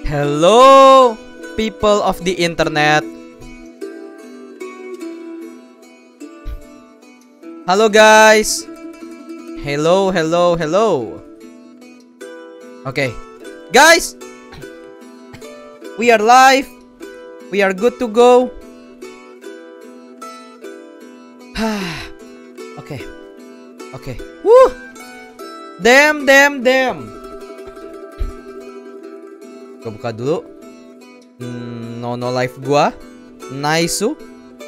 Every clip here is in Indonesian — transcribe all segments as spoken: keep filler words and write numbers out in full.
Hello, people of the internet. Halo guys. Hello, hello, hello. Oke, okay. Guys, we are live. We are good to go. Oke, oke. Wuh, damn, damn, damn. Gue buka dulu. Hmm, no no live gua. Nice. Oke,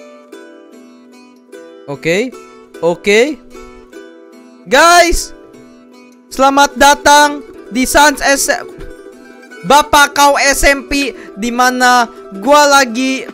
okay. Oke, okay. Guys, selamat datang di Sans S Bapak Kau S M P, di mana gua lagi.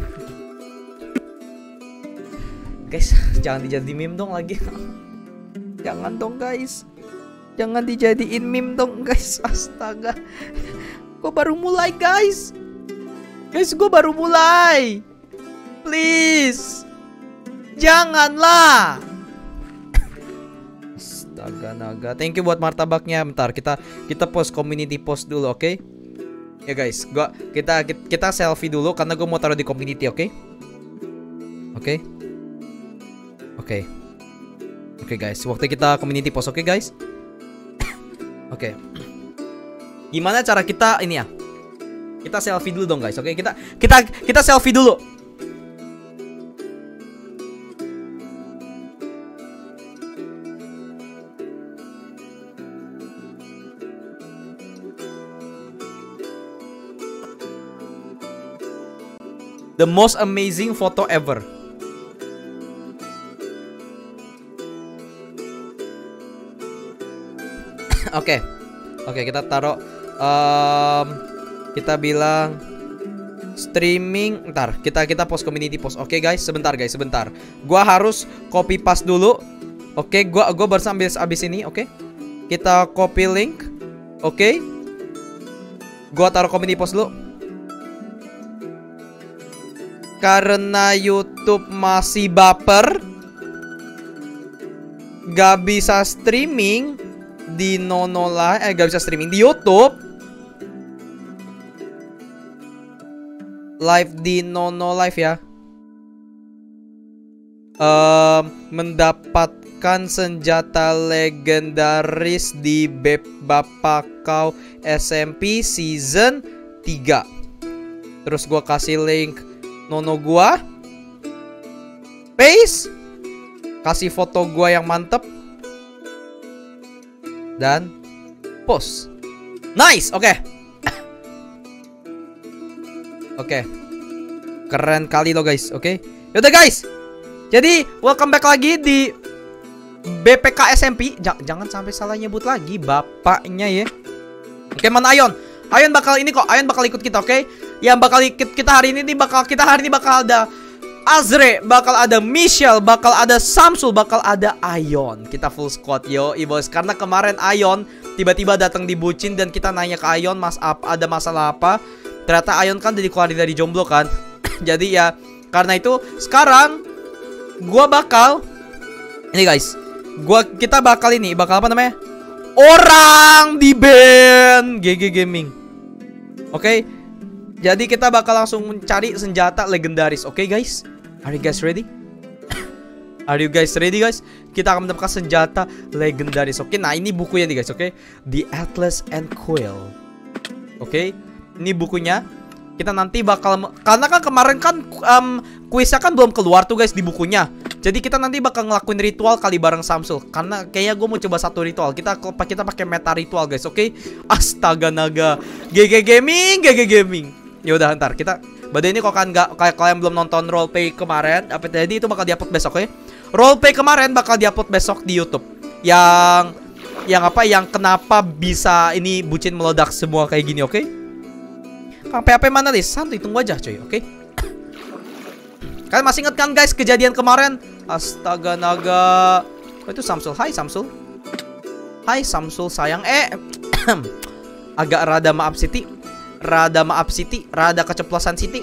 Guys, jangan dijadi meme dong lagi. Jangan dong guys, jangan dijadiin meme dong guys. Astaga, gua baru mulai guys. Guys, gua baru mulai. Please, janganlah. Astaga naga. Thank you buat martabaknya. Bentar, kita kita post community post dulu, oke? Okay? Ya guys, gua kita kita selfie dulu karena gue mau taruh di community, oke? Okay? Oke. Okay? Oke. Okay. Oke okay, guys, waktu kita community post, oke okay, guys? Oke. Okay. Gimana cara kita ini ya? Kita selfie dulu dong guys, oke? Okay? Kita kita kita selfie dulu. The most amazing photo ever. Oke, oke, kita taruh. Um, kita bilang streaming. Ntar kita kita post community post. Oke guys, sebentar guys, sebentar. Gua harus copy paste dulu. Oke, gua gua baru sambil abis ini. Oke, kita copy link. Oke, gua taruh community post dulu. Karena YouTube masih baper, gak bisa streaming di Nono Live. Eh gak bisa streaming di YouTube. Live di Nono Live ya. um, Mendapatkan senjata legendaris di Bapak Kau S M P Season tiga. Terus gua kasih link Nono gua, paste, kasih foto gua yang mantep, dan post. Nice, oke, okay. Oke, okay. Keren kali lo guys, oke. Okay. Yaudah guys, jadi welcome back lagi di B P K S M P. J Jangan sampai salah nyebut lagi bapaknya ya. Oke, okay, mana Ayon? Ayon bakal ini kok, Ayon bakal ikut kita, oke? Okay? Yang bakal ikut kita hari ini bakal kita hari ini bakal ada Azre, bakal ada Michelle, bakal ada Samsul, bakal ada Ayon. Kita full squad yo, boys. Karena kemarin Ayon tiba-tiba datang di bucin dan kita nanya ke Ayon, "Mas, apa ada masalah apa?" Ternyata Ayon kan dikeluarin dari jomblo kan. Jadi ya, karena itu sekarang gua bakal ini guys. Gua kita bakal ini, bakal apa namanya? Orang di band G G Gaming. Oke. Okay? Jadi kita bakal langsung mencari senjata legendaris. Oke okay, guys? Are you guys ready? Are you guys ready guys? Kita akan mendapatkan senjata legendaris. Oke okay? Nah ini bukunya nih guys. Oke okay? The Atlas and Quill. Oke okay? Ini bukunya. Kita nanti bakal, karena kan kemarin kan um, kuisnya kan belum keluar tuh guys di bukunya. Jadi kita nanti bakal ngelakuin ritual kali bareng Samsul. Karena kayaknya gue mau coba satu ritual. Kita kita pakai meta ritual guys. Oke okay? Astaga naga. G G Gaming, G G Gaming. Ya udah ntar kita. Badai ini kok kan nggak kayak kalian belum nonton roleplay kemarin, apa tadi itu bakal diupload besok ya. Roleplay kemarin bakal diupload besok di YouTube. Yang yang apa? Yang kenapa bisa ini bucin meledak semua kayak gini, oke? Okay? Kang P H P mana nih? Santuy tunggu aja coy, oke? Okay? Kalian masih inget kan guys kejadian kemarin? Astaga naga. Oh, itu Samsul. Hai Samsul. Hai Samsul sayang. Eh agak rada maaf Siti. Rada maaf Siti, rada keceplosan Siti.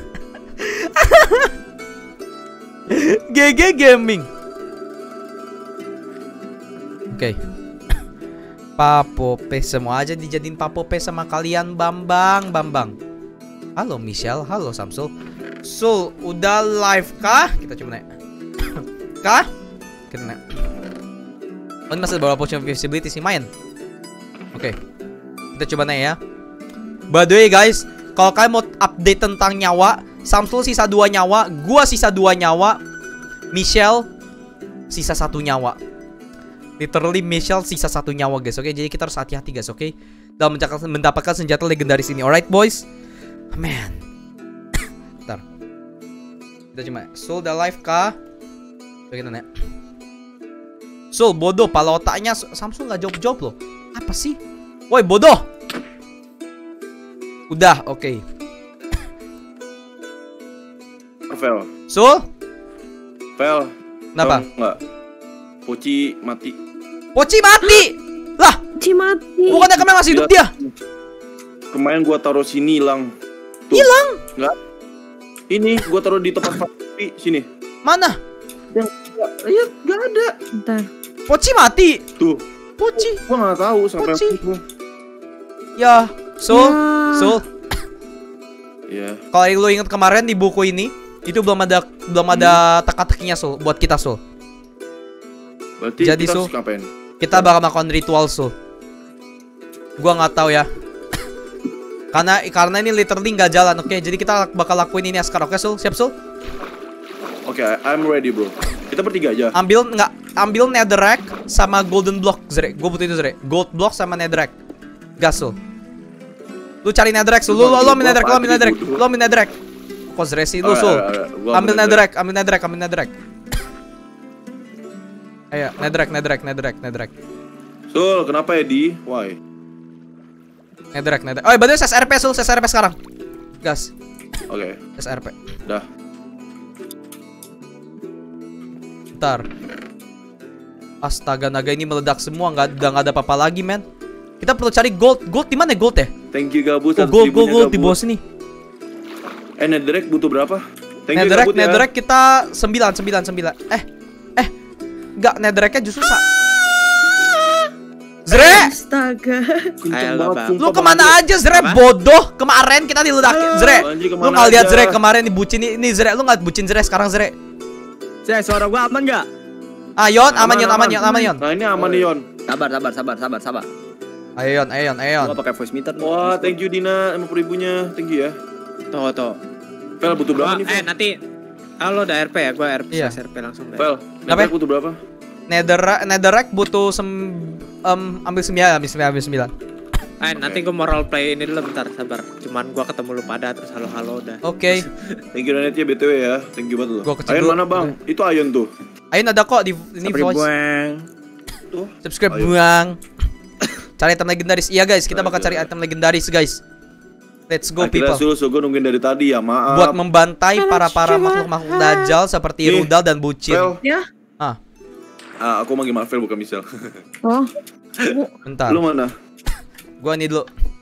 G G Gaming. Oke. Okay. Papope, semua aja dijadiin Papope sama kalian, Bambang, Bambang. Halo Michelle, halo Samsul. Sul, udah live kah? Kita coba naik. Kah? Kita naik. Oh, ini masih beberapa potion visibility sih, main. Oke. Okay. Kita coba naik ya. By the way guys, kalau kalian mau update tentang nyawa, Samsul sisa dua nyawa, gua sisa dua nyawa, Michelle sisa satu nyawa. Literally Michelle sisa satu nyawa guys, oke? Okay? Jadi kita harus hati-hati guys, oke? Okay? Dalam mendapatkan senjata legendaris ini, alright boys? Man. Bentar. Kita cuma Soul udah live kah? Bagaimana ya? Soul bodoh, pala otaknya Samsung nggak jawab-jawab loh. Apa sih? Woi bodoh. Udah, oke. Okay. Vel. Soul? Vel. Kenapa? Enggak. Poci mati. Poci mati. Lah, Poci mati. bukannya kemarin masih hidup dia? Kemarin gua taruh sini hilang. Hilang? Enggak. Ini gua taruh di tempat Fabi sini. Mana? Yang ya enggak ada. Bentar. Poci mati. Tuh. Poci. Gua enggak tahu sampai Poci. aku. Ya, Soul, Ya. Soul. Ya. Kalau lu ingat kemarin di buku ini, itu belum ada belum ada teka-tekinya Soul buat kita Soul. Berarti Jadi, kita Sul, harus ngapain? kita bakal melakukan ritual Soul. Gua nggak tahu ya. Karena karena ini literally nggak jalan, oke? Okay? Jadi kita bakal lakuin ini sekarang, oke okay, Soul? Siap Soul? Oke, okay, I'm ready bro. Kita bertiga aja. Ambil nggak? Ambil netherrack sama golden block, Zre. Gue butuh itu Zre. Gold block sama netherrack. Gas Soul. Lu cari netherrack Soul. Lu lu ambil netherrack, lu ambil netherrack, lu ambil netherrack. Kok Zre sih lu Soul? Ambil netherrack, ambil netherrack, ambil netherrack. Ayo, netherrack, netherrack, netherrack, netherrack. Sul, kenapa ya di? Why? Netherrack, netherrack. Oh, by the way, S R P Sul, S R P sekarang. Gas. Oke. Okay. S R P. Dah. Bentar. Astaga, naga ini meledak semua, nggak udah nggak ada apa-apa lagi, men. Kita perlu cari gold. Gold di mana gold ya? Thank you Gabus. Oh, gold, gold, gold di bawah sini. Eh, netherrack butuh berapa? Thank Netherrack, you Gabut, netherrack ya. Kita sembilan, sembilan, sembilan. Eh, eh, nggak netherracknya justru sa. Zre, Astaga. Kenceng banget, sumpah lu banget. kemana aja Zre? Apa? Bodoh, kemarin kita diledakin Zre. Anjir, Lu kemana nggak lihat aja? Zre kemarin dibucin ini Zre. Lu nggak bucin Zre sekarang Zre. Saya suara gua aman nggak? Ah, Yon, aman Yon, aman Yon, aman Yon. Nah, ini aman nih Yon. Sabar, sabar, sabar, sabar, sabar. Ayo Yon, ayo Yon, ayo Yon. Gua pakai voice meter. Wah, thank you Dina, lima puluh ribunya. Thank you ya. Tuh, tuh. Vel butuh berapa Gua, nih? eh Vel? nanti kalau udah R P ya, gua R P Iya. R P langsung deh. Vel, Apa? netherrack butuh berapa? Netherrack, netherrack butuh sem um, ambil sembilan, ambil sembilan, ambil sembilan. Eh nanti gua mau role play ini dulu bentar, sabar. Cuman gua ketemu lu pada terus halo-halo udah. Oke. Thank you Nanetnya B T W ya. Thank you banget loh. Gua kecil Ayon dulu. mana bang? Itu Ayon tuh. Ayo ada kok di ini Sabri voice. buang. Tuh. Subscribe Ayo. buang. Cari item legendaris. Iya guys, kita bakal Ayo. cari item legendaris guys. Let's go Akhirnya people. Sul, Sul, gue nungguin dari tadi ya, maaf. Buat membantai para-para makhluk-makhluk dajjal seperti Nih, rudal dan bucin. Vel, Ya. Ah, ah, aku manggil Marvel bukan Michelle. Oh. bentar. Lu mana? Gua ini dulu.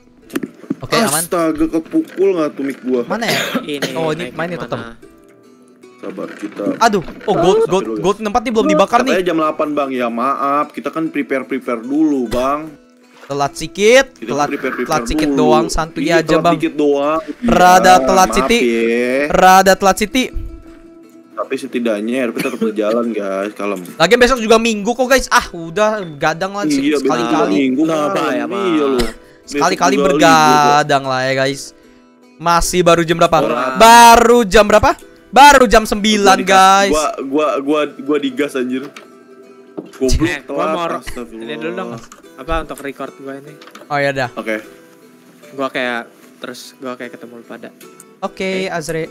Oke, aman. Astaga, kepukul nggak tuh mic gua? Mana ya? Ini. Oh, ini naik main ini kemana? tetap. Sabar kita. Aduh, oh gold gold gold tempat ini belum dibakar Katanya nih. jam delapan bang, ya maaf. Kita kan prepare-prepare dulu bang. Telat sikit, Kita telat prepare-prepare telat sikit dulu. doang, santuy Iya, aja telat bang. dikit doang. Rada Iya, telat maaf Siti. ya. Rada telat Siti. Tapi setidaknya R P tetap berjalan guys, kalem. Lagian besok juga minggu kok guys. Ah, udah gadang lah Iya, sekali-kali. minggu Nah, kan. bahaya, Bang. Iya lu. Sekali-kali Besok juga libur, bergadang lah ya guys. Masih baru jam berapa? Orang. Baru jam berapa? Baru jam Gua sembilan digas- guys. Gua gua gua gua digas anjir. Goblok Eh, gua mau telat. Astagfirullah. ini dulu dong. Apa untuk record gua ini? Oh ya dah. Oke. Gua kayak terus gua kayak ketemu lu pada. Oke, Azre.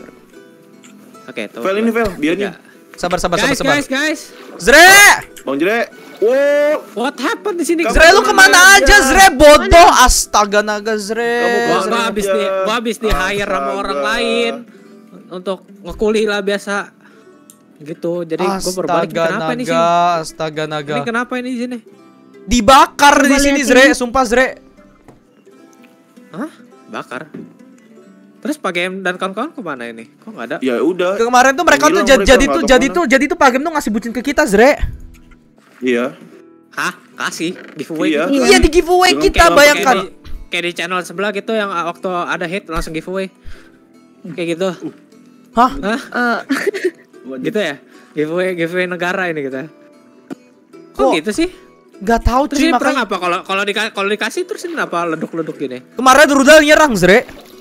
Oke, tuh. Vel ini Vel, biar nih. Tiga. Sabar sabar sabar Guys, sabar. guys, guys. Zre! Bang Jere. Wow. What happened di sini? Kamu Zre lu kemana kemana aja aja? Zre? Bodoh. Astaga naga Zre. Kamu Gua, Zre. gua habis di gua habis di hire sama Astaga. orang lain untuk ngekuli lah biasa. Gitu. Jadi gua berbalik Astaga kenapa ini sih? naga, astaga naga. Ini kenapa ini di sini? Dibakar Coba di sini lihat Zre, ini. sumpah Zre. Hah? Bakar. Terus Pak Game dan kawan-kawan kemana ini? Kok nggak ada? Ya udah. Kemarin tuh mereka tuh Hilang jadi mereka, jadi nggak tuh tahu jadi kemana. tuh jadi tuh Pak Gem tuh ngasih bucin ke kita Zre. Iya. Hah? Kasih giveaway Iya. gitu. Iya di giveaway Dengan kita kayak bayangkan. Kayak di, kayak di channel sebelah gitu yang waktu ada hit langsung giveaway. Kayak gitu. Hah? Hah? Eh, Gitu ya? Giveaway giveaway negara ini kita. Kok Kok gitu sih? nggak tahu Terus cuy ini perang makanya. apa kalau kalau di, kalau dikasih terus ini kenapa leduk-leduk gini? Kemarin Rudal nyerang Zre.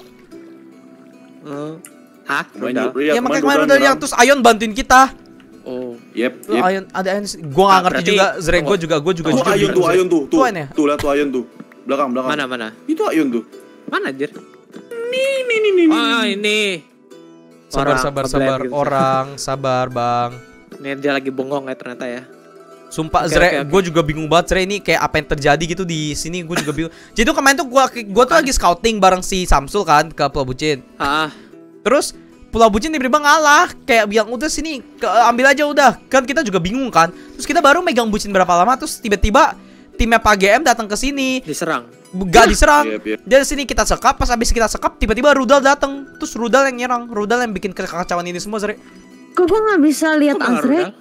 Oh. Hah? Main Rudal? Iya, Ya makanya kemarin kemarin Rudal Rudal yang nyerang. terus Ayon bantuin kita. Oh. Yep, Lu yep. Ayon ada Ayon. Gua nggak Ah, ngerti berarti- juga Zre. tunggu. Gua juga gua juga Tuh jujur Ayun bingung, tuh, Zre. Ayun tuh, tuh. Tuh, Ayon ya? Tuh lihat tuh Ayun tuh. Belakang, belakang. Mana mana? Itu Ayun tuh. Mana anjir? Nih, nih, nih, nih. Oh, ini. Sabar Orang sabar ngeblank sabar. gitu. Orang sabar, Bang. Ini dia lagi bengong ya ternyata ya. Sumpah Oke, Zre, oke, oke. gue juga bingung banget Zre ini kayak apa yang terjadi gitu di sini gue juga bingung. Jadi tuh kemarin tuh gue gue tuh lagi scouting bareng si Samsul kan ke Pulau Bucin. Ah, Terus Pulau Bucin tiba-tiba ngalah kayak bilang udah sini ke, ambil aja udah. Kan kita juga bingung kan. Terus kita baru megang Bucin berapa lama terus tiba-tiba timnya Pak G M datang ke sini. diserang. Gak diserang. Yep, yep. Dari sini kita sekap, pas habis kita sekap tiba-tiba Rudal datang. Terus Rudal yang nyerang, Rudal yang bikin kekacauan ini semua Zre. kok gua nggak bisa lihat Kok malah Azre? rudal?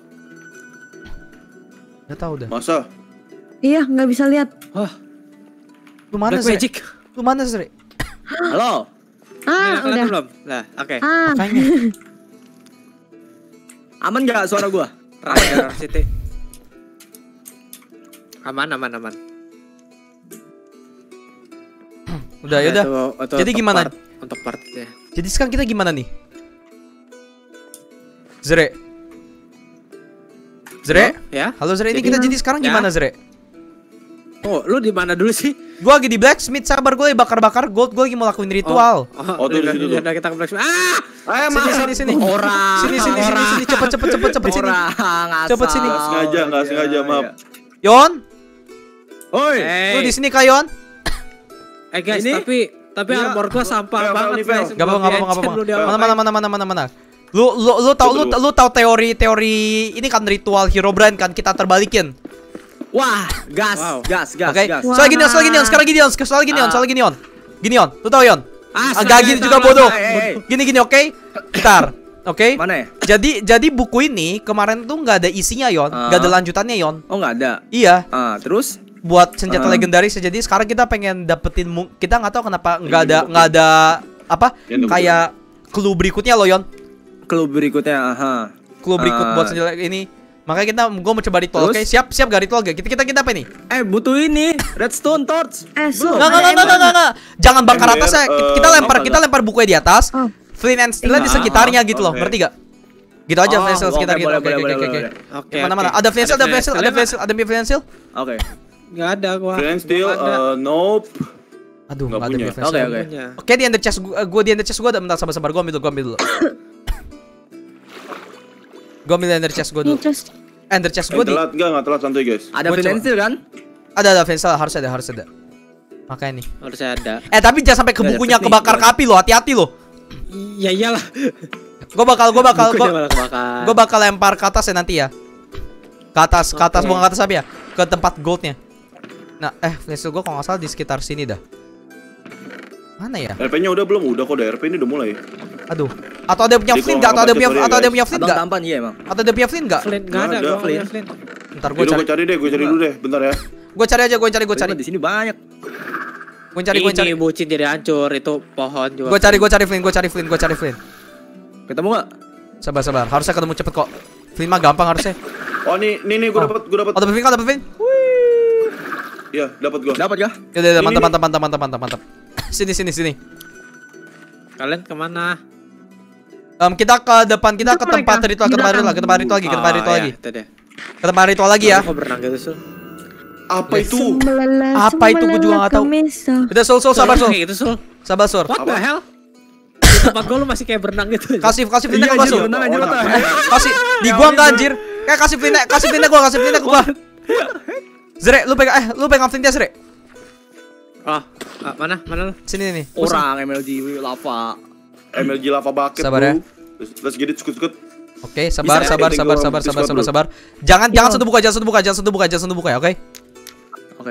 Gak tahu dah. Masa? Iya, nggak bisa lihat. Wah, Lu mana Black Zre? Magic. Lu mana Zre? Halo. Ini Ah, kelihatan udah. belum? Nah, oke. Ah, Makanya. Aman gak suara gua? Rider City. Aman, aman, aman. Udah ya udah. Itu- itu Jadi untuk gimana? part- untuk partnya. Jadi sekarang kita gimana nih? Zre. Zre? Ya? Halo Zre, ini Jadi- kita jadi sekarang Ya? gimana Zre? Oh, lu di mana dulu sih? Gua lagi di blacksmith, sabar gue bakar-bakar gold, gue lagi mau lakuin ritual. Oh, Oh, tuh di udah, situ tuh. udah kita ke Blacksmith. Ah! Eh, Sini maaf. sini sini. Orang. Sini sini sini orang. sini cepet cepet cepet cepet sini. Orang asal. Cepet sini. Nggak sengaja, nggak sengaja, maaf. Yon, Oi. Eh, lu di sini Kayon? eh guys, Ini? tapi tapi Iya. armor gua sampah Fel, Fel, banget nih, Fel. guys. Gak apa Belum gak apa gak di-action, apa. belum Mana di-apain. mana mana mana mana mana. Lu lu lu tahu lu lu tahu teori teori ini kan ritual hero brand kan kita terbalikin. Wah, gas, Wow. gas, gas, Oke. gas. Soal gini, soal gini, sekarang gini, On. Soal gini, On. Ah. Soal gini, On. Gini, On. Lu tahu, Yon? Ah, Agak gini juga salah, bodoh. salah, eh, eh. Gini gini, oke? Bentar. Oke? Mana ya? Jadi jadi buku ini kemarin tuh nggak ada isinya, Yon. Nggak ada Ah. lanjutannya, Yon. Oh, nggak ada. Iya, Ah, terus? buat senjata Ah. legendaris. Jadi sekarang kita pengen dapetin mu- kita nggak tahu kenapa nggak ada nggak ada apa Yang kayak clue berikutnya loh, Yon. Klub berikutnya, aha. Clue berikut Ah. buat senjata ini. Makanya kita gua mau coba ritual. Oke, Terus? siap siap gak ritual gak? Kita kita kita apa nih? Eh, butuh ini, redstone torch. eh, Sul, Belum. Nggak nggak ada nggak nggak ember. nggak. Jangan bakar Ember, atasnya. eh, Kita lempar apa kita nggak? lempar bukunya di atas. Oh. Flint and steel di Ah, sekitarnya gitu loh, oke. ngerti gak? Gitu aja Oh, flint and steel oke, sekitar gitu. boleh, Oke boleh, oke boleh, oke. boleh. Oke. Mana mana? oke. Ada flint and steel, ada flint and steel, ada flint flint and steel, ada flint and steel. Oil. Enggak ada gua. Friend still, Nggak ada. uh, nope. Aduh, Nggak nggak ada punya. flint and Oke, steel. oke. Punya. Oke, di ender chest gua, gua di ender chest gua ada bentar sabar-sabar gua ambil dulu, gua ambil dulu. Gua ambil ender chest gua Ini dulu. just Ender chest Eh, gua di telat enggak, enggak telat santuy guys. Ada Gua flint and coba. steel kan? ada ada flint and steel harus ada, harus ada. Makanya nih. Harusnya ada. Eh, tapi jangan sampai ke Nggak ada bukunya teknik, kebakar nggak ke api loh, hati-hati loh. Ya iyalah. Gua bakal gua bakal Bukunya gua malah kebakar. Gue bakal lempar ke atas ya nanti ya. Ke atas, ke atas, Oke. bukan ke atas apa ya? Ke tempat goldnya. Nah, eh, flashlight gue kalau nggak salah di sekitar sini dah. Mana ya? R P-nya udah belum? Udah kok, udah R P ini udah mulai. Aduh. Atau ada punya Jadi flint kalau nggak? Atau ada nggak punya, baca atau ada tutorial, punya flint Abang nggak? tampan iya emang. Atau ada punya flint nggak? Flint enggak ada, Nggak ada, gua nggak Flint. punya flint. Ntar gue Yaudah, cari. gue cari deh, gue cari dulu deh, bentar ya. Gue cari aja, gue cari, gue cari. Flint di sini banyak. Gue cari, gue cari. Ini bucin jadi hancur, itu pohon juga. Gue cari, gue cari flint, gue cari flint, gue cari flint. Ketemu nggak? Sabar, sabar. Harusnya ketemu cepet kok. Flint mah gampang harusnya. Oh, nih, nih, nih, gue Oh. dapat, gue dapat. Oh, dapet flint, kau dapet flint? Iya, dapat gue. Dapat kah? Ya udah, udah, Ini, mantap, nih. mantap, mantap, mantap, mantap, mantap. Sini, sini, sini. Kalian kemana? Em, kita ke depan, kita Itu ke tempat mereka. ritual, ke tempat ritual, ke tempat ritual lagi, ke tempat Oh, ritual iya, lagi. itu deh. Ke tempat ritual lagi ya. Kok berenang gitu, Sul? Apa itu? Sembalala, Apa itu? Gua juga nggak tahu. sembalala kemesa. Udah, Sul, Sul, sabar, Sul. Kayak gitu, Sul. Sabar, Sur. What the Apa? hell? Di tempat gua lu masih kayak berenang gitu. Kasih, kasih flintnya ke Iya, gua, anjir, Sul. berenang anjir, Oh, what the nah. hell? Kasih di gua enggak anjir. Kayak kasih flintnya, kasih flintnya gua, kasih flintnya ke gua. Zre, lu pegang eh lu pegang flintnya, Zre. Oh, ah, mana? Mana lu? Sini nih. Orang M L G lava. M L G lava bucket, Sabar ya. bro. Let's, let's get it, skut-skut. Oke, sabar, Bisa, sabar, ya, sabar, tinggal sabar, sabar, Discord sabar, dulu. sabar. Jangan jangan Yo. sentuh buka, jangan sentuh buka, jangan sentuh buka, jangan sentuh buka ya, oke? Oke.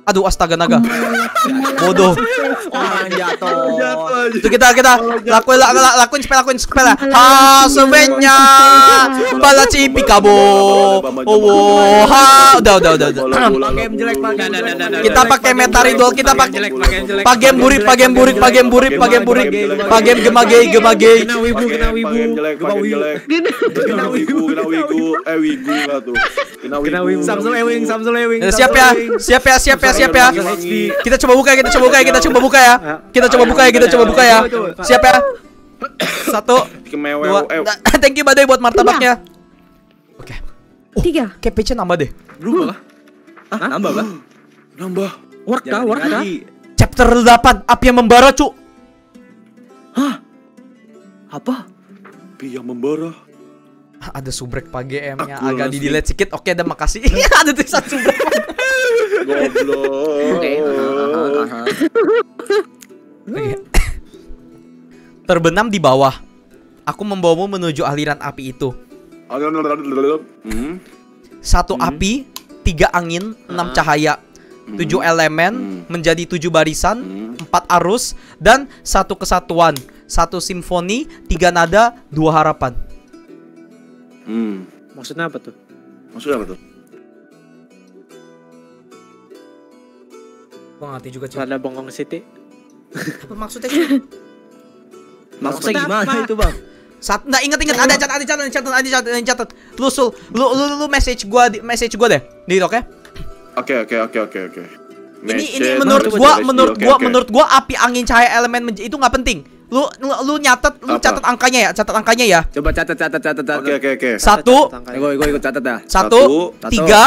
Aduh, astaga naga. Bodoh. Orang jatuh. Jatuh aja. Itu kita kita lakuin la, la, lakuin spell lakuin spell. Ha sebenarnya bala cipi kabo. Oh, ha udah udah udah. udah. Pakai em jelek, pakai em jelek. Kita pakai metaridol, kita pakai pagem burik, pagem burik, pagem burik, pagem burik, pagem gemage, gemage. Kena wibu, kena wibu. Pakai jelek, pakai jelek. Kena wigu, kena wigu, eh wigu lah tuh. Kena wigu. Samsul Ewing, Samsul Ewing. Ya, siap ya, siap ya, siap ya, siap ya. Kita coba buka, kita coba buka, kita coba buka ya. Kita coba buka ya, kita coba buka ya. Siap ya. Satu, dua. Thank you badai buat martabaknya. Oke. Tiga. Kayak P C nambah deh. Berubah kah? Hah, nambah kah? Nambah. Work dah, work dah. Chapter delapan, api yang membara, cu. Hah? Apa? Api yang membara. Ada subrek pagi M-nya Aku agak langsung. di delete sedikit. Oke, dan makasih. Ada tulisan subrek. Goblok. Oke. Oke. Terbenam di bawah. Aku membawamu menuju aliran api itu. Hmm. Satu api, tiga angin, enam cahaya, tujuh elemen menjadi tujuh barisan, empat arus, dan satu kesatuan, satu simfoni, tiga nada, dua harapan. Hmm. Maksudnya apa tuh? Maksudnya apa tuh? Gua ngerti juga, cuy. Ada Bongkong City. Apa maksudnya, cuy? Maksudnya Maksudnya gimana apa? itu, Bang? Saat nggak inget-inget ada catat, ada catat, ada catat, ada catat, ada catat. Lu sul, lu lu lu message gua, di- message gua deh. Di oke? Oke, oke, oke, oke, oke. Ini ini Message. menurut Coba gua, cari menurut sih, gua, oke, oke. menurut gua api angin cahaya elemen menj- itu nggak penting. Lu lu, lu nyatet, lu Apa? catat angkanya ya, catat angkanya ya. Coba catat, catat, catat, catat. Oke, oke, oke. Satu, Gue gue ikut catat dah. satu, Satu. tiga,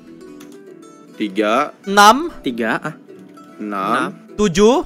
Tiga, enam, Tiga. Ah. enam, tujuh,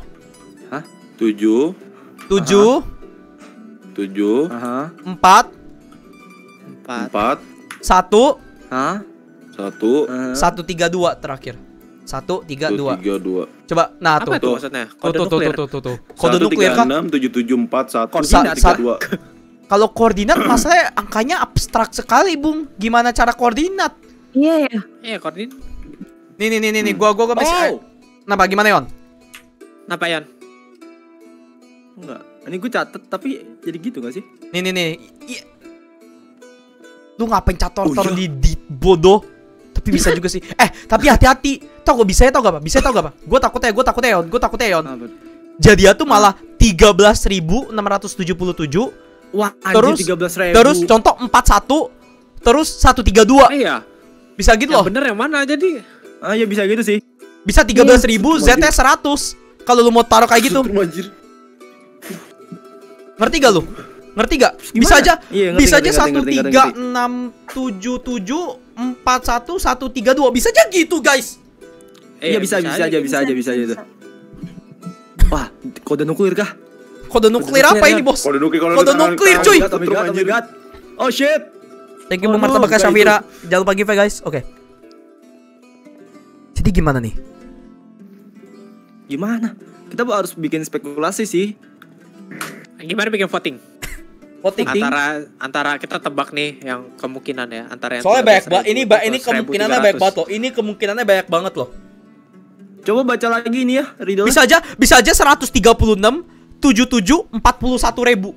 tujuh, tujuh, tujuh, Aha. empat, Empat. empat, satu, Hah? satu, Aha. satu, tiga, dua terakhir. Satu, tiga, satu, dua. tiga, dua. Coba, nah Apa tuh. itu tuh. maksudnya? Tuh, Kode tuh, tuh, nuklir. tuh, tuh, tuh. Kode Satu, nuklir tiga, kan? enam, tujuh, tujuh, empat, satu, Koordinat. tiga, dua. Kalau koordinat masalahnya angkanya abstrak sekali, Bung. Gimana cara koordinat? Iya ya. Iya, koordinat. Nih, nih, nih, nih, nih. Gua, gua, gua masih. Oh. Kenapa? Gimana, Yon? Kenapa, Yan? Enggak. Ini gue catat tapi jadi gitu gak sih? Nih, nih, nih. I- Lu ngapain cator Oh, taruh iya. di, di bodoh? Tapi bisa juga sih. Eh, tapi hati-hati. Tau gak bisa ya, tau gak apa? Bisa tau gak apa? Gue takutnya, gue takutnya Yon. Gue takutnya Yon. Apa? Jadi ya tuh malah tiga belas ribu enam ratus tujuh puluh tujuh. Wah, Terus, anjir tiga belas ribu. Terus contoh empat satu. Terus satu tiga dua. Iya. Bisa gitu Yang loh. bener yang mana jadi? Ah, ya bisa gitu sih. Bisa tiga belas ribu Z T seratus. Kalau lu mau taruh kayak gitu. Anjir. Ngerti gak lu? Ngerti gak? Gimana? Bisa aja. Iya, ngerti, Bisa ngerti, aja ngerti, satu ngerti, tiga ngerti. enam tujuh tujuh empat satu satu tiga dua. Bisa aja gitu, guys. Iya, bisa, bisa aja, bisa aja, bisa aja itu. Wah, kode nuklir kah? Kode nuklir apa ini, Bos? Kode nuklir, Kode nuklir, cuy. Oh my god, oh my god. Oh shit. Thank you Oh, buat no, martabaknya nggak Syafira. Jangan lupa give ya, guys. Oke. Jadi gimana nih? Gimana? Kita harus bikin spekulasi sih. Gimana bikin voting? Voting. Antara antara kita tebak nih yang kemungkinan ya antara yang Soalnya banyak tiga belas banget. Ini ribu ba atau ini seribu kemungkinannya tiga banyak ratus. banget loh. Ini kemungkinannya banyak banget loh. Coba baca lagi ini ya, riddle. Bisa aja, bisa aja seratus tiga puluh enam tujuh tujuh empat puluh satu ribu.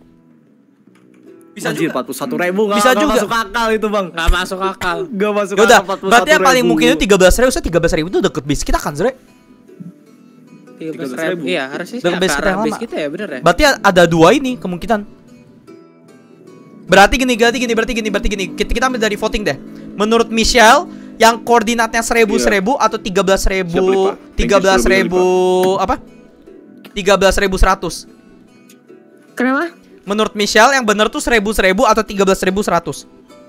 Bisa Anjir, juga. empat puluh satu ribu nggak Bisa nggak juga. masuk akal itu, Bang. Nggak masuk akal. Gak masuk Yaudah, akal empat puluh berarti satu yang paling ribu. mungkin itu tiga belas ribu. Tiga belas ribu itu deket base kita kan, Zre? tiga belas tiga belas ribu. ribu. Iya, harusnya sih Dengan base ke kita arah yang base lama. kita ya, bener ya? Berarti ada dua ini kemungkinan. Berarti gini, berarti gini, berarti gini, berarti gini. Kita, kita ambil dari voting deh. Menurut Michelle, yang koordinatnya seribu seribu atau tiga belas Siap, ribu, Lipa. Thank tiga you, belas sudah ribu apa? Tiga belas ribu seratus. Kenapa? Menurut Michelle yang bener tuh seribu seribu atau tiga belas ribu seratus.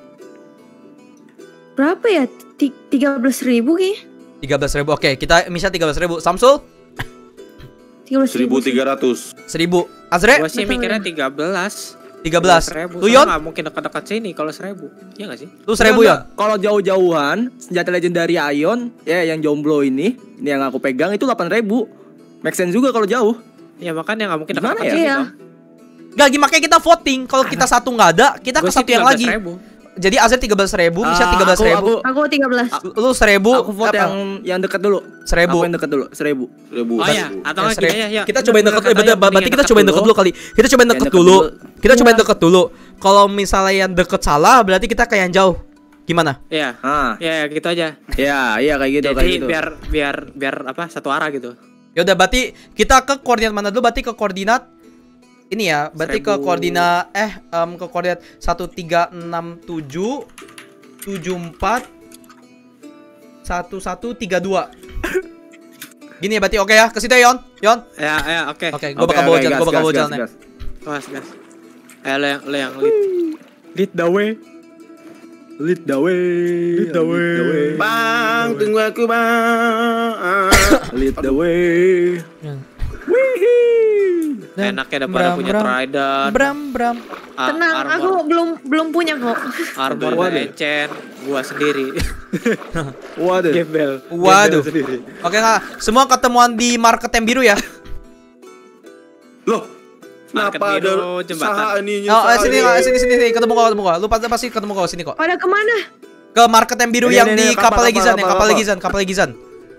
Berapa ya? Tiga belas ribu kayaknya. Tiga belas ribu. Oke, kita Michelle tiga belas ribu. Samsul Tiga belas Seribu tiga ratus. seribu. Azre Gua sih Betul, mikirnya ya. tiga belas. tiga belas. Seribu. Lu Soalnya Yon? nggak mungkin dekat-dekat sini kalau seribu. Iya nggak sih? Lu seribu Enggak, Yon? Kalau jauh-jauhan, senjata legendary Ion, ya yang jomblo ini, ini yang aku pegang itu delapan ribu. Make sense juga kalau jauh. Ya makanya nggak mungkin Gimana dekat-dekat ya? sini Iya. dong. Gak, makanya kita voting. Kalau kita satu nggak ada, kita Gua ke sih satu yang tiga belas lagi. ribu. Jadi Azir tiga belas ribu, Misha Ah, tiga belas aku- ribu. aku- Aku tiga belas. Lu seribu. Aku vote apa? yang yang dekat dulu. Seribu. Aku yang dekat dulu, seribu. Seribu. Oh iya, seribu. atau Ya, nggak seribu. gini ya, ya. Kita cobain deket, eh, bener, berarti kita cobain deket dulu. dulu kali. Kita cobain Yang deket deket dulu. dulu. Kita cobain Iya. deket dulu. Kalau misalnya yang deket salah, berarti kita ke yang jauh. Gimana? Iya. Ah, Ya, ya, gitu aja. ya, iya kayak gitu, kayak Jadi gitu. biar biar biar apa satu arah gitu. Ya udah, berarti kita ke koordinat mana dulu? Berarti ke koordinat ini ya. Berarti ke Seribu. koordinat eh em, ke koordinat satu tiga enam tujuh tujuh empat satu satu tiga dua. Gini ya berarti, oke ya. Ke situ ya, Yon. Yon. Ya, ya, oke. Oke, gua bakal bawa jalan, gua bakal bawa jalan ya. Gas, gas. Eh, lo yang lo yang lead. Lead the way. Lead the way. Lead the way. Bang, tunggu aku bang. Lead the way. Wihii. Enaknya daripada Bram, punya Bram. Trident. Bram Bram. a- Tenang, armor, aku belum belum punya kok. armor Waduh. dan enchant gua sendiri. Waduh. Gembel. Waduh. Gembel sendiri. Oke, nggak? Semua ketemuan di market yang biru ya. Loh, Market kenapa ada biru, jembatan. saha ini? Oh, eh, saha sini, ini? kok, sini, sini, sini, ketemu kok, ketemu kok. Lu pasti pasti ketemu kok sini kok. Pada kemana? Ke market yang biru Ini, yang ini, di ini, kapal, kapal Legizan, kapal, yang kapal kapal. Legizan, kapal Legizan.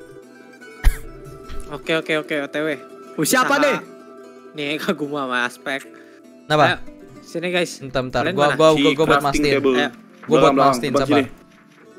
Oke, oke, oke, O T W. Oh, siapa Saha. deh? Nih, Kaguma sama Aspek. Kenapa? Ayo, sini guys. Bentar, bentar. Kalian Gua mana? gua Si gua, gua buat crafting mastiin. table. Ayo. Gua buat Belakang, mastiin, belakang, sabar. sini.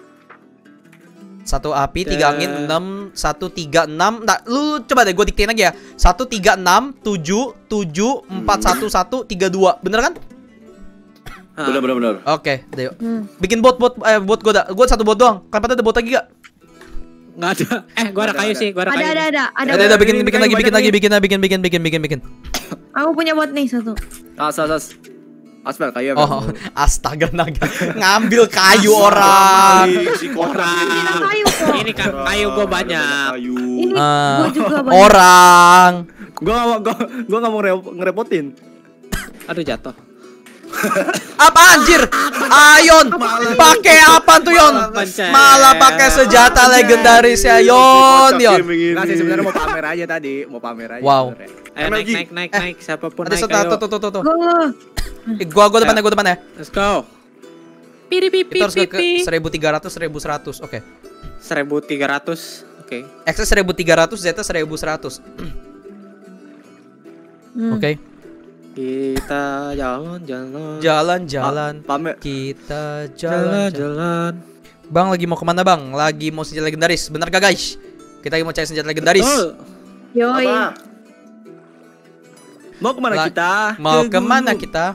Satu api, Da- tiga angin, enam, satu tiga enam. Nah, lu, lu coba deh, gue diktein lagi ya. Satu tiga enam, tujuh, tujuh, empat satu satu, tiga dua. Bener kan? Ah, Benar, benar, benar. Oke, deh yuk. Hmm. Bikin bot, bot, eh, bot gue dah. Gue satu bot doang. Kalian ada bot lagi gak? nggak ada. Eh, gua ada Ada, kayu ada. sih, gua ada Ada kayu. ada nih. ada ada. Ada, ada, bikin, ini bikin kayu lagi, bikin banyak lagi, nih. bikin, bikin, bikin, bikin, bikin, bikin. Aku punya buat nih satu. As, as, as. Aspel kayu apa? Oh, astaga naga. Ngambil kayu orang. Ih, si kotak ini. Tidak kayu kok. Ini kan kayu gua Ada banyak. Kayu. Ini Ah, gua juga banyak. orang. Gua gak mau, gua, gua gak mau ngerep- ngerepotin. Aduh, jatuh. Apa anjir? Ayon, pakai apa tuh Yon? Pencet. Malah pakai senjata legendaris ya Yon, Yon. Enggak sih, sebenarnya mau pamer aja tadi, mau pamer aja. Wow. sebenarnya. Ayo M L naik, G. naik, naik, Eh, naik. Siapapun Ada naik, satu ayo. tuh tuh tuh tuh. Go, go. Eh, Gua gua depan ya, gua depan ya. Let's go. Piri pipi Kita harus ke pipi. seribu tiga ratus, seribu seratus. Oke. seribu tiga ratus. Oke. X seribu tiga ratus, Z seribu seratus. Hmm. Oke. Kita jalan, jalan. Jalan-jalan. Ah, pamer. Kita Jalan, jalan. jalan. Bang lagi mau kemana Bang? Lagi mau senjata legendaris. Bener gak guys? Kita lagi mau cari senjata legendaris. Betul. Yoi. Apa? Mau kemana La- kita? Mau Ke kemana gunung. kita?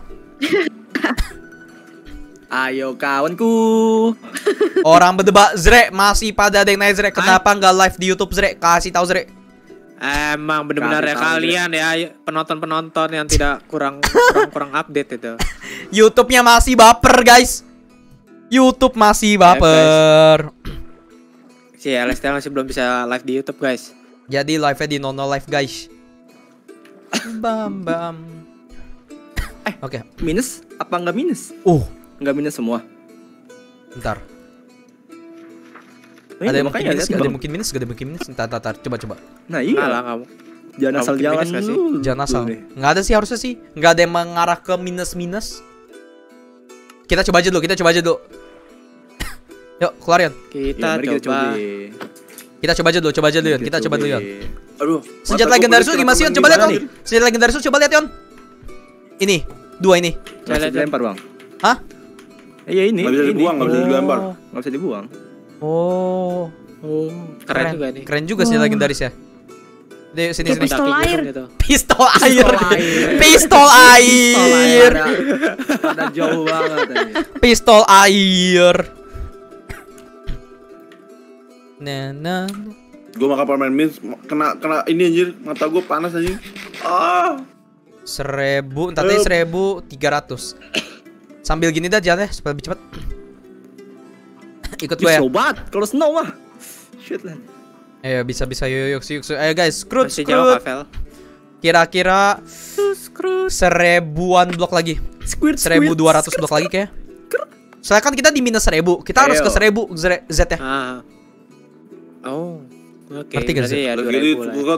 Ayo kawanku. Orang berdebat Zre, masih pada ada yang naik Zre. Kenapa nggak live di YouTube Zre? Kasih tahu Zre. Emang benar-benar ya Kasih tahu, kalian ya penonton-penonton yang tidak kurang kurang, kurang update itu. YouTube-nya masih baper guys. YouTube masih baper. Si L S T masih belum bisa live di YouTube, guys. Jadi live-nya di Nono Live guys. Bam bam. Eh. Oke. Minus apa enggak minus? Uh, Enggak minus semua. bentar. Nah, Ada yang makanya mungkin minus, lihat, gak ada Bang. yang mungkin minus, gak ada yang mungkin minus. Entar, entar, entar. Coba, coba. Nah, Enggak iya. lah, kamu. Jangan Nggak asal mungkin jalan minus nggak sih? dulu. Jangan asal. deh. Nggak ada sih harusnya sih. Nggak ada yang mengarah ke minus-minus. Kita coba aja dulu, kita coba aja dulu. Yuk, keluar Yon. Kita Iya, mari kita coba. Kita coba aja dulu, coba aja dulu Yon. Kita coba dulu Yon. Aduh. Senjata mata legendaris gua lu gimana sih Yon? kenapa Coba lihat Yon. nih? Senjata legendaris lu coba lihat Yon. Ini, dua ini. Masih Jalan, dilempar, Bang. Hah? Eh, iya ini. Nggak bisa ini. dibuang, nggak bisa dilempar. Nggak bisa dibuang. Oh. Oh, keren juga nih. Keren juga senjata Wow. legendaris ya. Deh, sini Kayak sini. pistol Mendaki air. gunung gitu. Pistol air. air. Pistol air. Pada, pada jauh banget ini. Pistol air. Nah, nah. Gua makan permen mint kena kena ini anjir, mata gua panas anjing. Ah. Seribu, entar tadi seribu tiga ratus. Sambil gini dah jalan ya supaya lebih cepat. Ikut gue Ih, ya. slow banget. Kalau snow mah. Shit lah. Ayo bisa bisa yuk yuk yuk. Ayo guys, skrut Masih jauh, skrut. Pavel. Kira-kira seribuan blok lagi. Squid, Seribu dua ratus blok lagi kayak. Soalnya kan kita di minus seribu. Kita harus Ayo. ke seribu Z Z ya. Ah. Oh. Oke, Ngerti gak berarti sih? ya dua Lagi ribu lah. gua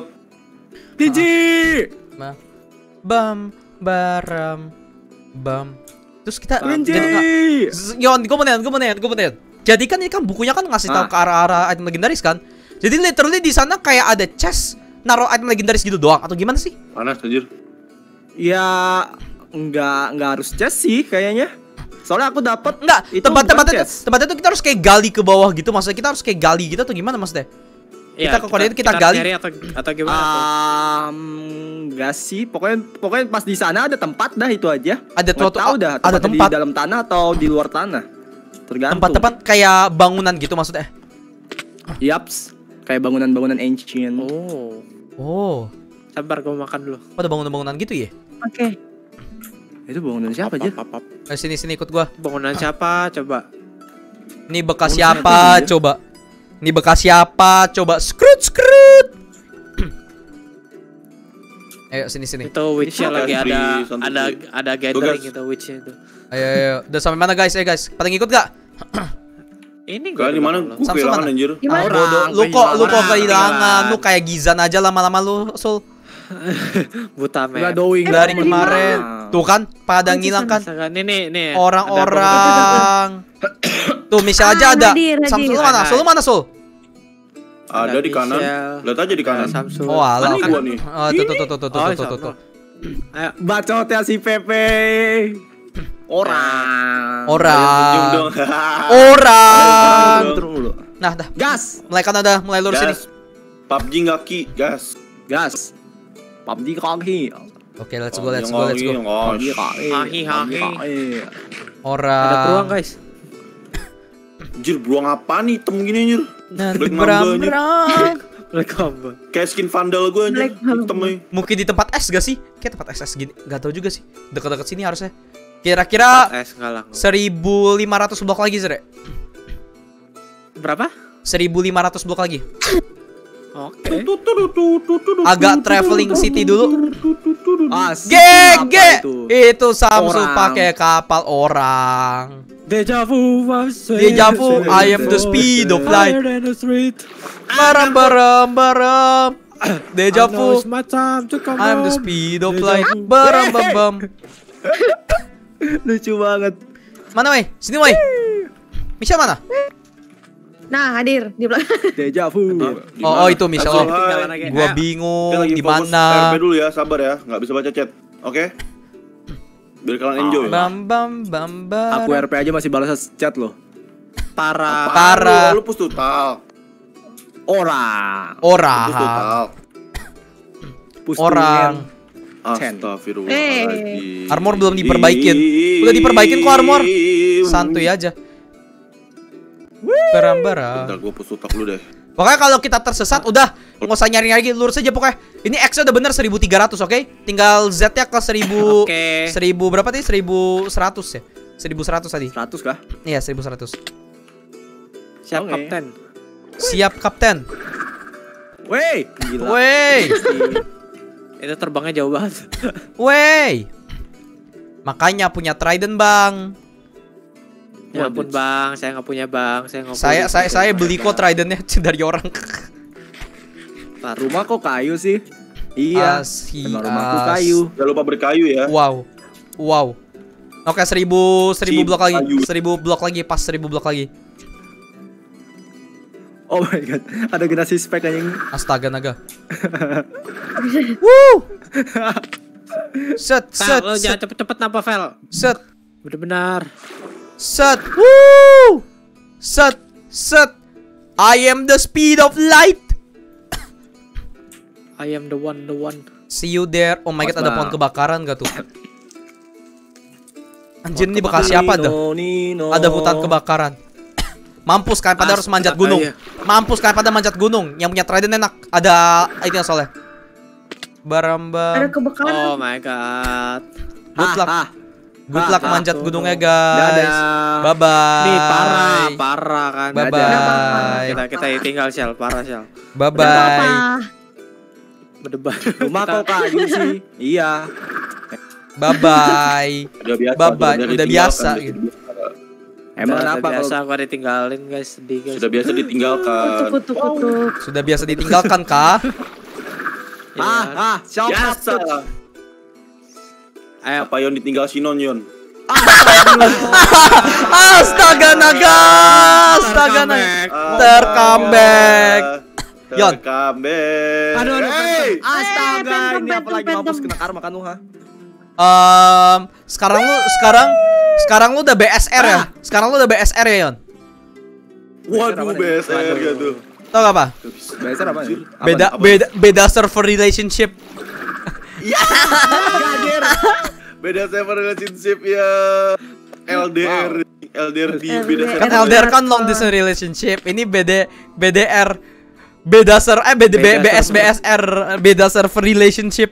Diji. Ma. Bam baram bam Terus kita Renji. jadi nggak- Yon, gue mau nanya, gue mau nanya, gue mau nanya. Jadi kan ini kan bukunya kan ngasih tahu Ah. ke arah-arah item legendaris kan. Jadi literally di sana kayak ada chest naruh item legendaris gitu doang atau gimana sih? Panas anjir. Ya nggak nggak harus chest sih kayaknya. Soalnya aku dapat Enggak, itu tempat-tempatnya bukan chest. tempatnya tuh kita harus kayak gali ke bawah gitu. Maksudnya kita harus kayak gali gitu atau gimana maksudnya? Iya, Kita ke koordinat, kita gali. nyari atau atau gimana tuh? Um, enggak sih, pokoknya pokoknya pas di sana ada tempat dah itu aja. Ada Nggak trotoar- tahu dah, ada tempatnya tempat. di dalam tanah atau di luar tanah. Tergantung. Tempat-tempat kayak bangunan gitu maksudnya. Yaps, kayak bangunan-bangunan ancient. Oh. Oh, Sabar gue makan dulu. oh, ada bangunan-bangunan gitu ya? Oke. Itu bangunan siapa aja? Pap, pap, pap. Eh, sini sini ikut gua. Bangunan siapa? Coba. Ini bekas Bangunan siapa? siapa sih, Coba. Ini bekas siapa? Coba skrut skrut. Ayo sini sini. Itu witch-nya Ini lagi siapa? ada Free santuy. ada ada gathering Tugas. itu witch-nya itu. Ayo ayo. Udah sampai mana guys? Eh guys, pada ngikut gak? Ini Kalian di mana? belum. Gue Samsung kehilangan mana? anjir. Gimana? Ah, bodoh. Lu kok kehilangan. lu kok Orang kehilangan? kehilangan. Lu kayak Gizan aja lama-lama lu, Sul. Buta Enggak men. doing Dari di kemarin. mana? Tuh kan pada Oh, ngilang kan Misalkan ini nih. orang-orang. Tuh Michelle aja Ah, ada. hadir, hadir. Samsul lu mana? Sul lu mana, Sul? Ada di kanan. Lihat aja di kanan. Samsung. Oh, alah. Ini gua nih. Oh, tuh tuh tuh tuh tuh Oh, tuh tuh tuh. Ayo. Bacotnya si Pepe. Orang. Senyum Orang. dong. Orang. Terus dulu. Nah, dah. Gas, Mulai kan ada, mulai lurus sini. Gas. P U B G nggak ki, gas. gas. P U B G kaki. Oke, let's go, let's go, let's go. P U B G kaki. Hahi, hahi. Orang. Ada beruang guys. Anjir, beruang apa nih? Hitam gini anjir. Nanti Black Mamba, anjir. berang. Black Mamba. Kayak skin vandal gue anjir. Black Mamba. Hitam nih. Mungkin di tempat es gak sih? Kayak tempat es es gini. Gak tahu juga sih. Dekat-dekat sini harusnya. Kira-kira Es ngalang. seribu lima ratus blok lagi, Zre. Berapa? seribu lima ratus blok lagi. Oke. Agak traveling city dulu. As. G G. Itu? Itu Samsung Orang. pakai kapal orang. Deja vu, Deja vu, I am the speed of light. Baram baram baram. Deja vu, I am the speed of light. Baram bam bam. Lucu banget. Mana woi? Sini woi. Misha mana? Nah, hadir di belakang. Deja vu. Oh, oh itu Misha. Oh. Ketinggalan lagi. Gua Ayo. bingung Kita lagi di fokus R P mana. dulu ya, sabar ya. Nggak bisa baca chat. Oke? Biar kalian enjoy. Bam bam bam bam. Aku R P aja masih balas chat loh. Parah. Apaan Parah. lu? Lu push total. Orang. Push Orang. total. Push Orang. Cen. Astagfirullahaladzim. Armor belum diperbaikin. Udah diperbaikin kok armor. Santuy aja. Baram baram. Bentar, gue push total dulu deh. Pokoknya kalau kita tersesat udah nggak usah nyari lagi, lurus aja pokoknya. Ini X-nya udah bener seribu tiga ratus, oke? Tinggal Z-nya ke seribu Oke. seribu berapa tadi? seribu seratus ya? seribu seratus tadi. seratus kah? Iya, seribu seratus. Siap Oke. kapten. Siap, Kapten. Wey, gila. Wey. Itu terbangnya jauh banget. Wey. Makanya punya Trident, Bang. Ya ampun bang, saya nggak punya bang, saya nggak. Saya saya saya beli kok Tridentnya dari orang. Rumah kok kayu sih? Iya. Asi- Emang rumahku as- kayu. Jangan lupa berkayu ya. Wow. Wow. Oke, seribu seribu Si blok lagi. kayu. Seribu blok lagi, pas seribu blok lagi. Oh my god, ada generasi spek anjing. Astaga naga. Woo. Set Fel, set lo jangan set cepet-cepet napa Fel. set Bener-bener. set. Woo. Set set. I am the speed of light. I am the one, the one. See you there. Oh my god, Mas, ada Bang. pohon kebakaran gak tuh? Anjir, ini bekas siapa dah? Nino, Nino. Ada hutan kebakaran. Mampus kalian pada harus manjat Astaga, gunung. iya. Mampus kalian pada manjat gunung. Yang punya Trident enak. Ada ini soalnya. Baramba. Ada kebakaran. Oh my god. Good luck. Ah, ah. Good luck Ah, manjat tuh, gunungnya tuh. guys. Dadah. Bye bye. Nih parah, parah kan. Bye Dadah. bye. Kita kita tinggal Shell, parah Shell. Bye Udah apa-apa. bye. Berdebar. Rumah kok kayu sih? Iya. Bye bye. Udah biasa. Bye bye. udah Udah ditinggalkan, biasa udah gitu. biasa. Emang Udah kenapa biasa kalau gua ditinggalin guys, sedih guys. Sudah biasa ditinggalkan. Kutuk, kutuk, kutuk. Sudah biasa ditinggalkan kah? Ya, ah ah, shout out Biasa. to- Ayo, Apa Yon ditinggal Sinon Yon? Astaga naga, astaga naga. Tercomeback. Yon. Tercomeback. Aduh, aduh, Hey. Astaga, Eh, ini pentem, apa lagi pentem, mampus pentem. kena karma kan lu, ha? Ehm, sekarang lu sekarang sekarang lu udah B S R ya? Sekarang lu udah B S R ya, Yon? Waduh, B S R Waduh. gitu. Tau gak apa? Biasa apa nih? Apa Beda nih? beda beda server relationship. Beda server relationship ya. L D R, L D R di beda L D R. Kan server. L D R kan long distance relationship. Ini B D B D R beda ser eh B D B Beda BS BS R beda server relationship.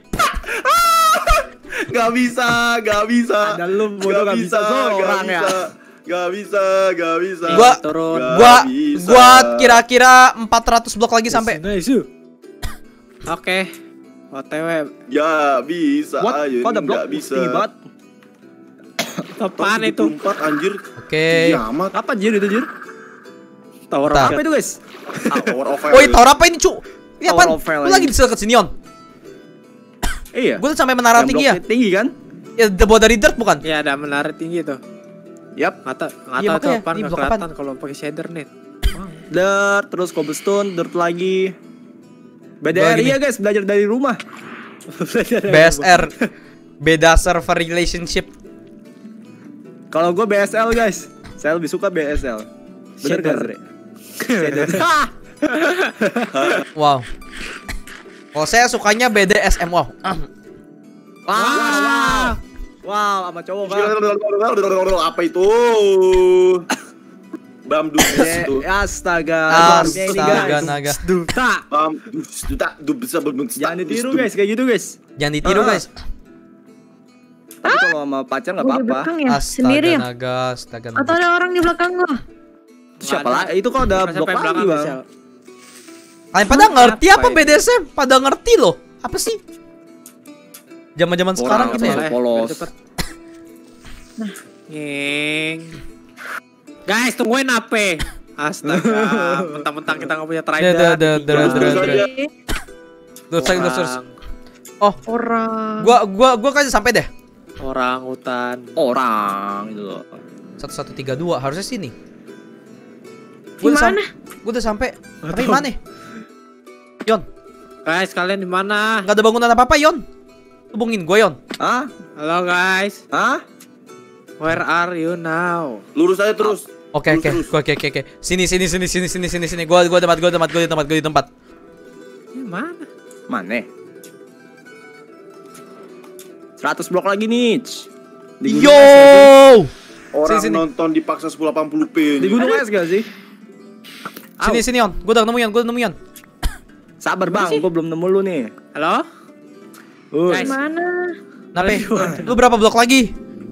Gak bisa, gak bisa. Ada lu bodoh gak bisa seorang ya. Gak bisa, gak bisa. Gua turun. Gak Gua bisa. gua kira-kira empat ratus blok lagi sampai. Nice. Oke. O T W. Gak bisa. What? ayo, Kok ada blok Gak bisa. tinggi banget? Apaan itu? Empat anjir. Oke. Tinggi amat. Apa Jir itu Jir? Tower Bentar. Apa itu guys? Ah, Tower of Woi, tower apa ini, Cu? Ini Tower apaan? of Hell Lu lagi. lagi di dekat sini, Yon. Iya. Gua tuh sampai menara Yang tinggi ya. bloknya tinggi kan? Ya, buat dari dirt bukan? Ya ada menara tinggi tuh. Yap. Nggak tahu, nggak Iya, tahu tuh makanya. apaan, Ini nggak blok kelihatan kalau pakai shader net. Dirt, terus cobblestone, dirt lagi. B D Gua R gini. iya guys, belajar dari rumah. B S R beda server relationship. Kalau gue B S L guys, saya lebih suka B S L. Bener gak Zre? Shader. Hah! Wow. Kalau saya sukanya B D S M. Wow. Wow, wow. Wow, sama cowok kan. Apa itu? Bam dus itu. Ya, astaga. Babnya ini, Astaga guys. naga. Duta. Bam dus duta du bisa berbentuk. Jangan ditiru guys, kayak gitu guys. Jangan ditiru, Ah. guys. Tapi kalau sama pacar nggak Gua di apa-apa. belakang ya, Astaga sendiri ya. naga, astaga Atau naga. ada orang di belakang gua? Siapa lah? Itu kalau udah blok lagi bang. Kalian pada ngerti Apa apa ya? B D S M? Pada ngerti loh. Apa sih? Zaman-zaman sekarang Orang gitu ya. apa? Polos. Ngeng. Guys, tungguin apa? Astaga, mentang-mentang kita nggak punya Dah, trident. dah, dah, dah, Terus, dah, terus dah. aja. Terus, terus, terus, terus. Oh, Orang. gua gua gua kasih sampai deh. Orang hutan. Orang itu loh. satu satu tiga dua harusnya sini. Di Gua udah sam- mana? Gua udah sampai. Tapi mana? Yon, Guys, kalian di mana? nggak ada bangunan apa-apa, Yon. Hubungin gue, Yon. Hah? Halo guys, Hah? where are you now? Lurus aja terus. Oke, Terus, oke. terus. Gua oke, oke, oke. Sini, sini, sini, sini, sini, sini, sini. Gua gua tempat, gua tempat, gua di tempat, gua di tempat. Di mana? Mana? seratus blok lagi nih. Di gunung Yo! es gak sih? Orang Sini, sini. nonton dipaksa sepuluh delapan puluh p. Di gunung es gak sih? Sini, sini, Yon. Gua udah nemu Yon, gua udah nemu Yon. Sabar bang, gue belum nemu lu nih. Halo? Uh, Guys. Mana? Nape? Lu berapa blok lagi?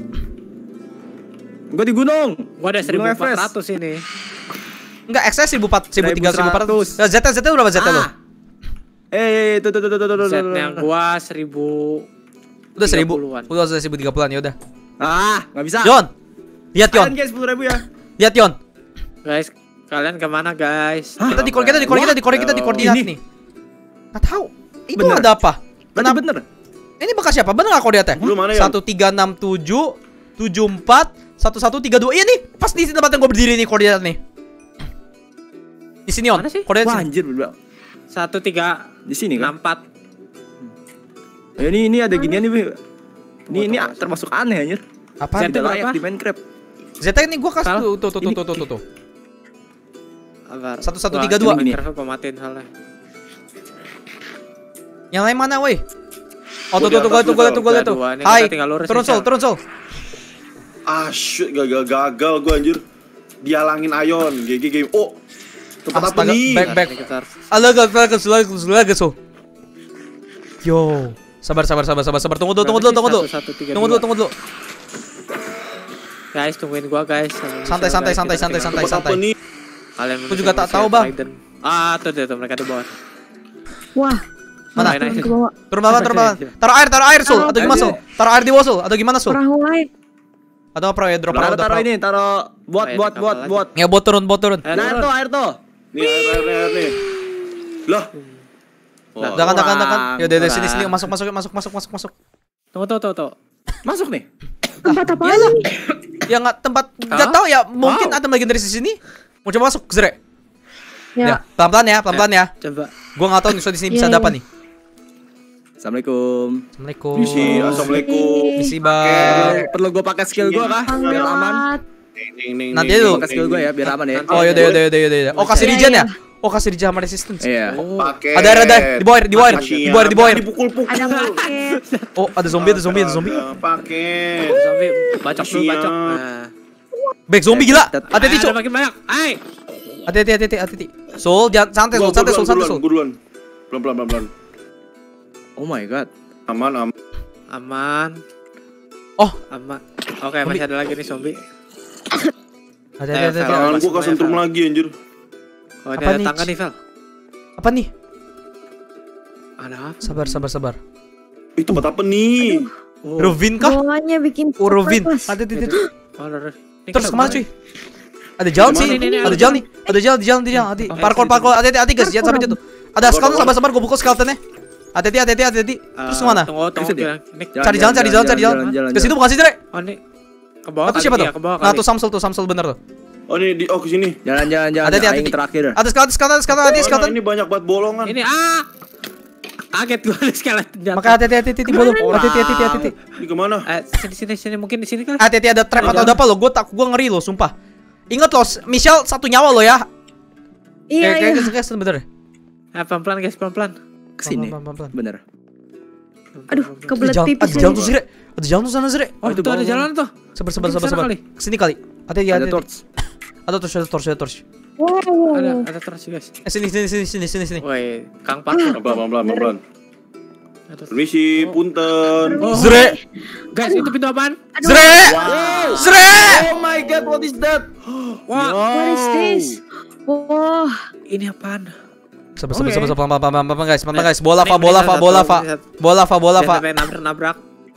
gue di gunung. Gua ada seribu Gunung empat Everest. ratus ini. Enggak, X S seribu empat ratus, seribu tiga ratus, seribu empat ratus. seribu Nah, Z Z berapa Z lu? Ah. Eh, tuh tuh tuh tuh tuh tuh, tuh. Z yang gua seribu. Udah seribu. tiga puluhan. Udah seribu tiga puluhan ya udah. Ah, nggak bisa. Yon. Lihat Yon. Kalian guys sepuluh ribu ya. Lihat Yon. Guys, kalian kemana guys? Kita di kita di kita di kita di koordinat Ini. nih. Nggak tahu. Itu Bener. ada apa? Berarti Kenapa? bener. Ini bekas siapa? Bener nggak koordinatnya? Lu mana, Yon? Satu tiga enam tujuh tujuh empat satu satu tiga dua. Iya nih, pas di tempat yang gue berdiri nih koordinat nih. Di sini Yon. Mana sih? Koordinat Wah sini. anjir berdua. Satu tiga Di sini enam kan. empat. Eh, ini ini ada ginian nih. Bi. Ini ini Tunggu, tunggu, termasuk aneh anjir. Apa? Z Tidak layak berapa? di Minecraft. Z ini gue kasih Salah. tuh tuh tuh tuh Ini- tuh tuh tuh. Agar. Satu, satu, Wah, tiga, dua. ini Ini. Minecraft gua matiin soalnya. Yang lain mana, woi? Oh, Gua tuh di tuh tuh atas gue tuh gue lu, tuh gue Sol. tuh. Dua, ini Hai. kita tinggal lurus Turun nih, sol, Sol. turun sol. Ah shoot, gagal gagal gua anjir. Dialangin Ion, G G game. Oh. Tempat apa Astaga, nih? back back. Ini kita harus- Alaga, alaga, alaga, alaga, so. Yo, sabar, sabar, sabar, sabar, sabar. Tunggu dulu, tunggu dulu, tunggu dulu. Satu, satu, tiga, Tunggu dua. dulu, tunggu dulu. Guys, tungguin gua guys. Santai, santai, santai, santai, santai, Tempat apa santai. nih? Kalian Aku juga tak tahu, Bang. Ah, tuh tuh, tuh mereka di bawah. Wah. Mana? Turun ke bawah. Turun bawah, turun bawah. Taruh air, taruh air, Sul. Atau gimana, Sul? Taruh air di bawah, Sul. Atau gimana, Sul? Perahu lain. Atau apa ya, drop Taruh out, drop taruh out. ini, taruh buat Ayo, buat di buat kapal buat. Ya, bot turun, bot turun. Eh, Nah, air turun. tuh, air tuh. Nih, air air air nih. Lah. Nah, Wah. Jangan, jangan, jangan. Kurang, Ya udah, udah, sini, kurang. sini, masuk, masuk, masuk, masuk, masuk, masuk. Tunggu, tuh, tuh, tuh. Masuk nih. Tempat apa iyalah. nih? Ya nggak tempat nggak tahu ya, mungkin Oh. ada bagian dari sini. Mau coba masuk, Zre. Ya, Ya. pelan-pelan ya, pelan-pelan ya. Coba. Gua nggak tahu nih soal di sini bisa Iya, ada apa iya. nih. Assalamualaikum. Assalamualaikum. Misi, assalamualaikum. Misi, Perlu, Bang. perlu gue pakai skill gue kah? Biar aman. Ding, ding, ding, Nanti ding, dulu. ding, Pakai skill gue ya, biar aman ya. Oh, yaudah, yaudah, yaudah, yaudah, yaudah. Oh, kasih Iya, regen iya. ya? Oh, kasih regen sama resistance. Iya. Pakai. Ada, ada, di bawah, di bawah, di bawah, di bawah. Dipukul-pukul. Ada paket. Oh, ada zombie, ada zombie, ada zombie. Pakai. Zombie bacok dulu bacok. Siap. Nah. Back zombie gila. Hati-hati, Ah, Cuk. ada makin banyak. Hai. Hati-hati, hati-hati, hati-hati. Soul, jangan santai, Soul, santai, Soul, santai, Soul. Gue duluan. Pelan-pelan, pelan-pelan. Oh my god. Aman, aman. Aman. Oh, Aman. Oke, masih ada lagi nih zombie. hati-hati, hati-hati. Tangan Masuk gue kesentrum Vel. lagi anjir. Oh, ini Apa ada nih, tangga nih, Vel. Apa nih? Ada apa? Sabar, sabar, sabar. Itu tempat apa nih? Oh. Rovin kah? Bawahnya bikin Oh, Rovin. purpose. Hati-hati, hati-hati. Oh, ada- ada. Ini Terus kita kemana, kemana? cuy? Ada jalan sih, Kemana? Ini, ini, ada ada jalan nih, ada jalan, di jalan, di jalan. Hati, Oh, parkour, sini, parkour, hati-hati, hati guys, jangan sampai jatuh. Ada skeleton, sabar, sabar, gue pukul skeletonnya. Hati-hati, hati-hati, hati-hati. Terus Eh, kemana? Tunggu, tunggu. Bisa dia? Jalan. Ini Cari jalan, cari jalan, cari jalan. Ke situ bukan sih, Dre? oh, ini ke bawah. Atau kali, siapa tuh? iya, ke bawah Nah, kali. tuh Samsul tuh, Samsul bener tuh. Oh ini di oh ke sini. Jalan, jalan, jalan. Hati-hati, Aing hati-hati. terakhir. Ada skeleton, skeleton, skeleton, hati, Mana skeleton. ini banyak banget bolongan. Ini ah. Kaget gue ada skeleton jatuh. Maka hati-hati, hati-hati, bolong. Hati-hati, hati-hati, hati-hati. Ini kemana? Eh, sini sini sini mungkin di sini kali. Hati-hati, ada trap atau ada apa lo? Gue tak, gue ngeri lo, sumpah. Ingat lo, Michelle satu nyawa lo ya. Iya, Kayak iya. kayak kayak sebentar. Eh, pelan-pelan guys, pelan-pelan. Kesini. Pelan-pelan. Bener. Aduh, Ada kebelet jalan, pipis ada jalan lagi. tuh, Zre. Ada jalan tuh sana, Zre. Oh, itu ada jalan tuh. Sabar, sabar, Mungkin sabar, kesana sabar. kali. Kesini kali. Hati-hati, Ada hati-hati. torch. Ada torch, ada torch, ada torch. Wow. Ada ada terus guys. Eh, sini, sini, sini, sini, sini, sini. Woi, Kang Parkur. Pelan pelan pelan pelan. Ada- Permisi, punten. Oh, Zre, guys, itu pintu apaan? Zre, Zre. Oh my god, what is that? Wah, What is this? Wah, ini apaan? Sabar, sabar, Oke. sabar, sabar, pelan, pelan, pelan, pelan, guys, pelan, pelan, guys. Ini- Bola, fa, ini bola, satu, fa, bola, ini fa, satu. bola, fa, bola, Jangan fa. sampai nabrak-nabrak.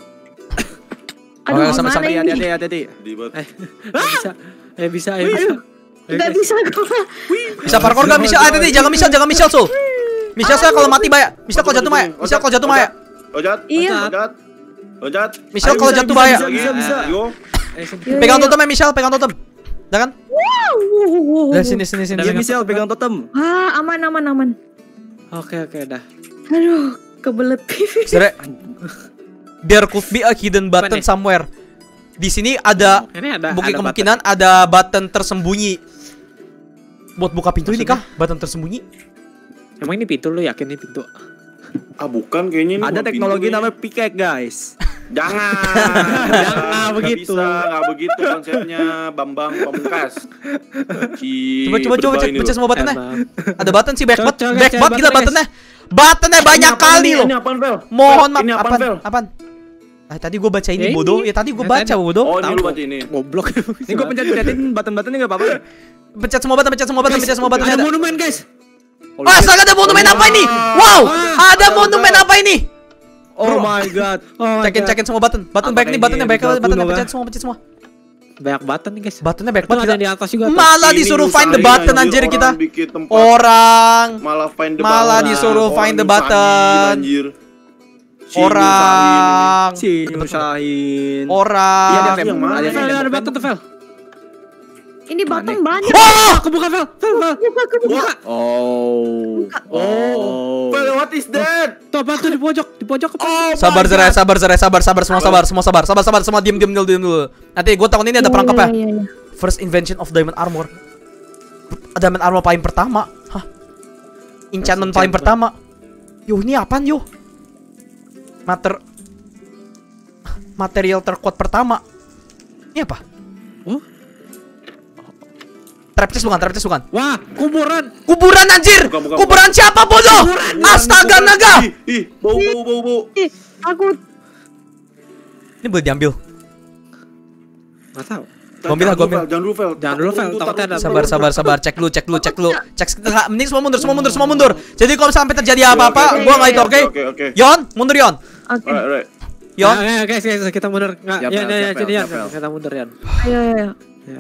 aduh, Oke, sampai- gimana sampai- ini? Hati-hati, hati-hati. Di bat. Eh, bisa. Eh, bisa, eh, bisa. Eh, Gak guys. bisa gue. Bisa parkour gak, Michelle? Hati-hati, jangan Michelle, jangan Michelle, Sul. Michelle saya kalau mati bahaya. Michelle kalau jatuh bahaya. Michelle kalau jatuh bahaya. Loncat. Iya. Loncat. Loncat. Michelle Ayo, kalau bisa, jatuh bisa, bahaya. Bisa, bisa, bisa. Ayo. Eh, sini. Iya, Pegang iya. totem ya, Michelle, pegang totem. Jangan. Wow. Dari sini, sini, sini. Iya, sini. Michelle pegang totem. Wah, aman, aman, aman. Oke, oke, dah. Aduh, kebelet pipis. Zre. There could be a hidden button nih? somewhere. Di sini ada Ini ada bukti ada kemungkinan ada button tersembunyi. Buat buka pintu ini kah? Button tersembunyi? button. Emang ini pintu, lu yakin ini pintu? Ah bukan kayaknya ini. Ada bukan teknologi pintu namanya pickaxe, guys. nih. Jangan. Jangan Nggak begitu. Bisa, nggak begitu konsepnya Bambang Pamungkas. Ci, Coba coba coba cek berbahaya pecah ini semua buttonnya. Emang. Ada button sih back Coba, bot, coba, back cari bot gila buttonnya, buttonnya. Buttonnya banyak Ini apaan kali nih? loh. Ini apaan, Vel? Mohon Vel, maaf. Ini apaan, Apaan? Vel? Apaan? Ah tadi gue baca ini Eh, bodoh. ini. Ya tadi gue Ya, baca tadi. bodoh. Oh, ini Tahu. lu baca ini. Goblok. Ini gue pencet-pencetin button-buttonnya nggak apa-apa. Pencet semua button, pencet semua button, pencet semua button. Ada Ada. monumen, guys. Oh, astaga ada monumen apa ini? Wow, ada monumen apa ini? Oh my god. Oh, my Cekin God. cekin semua button. Button Apakah baik nih, ini buttonnya yang baik, bisa buttonnya bunuh, pencet kah? semua, pencet semua. Banyak button nih, guys. Buttonnya back Itu bot ada kita. di atas juga. tuh. Malah Ini disuruh find the nyusahin, button anjir orang kita. bikin tempat, Orang malah find the malah button. disuruh Orang find the nyusahin, button. anjir. Si orang Si nyusahin. Iya, orang dia yang tembak. mana? Ada Vel, yang ada tembak. button tuh, Vel. Ini bottom Mana? banyak. Oh! Aku buka, Vel. Vel, Vel. Buka, buka. Oh. Oh. Vel, what is that? Tuh, apa tuh di pojok? Di pojok apa? Oh, Sabar Zere, sabar Zere, sabar sabar semua sabar, semua sabar, sabar sabar semua diem diem dulu diem dulu. Nanti gue tahun ini ada perangkap ya. Iya, iya, iya. First invention of diamond armor. Diamond armor paling pertama. Hah? Enchantment paling pertama. Yo ini apaan yo? Mater Material terkuat pertama. Ini apa? Oh? Trap chest bukan, trap chest bukan. Wah, kuburan. Kuburan anjir. Bukan, bukan, Kuburan siapa bodoh? Astaga naga. Ih, ih, bau bau bau bau. Ih, takut. Ini boleh diambil. Gak tahu. Gua ambil lah, gua ambil. Jangan dulu, Vel. Jangan dulu, Vel. Takutnya ada- Sabar sabar sabar, cek dulu, cek dulu, cek dulu. Cek enggak, mending semua mundur, semua mundur, semua mundur. Jadi kalau sampai terjadi apa-apa, oke, gua enggak itu, oke? Oke, oke. Yon, mundur Yon. Oke. Alright, alright. Yon. Nah, guys, guys, kita mundur. Enggak, Siap, ya, Vel, ya, ya, siap, jadi Vel, ya, siap, Vel. kita mundur ya. Ayo, ayo, ayo. Ya.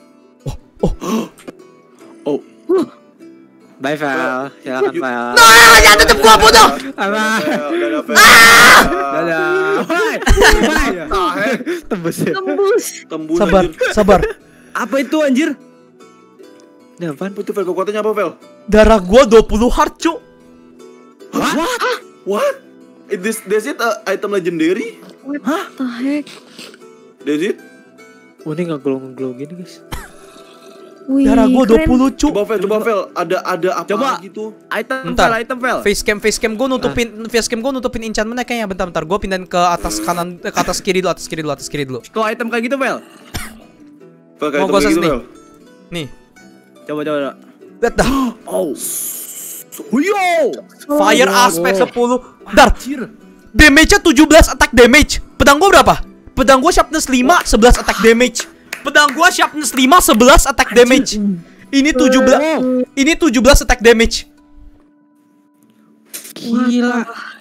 Oh, Bye, Vel. Silakan, Vel. Ah, jangan tutup gua bodoh. Apa? Vel, dadah, Vel. Dadah. Bye. Bye. Ah, eh. Tebak. Tembus ya. Tembus. Tembus Sabar, anjir. sabar. Apa itu anjir? Ini apaan? Apa itu Vel? Kekuatannya apa Vel? Darah gua dua puluh heart, Cuk. What? What? Is this, this it a item legendary? What the heck? That's it? Oh, ini nggak glow-glow gini guys. Wih, Darah gua dua keren. puluh, Cuk. Coba Vel, coba Vel. Ada ada apa Coba. gitu? Item Bentar. Vel, item Vel. Facecam, facecam gua nutupin, facecam gua nutupin enchantment-nya kayaknya. Bentar, bentar. Gua pindahin ke atas kanan, eh, ke atas kiri dulu, atas kiri dulu, atas kiri dulu. Kalau item kayak gitu Vel. Vel kayak Mau item gua kayak gitu nih. Vel. Nih, Coba coba. coba. lihat dah. Oh. Huyo. Fire aspect sepuluh. Dar, Anjir. damage-nya tujuh belas attack damage. Pedang gua berapa? Pedang gua sharpness lima, sebelas attack damage. Pedang gua sharpness lima, sebelas attack damage. Ini tujuh belas. Ini tujuh belas attack damage. Gila.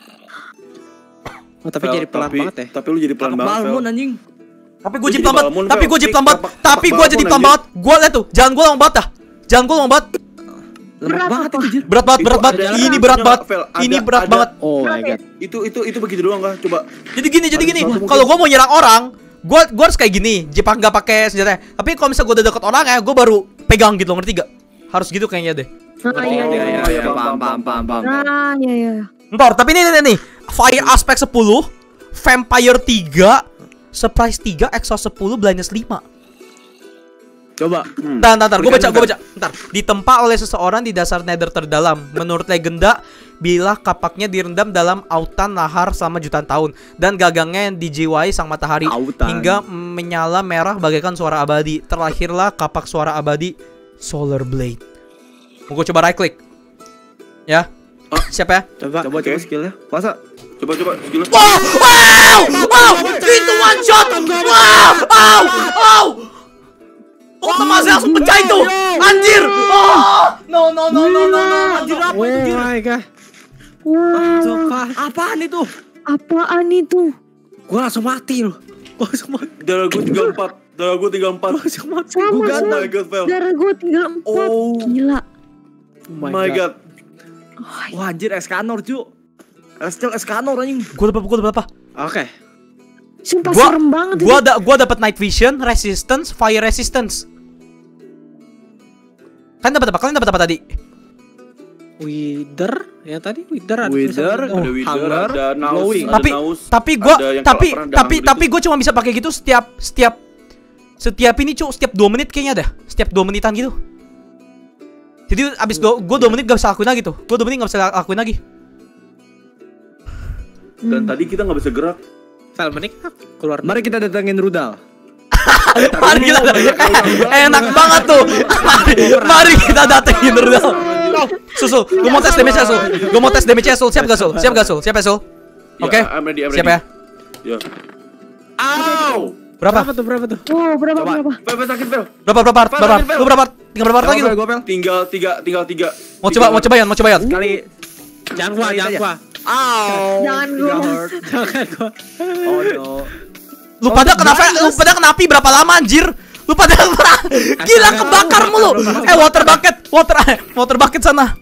Oh, tapi Vel, jadi pelan tapi- banget ya. Tapi lu jadi pelan Cakep banget Vel. Balmon anjing. Tapi gue Lu jadi jadi pelan banget. Balmon, Tapi Vel. gue jadi Ih, pelan banget. kapak- Tapi kapak gue jadi Balmon, pelan anjir. banget. Gue liat tuh, jalan gue long banget dah. Jalan gue long banget. Lemah Berat banget apa? itu anjir. Berat banget, Itu berat banget. ada- Ini ada- berat ada- banget. Vel, ada- Ini berat ada- banget. Oh my god. Itu itu itu begitu doang kah? Coba. Jadi gini, jadi Ada gini. sesuatu mungkin. Kalau gue mau nyerang orang, gue gue harus kayak gini. Jepang nggak pakai senjata. Tapi kalau misalnya gue udah deket orang ya, gue baru pegang gitu, ngerti gak? Harus gitu kayaknya deh. Nah, Oh, iya, iya, iya, iya. iya, paham, paham, paham, paham. Nah, iya, iya. Ntar, tapi ini nih, nih, nih. Fire aspect sepuluh, Vampire tiga, Surprise tiga, Exhaust sepuluh, Blindness lima. Coba. Ntar, ntar, ntar, gue baca, Berikan, gue baca. Ntar, ditempa oleh seseorang di dasar nether terdalam. Menurut legenda, bila kapaknya direndam dalam autan lahar selama jutaan tahun dan gagangnya yang dijiwai sang matahari Autan. hingga menyala merah bagaikan suara abadi. Terlahirlah kapak suara abadi Solar Blade. Mau gue coba right click. Ya. Siapa ya? Coba. Coba Oke. coba skillnya. Masa? Coba coba skill. Wow! Wow! Wow! Itu one shot! Wow! Wow! Wow! Oh, temasnya langsung pecah itu! Anjir! Oh! No, no, no, no, no, no. Anjir apa Oh itu? Anjir? my god. Wah, Coba. Apaan itu? apaan itu? Gua langsung mati loh. Gua langsung mati. Darah gue tinggal empat. Darah gue tinggal empat. Gua langsung mati. Sama, Oh sama. my god Vel. Darah gue tinggal empat. Oh Gila. Oh my god. Wah anjir Escanor cu. Estel Escanor anjing. Gue dapat gue dapat apa? Oke. Sumpah Gua serem banget gua itu. ada gua dapat night vision, resistance, fire resistance. Kalian dapat apa? Kalian dapat apa tadi? Wither yang tadi Wither ada Wither. tulisan Ada Wither, Hunger, ada Naus, glowing. ada Tapi Naus. tapi gua ada yang tapi kelaparan, ada tapi Hunger tapi itu. gua cuma bisa pakai gitu setiap setiap setiap ini cu setiap dua menit kayaknya dah. Setiap dua menitan gitu. Jadi abis dua, gua dua menit gak bisa lakuin lagi tuh. Gua dua menit gak bisa lakuin lagi. Dan tadi kita nggak bisa gerak. Vel menik keluar. Mari kita datengin Rudal. Mari kita eh, enak banget tuh. Mari, mari kita datengin dulu. Susul, gua mau tes damage-nya, Sul. Gua mau tes damage-nya, Sul. Siap gak, Sul? Siap gak, Sul? Siap ya, Sul? Ya, Oke. I'm ready, I'm Siap ready. ya? Ya. Ow! Berapa? Berapa tuh? Berapa tuh? Oh, berapa Coba. berapa? Vel, Vel sakit Vel. Berapa berapa art? Fel, Berapa? Fel, Fel. Lu berapa? art? Tinggal berapa art lagi lu? Gue pel. Tinggal tiga, tinggal tiga. Mau Tiga coba, mau heart. coba ya, mau coba ya. Sekali. Jangan gua, Sekali jangan aja. gua. Ow. Jangan Tiga gua. heart. Jangan gua. Oh no. Lu pada kenapa? Lu pada kenapi berapa lama anjir? Lu pada gila kebakar mulu. Eh water bucket, water water bucket sana.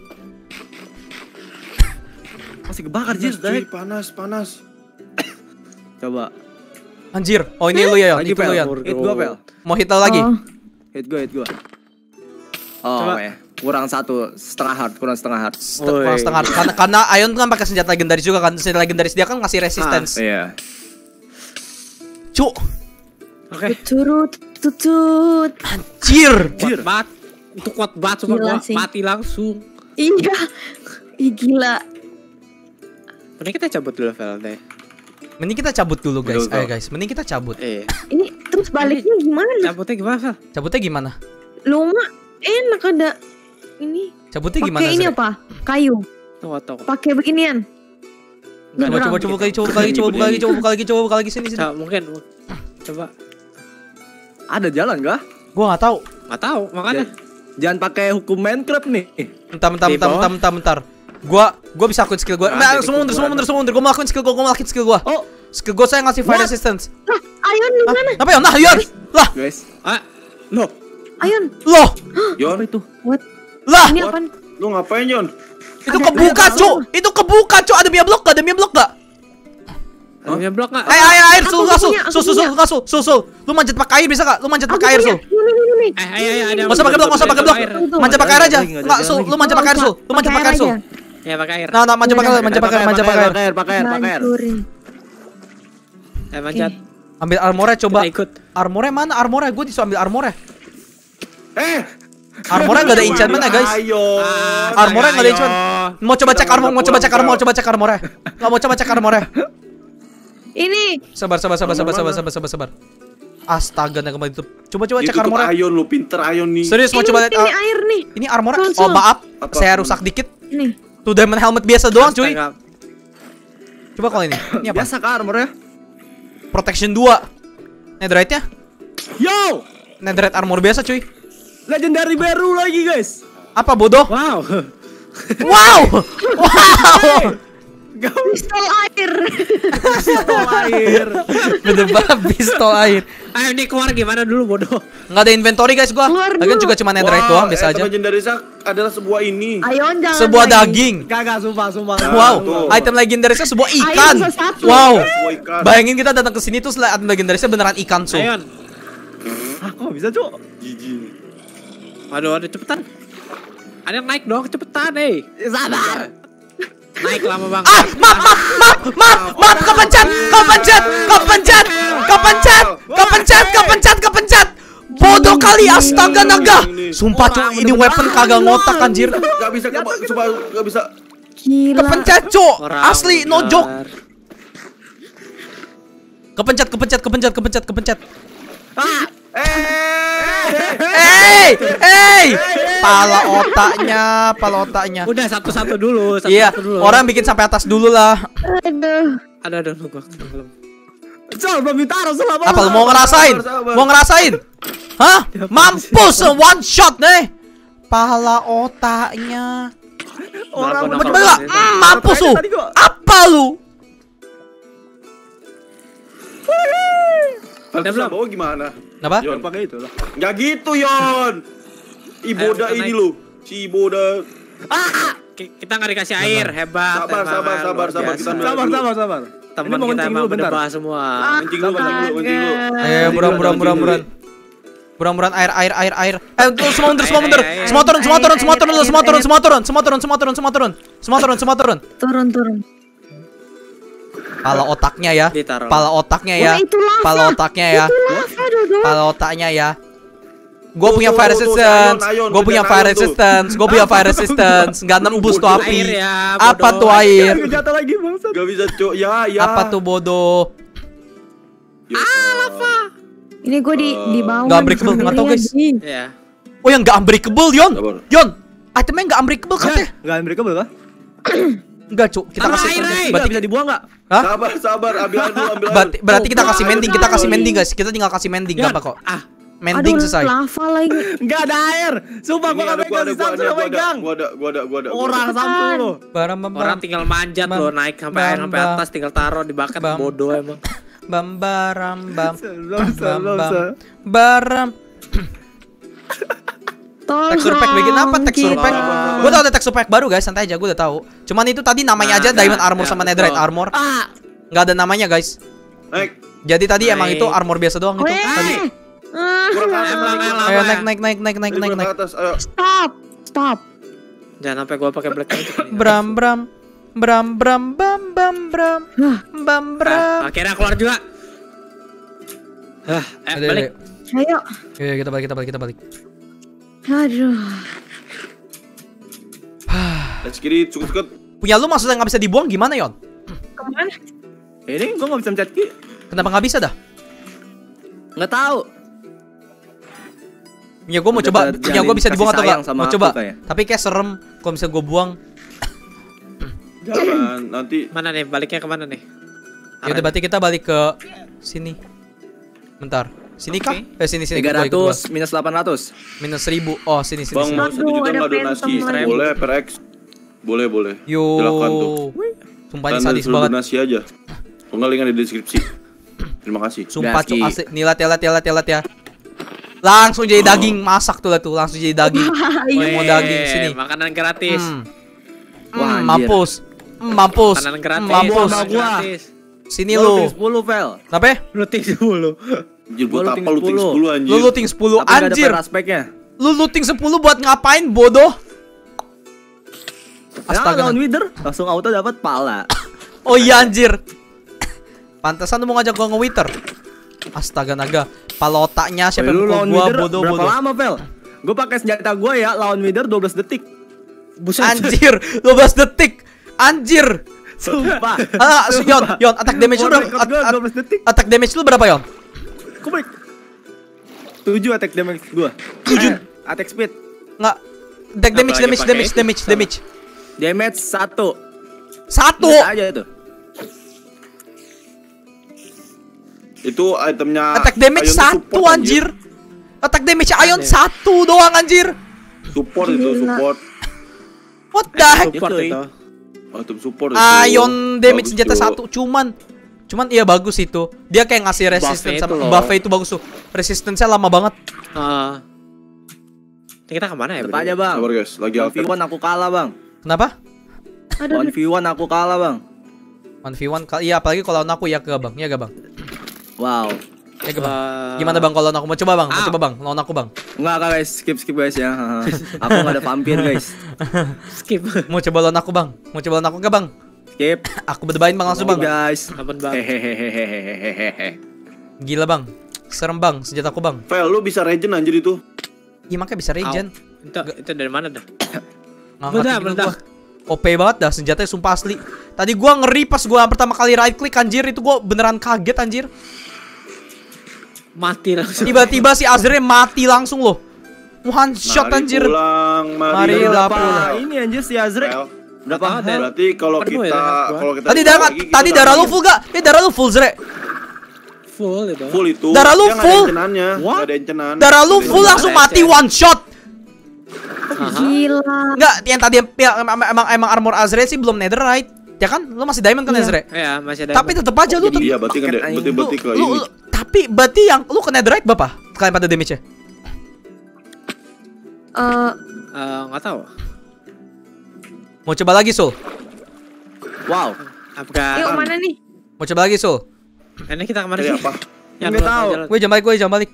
Masih kebakar Panas, Jir. cuy, panas, panas. Coba. Anjir. Oh ini lu ya, Lagi itu lu pel. ya. Hit gua pel. Mau hit lagi? Oh. Hit gua, hit gua. Oh, Coba. ya. Kurang satu setengah heart, kurang setengah heart. Set- kurang Woi. setengah karena karena Ion kan pakai senjata legendaris juga kan. Senjata legendaris dia kan ngasih resistance. Iya. Cuk. Oke. Turut tutut. Anjir. Kuat banget. Itu kuat banget sumpah Gila gua sih. mati langsung. Iya. Ih gila. Mending kita cabut dulu Vel deh. Mending kita cabut dulu guys. Betul, Ayo guys, mending kita cabut. Eh, Ini terus baliknya gimana? cabutnya gimana Vel? Cabutnya gimana? Lu mah enak ada ini. Cabutnya gimana? Pakai ini Zre? apa? Kayu. Tunggu, tunggu. Pakai beginian. Coba coba coba coba lagi, coba buka lagi, coba buka lagi, coba buka lagi, coba buka lagi sini sini. Coba, mungkin coba. Ada jalan gak? Gua nggak tahu. Nggak tahu, makanya. Jangan pakai hukum Minecraft nih. Bentar, bentar, Di bentar, bawah. bentar, bentar, bentar. Gua, gua bisa lakuin skill gua. Nah, Nah, jadi semua mundur, semua kuburan. mundur, semua mundur. Gua mau lakuin skill gua, gua mau lakuin skill gua. Oh, Skill gua saya ngasih fire What? resistance. Lah, Ayon di Hah? mana? Apa ya? Nah, Yon. Lah, guys. Ah, loh. Ayon. loh, Yon, Apa itu? What? lah. Ini What? apaan? lu ngapain Yon? Itu Ada- kebuka, ada- Cuk. Itu kebuka, Cuk. Ada mia block gak? Ada mia block gak? Punya blok nggak? Air, air, air, sul, Aku sul, punya, aku sul, sul, sul, punya. sul, sul, sul. Lu manjat pakai air bisa gak? Lu manjat Aku pakai air, punya. sul. Ini, ini, ini. Eh, ayo, ayo, ada. Nggak usah pakai blok, nggak usah pakai blok. Air. Manjat pakai air aja. Nggak ada Nggak, jalan sul, lagi. lu manjat pakai air, sul. Lu manjat pakai air, sul. Ya pakai air. Nah, nah, manjat pakai air, manjat pakai air, manjat pakai air. Pakai air, pakai air, pakai air. Hancurin. Eh, manjat. Ambil armornya coba. Kita ikut. Armornya mana? Armornya gue disuruh ambil armornya. Eh, Armornya nggak ada enchantment ya, guys. Ayo. Armornya nggak ada Ayo. enchantment. Mau coba cek armor, mau coba cek armor, mau coba cek armornya. Nggak mau coba cek armornya. Ini. Sabar, sabar, sabar, sabar, sabar, sabar, sabar, sabar. Astaga, nah kembali tutup. Coba, coba cek Ditutup armornya. Ayon lu, pinter Ayon nih. Serius mau Ini, coba lihat? ini ah, air nih. Ini armornya. Sul, Oh sul. maaf, Apa? saya rusak dikit. Nih. Tuh diamond helmet biasa doang, cuy. Astaga. Coba kalau ini. Ini apa? Biasa kah armornya? Protection dua. Netherite-nya? Yo! Netherite armor biasa, cuy. Legendary baru lagi, guys. Apa bodoh? Wow. Wow! Wow! Pistol air. Pistol air. Bener banget pistol air. Ayo ini keluar gimana dulu bodoh. Nggak ada inventory guys gua. Keluar Lagian dulu. juga cuma netherite doang biasa aja. Legendarisnya adalah sebuah ini. Ayon jangan. Sebuah lagi. daging. Kagak, sumpah, sumpah. Wow, tuh. item legendarisnya sebuah Ayo, ikan. satu. Wow. Sebuah ikan. Bayangin kita datang ke sini terus item legendarisnya beneran ikan, so. Ayon. Ah, kok bisa, Cuk? Jijik. Waduh, ada cepetan. Ada yang naik dong, cepetan, eh. Sabar. Naik lama banget. Ah, maaf, maaf, maaf, maaf, maaf, kepencet, kepencet, kepencet, kepencet, kepencet, kepencet, kepencet. Bodoh kali, astaga naga. Sumpah cuy, ini weapon kagak ngotak anjir. Gak bisa, coba gak bisa. Gila. Kepencet, cuk. Orang Asli, no bener. joke. Kepencet, kepencet, kepencet, kepencet, kepencet. Ah, Hey, hey, pala otaknya, pala otaknya. Udah satu-satu dulu, Iya, satu-satu dulu. orang bikin sampai atas dulu lah. Aduh. Ada ada gua belum. Col, belum ditaruh selama. Apa lu mau ngerasain? sabar. Mau ngerasain? Hah? Mampus one shot nih. Pala otaknya. Orang Coba, Coba coba. Mm, mampus lu. Tadi gua- Apa lu? Pantesan belum? bawa gimana? Kenapa? Yon, pakai itu lah. Gak gitu Yon. Iboda Ayo, kita ini naik. lo. Si Iboda. Ki- Kita nggak dikasih air, hebat. Sabar, emang, sabar, sabar, luar sabar, biasa. kita dulu. Sabar, sabar, sabar. Teman Ini mau kita kencing emang dulu bentar. berdebah semua. Kencing dulu, kencing dulu, kencing dulu. Ayo, buram buram buram buram. Buram buram air air air air. Eh, tuh, semua mundur, semua mundur. Semua turun, semua turun, semua turun, semua turun, semua turun, semua turun, semua turun, semua turun. Semua turun, semua turun. Turun, turun. Pala otaknya ya. Ditaruh. Pala otaknya ya. Wah, itu lava. Pala otaknya ya. Itu lava, Dodo. Pala otaknya ya. Gue punya Tuh, fire tuh, tuh, resistance. Ayon, Ayon, Gue punya kerjaan fire Ayon tuh. resistance. Gue punya fire resistance. Nggak nembus tuh api. Air ya, Apa bodoh. tuh air? Jatuh lagi, bangsat. Gak bisa cuk. Ya, ya. Apa tuh bodoh? Ah, Ini gue di di bawah. Nggak unbreakable, nggak tahu, guys. Nih. Iya. Oh yang nggak unbreakable, Yon. Sabar. Yon, itemnya nggak unbreakable katanya. Enggak unbreakable kah? Enggak, Cuk. Kita Taruh kasih. air, eh. Enggak Berarti bisa dibuang enggak? Hah? Sabar, sabar. Ambil air dulu, ambil air. Berarti, berarti kita kasih Oh, mending, kita kasih mending guys. Kita tinggal kasih mending, Yan. gampang kok. Ah, Mending Aduh, selesai. lava lagi. Enggak ada air. Sumpah Ini gua enggak ada, gua pegang ada, si gua Samsul ada, yang gua ada, pegang. gua ada, gua ada, gua ada. Orang Samsul lo. Baram bam orang bam. tinggal manjat Bam. loh, naik sampai air sampai Bam, bam. atas tinggal taruh di bucket, Bam. bodoh emang. Bam baram bam. Belum, Bam belum, bam. belum. Baram. Tolong. Texture pack bikin apa texture kita. pack? Gua tau ada texture pack baru guys, santai aja gua udah tahu. Cuman itu tadi namanya aja Nah, diamond nah, armor ya, sama betul. netherite armor. Ah, Nggak ada namanya guys. Naik. Jadi tadi emang Naik. itu armor biasa doang itu. Weh. Tadi. Ah, Kurang ke atas, Emang, naik, emang. Ayo ya? naik naik naik naik naik naik kurang naik. ke atas. Ayo. Stop. Stop. Jangan sampai gua pakai black nih. Bram bram. Bram bram bam bam bram. Hah. Bam bram. Ah, akhirnya keluar juga. Hah, eh, Ayo, balik. ayo, Ayo. ayo. Ayo, kita balik kita balik kita balik. Aduh. Let's get it, cukup-cukup. Punya lu maksudnya nggak bisa dibuang gimana Yon? Kemana? ini gua enggak bisa mencet ki. Kenapa nggak bisa dah? Enggak tahu. Punya gue mau Udah coba, terjalin punya gue bisa kasih dibuang atau sayang nggak? sama Mau aku coba. kayak. Tapi kayak serem kalau bisa gue buang. Jangan, nanti Mana nih? Baliknya kemana nih? Ya udah berarti kita balik ke sini. Bentar. Sini kah? Oke. Eh sini sini tiga gua ikut gua. ratus minus delapan ratus. Minus seribu. Oh sini sini. Bang sini. mau satu Aduh, juta ada nggak donasi? phantom lagi. Boleh per X. Boleh, boleh. Yo. Silakan tuh. Sumpah ini Tanda sadis suruh banget. donasi aja. Kalau nggak link ada di deskripsi. Terima kasih. Sumpah Gaski. cu asik. Nih lihat ya lihat ya lihat ya lihat ya. Langsung jadi daging masak tuh lah tuh. Langsung jadi daging. Yang mau Weh, daging sini. Makanan gratis. Hmm. Wah, Hmm, anjir. mampus. Hmm, mampus. Makanan Hmm, gratis. mampus. Sama gua. Gratis. Sini Gua lu. looting sepuluh, Vel. Kenapa? Looting sepuluh. Anjir buat Gua apa looting lu ting sepuluh. sepuluh anjir? Lu looting sepuluh Tapi nggak ada anjir. peraspeknya. Lu looting sepuluh buat ngapain bodoh? Ya, Astaga. lawan Wither langsung auto dapat pala. Oh iya anjir. Pantesan lu mau ngajak gua nge-wither. Astaga naga. Pala otaknya siapa Lu yang lawan mukul gua Wither bodoh berapa bodoh. lama, Vel? Gue pakai senjata gua ya, lawan Wither dua belas detik. Buset. Anjir, dua belas detik. Anjir. Sumpah. Ah, Yon, Yon, attack damage lu World berapa? record gua At- at- dua belas detik. Attack damage lu berapa, Yon? Kubik. tujuh attack damage gua. Tujuh. Eh, attack speed. Nggak. Attack damage, Apalagi damage, pakai damage, itu, damage, sama. damage. Damage satu. Satu. Lihat aja itu. Itu itemnya Attack damage Ion tuh satu support, anjir. Attack damage Ion Aneh. satu doang anjir. Support itu Gila. support. What the heck? Support cuy. itu. Item support itu. Ion damage Bagus, senjata Cuk. satu cuman cuman iya bagus itu. Dia kayak ngasih resistance itu sama loh. buff itu bagus tuh. Resistance-nya lama banget. Heeh. Ini kita kemana ya? Tetap bro? aja, Bang. Sabar guys, lagi one v alter. one aku kalah, Bang. Kenapa? Aduh, one v one aku kalah, Bang. one v one kali iya apalagi kalau lawan aku ya ke Bang. Iya gak Bang? Wow. Ya gak Bang? Eh, Gimana Bang kalau lawan aku mau coba Bang? Mau Ah. coba Bang lawan aku Bang. Enggak, Kak, guys. Skip skip guys ya. Aku enggak ada vampir, guys. Skip. Mau coba lawan aku Bang? Mau coba lawan aku gak Bang? Skip. Aku berdebain Bang langsung Skip, Bang. guys. Ampun bang. Hehehehehehehe. Gila Bang. Serem Bang senjataku Bang. Vel, lu bisa regen anjir itu. Iya makanya bisa regen. Itu, itu dari mana dah? Nggak ngerti Meledak, juga meledak. gua. O P banget dah senjatanya sumpah asli. Tadi gua ngeri pas gua pertama kali right click anjir itu gua beneran kaget anjir. Mati langsung. Tiba-tiba si Azrael mati langsung loh. One shot Mari anjir. pulang, mari, Mari pulang. lah Berapa pulang. ini anjir si Azre? Vel, Berapa? Nggak tahu, Dan. berarti kalau Penuh ya, kita gua. kalau kita Tadi darah lagi, kita tadi darah lu dapetin. full gak? Eh darah lu full Zre. Full itu. Full itu. Darah lu dia nggak full. ada encenannya, What? nggak ada encenan. Darah lu Jadi full lu langsung ada mati aja. one shot. gila. Enggak, yang tadi ya, emang, emang emang armor Azrael sih belum netherite. Ya kan? Lu masih diamond kan Iya. Azrael? Ya masih ada. Tapi tetep aja lu Iya, berarti kan Paket berarti aing. berarti ke lu, ini. lu- tapi berarti yang lu ke netherite berapa? Kalian pada damage-nya? Eh, Eh, nggak tahu. Mau coba lagi Sul? Wow. Apakah? yuk mana nih? Mau coba lagi Sul? Ini kita kemana Jadi sih? apa? Yang Nggak luar tahu. jalan. Gue jangan balik, gue jangan balik.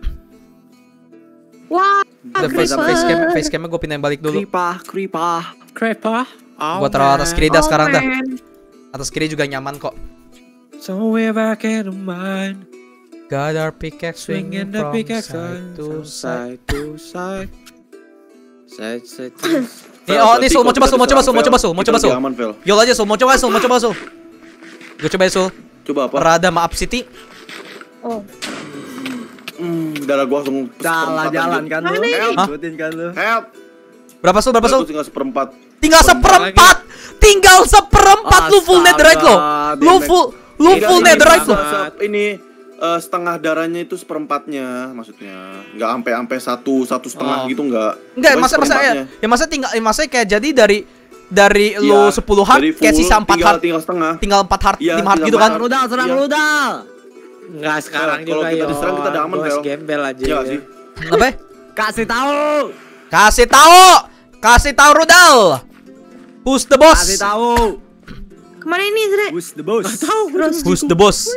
Wah, Udah face, creeper. face cam, face camnya gue pindahin balik dulu. Kripa, kripa. Creeper. Oh, Gua taruh atas kiri dah Oh, sekarang dah. man. Atas kiri juga nyaman kok. So we're back in the mind. Got our pickaxe Swinging swinging the from pickaxe side to from side. side to side. Side side to Nih, Vel, oh, berarti nih Sul, mau kalau coba kita Sul, mau coba Sul, mau diserang, coba Sul, mau kita coba Sul. lebih aman, Vel. Yol aja Sul, mau coba Sul, mau coba Sul. Gue coba ya Sul. Coba apa? Rada maaf City. Oh, Hmm, darah gua langsung Salah seperempat jalan anjir. kan lu? Mana ini? Ikutin kan lu? Help. Berapa Sul, berapa Darah Sul? gua tinggal seperempat. Tinggal seperempat. Tinggal seperempat lu full Astaga, netherite lo. Lu damage. full lu Tidak, full ini netherite se- lo. se- Ini eh, setengah darahnya itu seperempatnya maksudnya. Nggak sampai sampai satu satu setengah Oh. gitu nggak. Enggak, Pokoknya masa masa ya, seperempatnya. ya masa tinggal ya masa kayak jadi dari dari Iya, lu sepuluh heart dari kayak full sisa empat tinggal, heart. tinggal setengah. Tinggal empat heart, Iya, lima heart tinggal gitu kan. empat Rudal, serang Iya. rudal. Enggak sekarang Kalau juga kita Yon. diserang, kita udah aman, Gua masih Vel. gembel aja. Iya nggak sih. Apa? ya? Kasih tahu. Kasih tahu. Kasih tahu Rudal. Who's the boss? Kasih tahu. kemana ini Zre? Who's the boss? Tahu. Terus Who's the boss?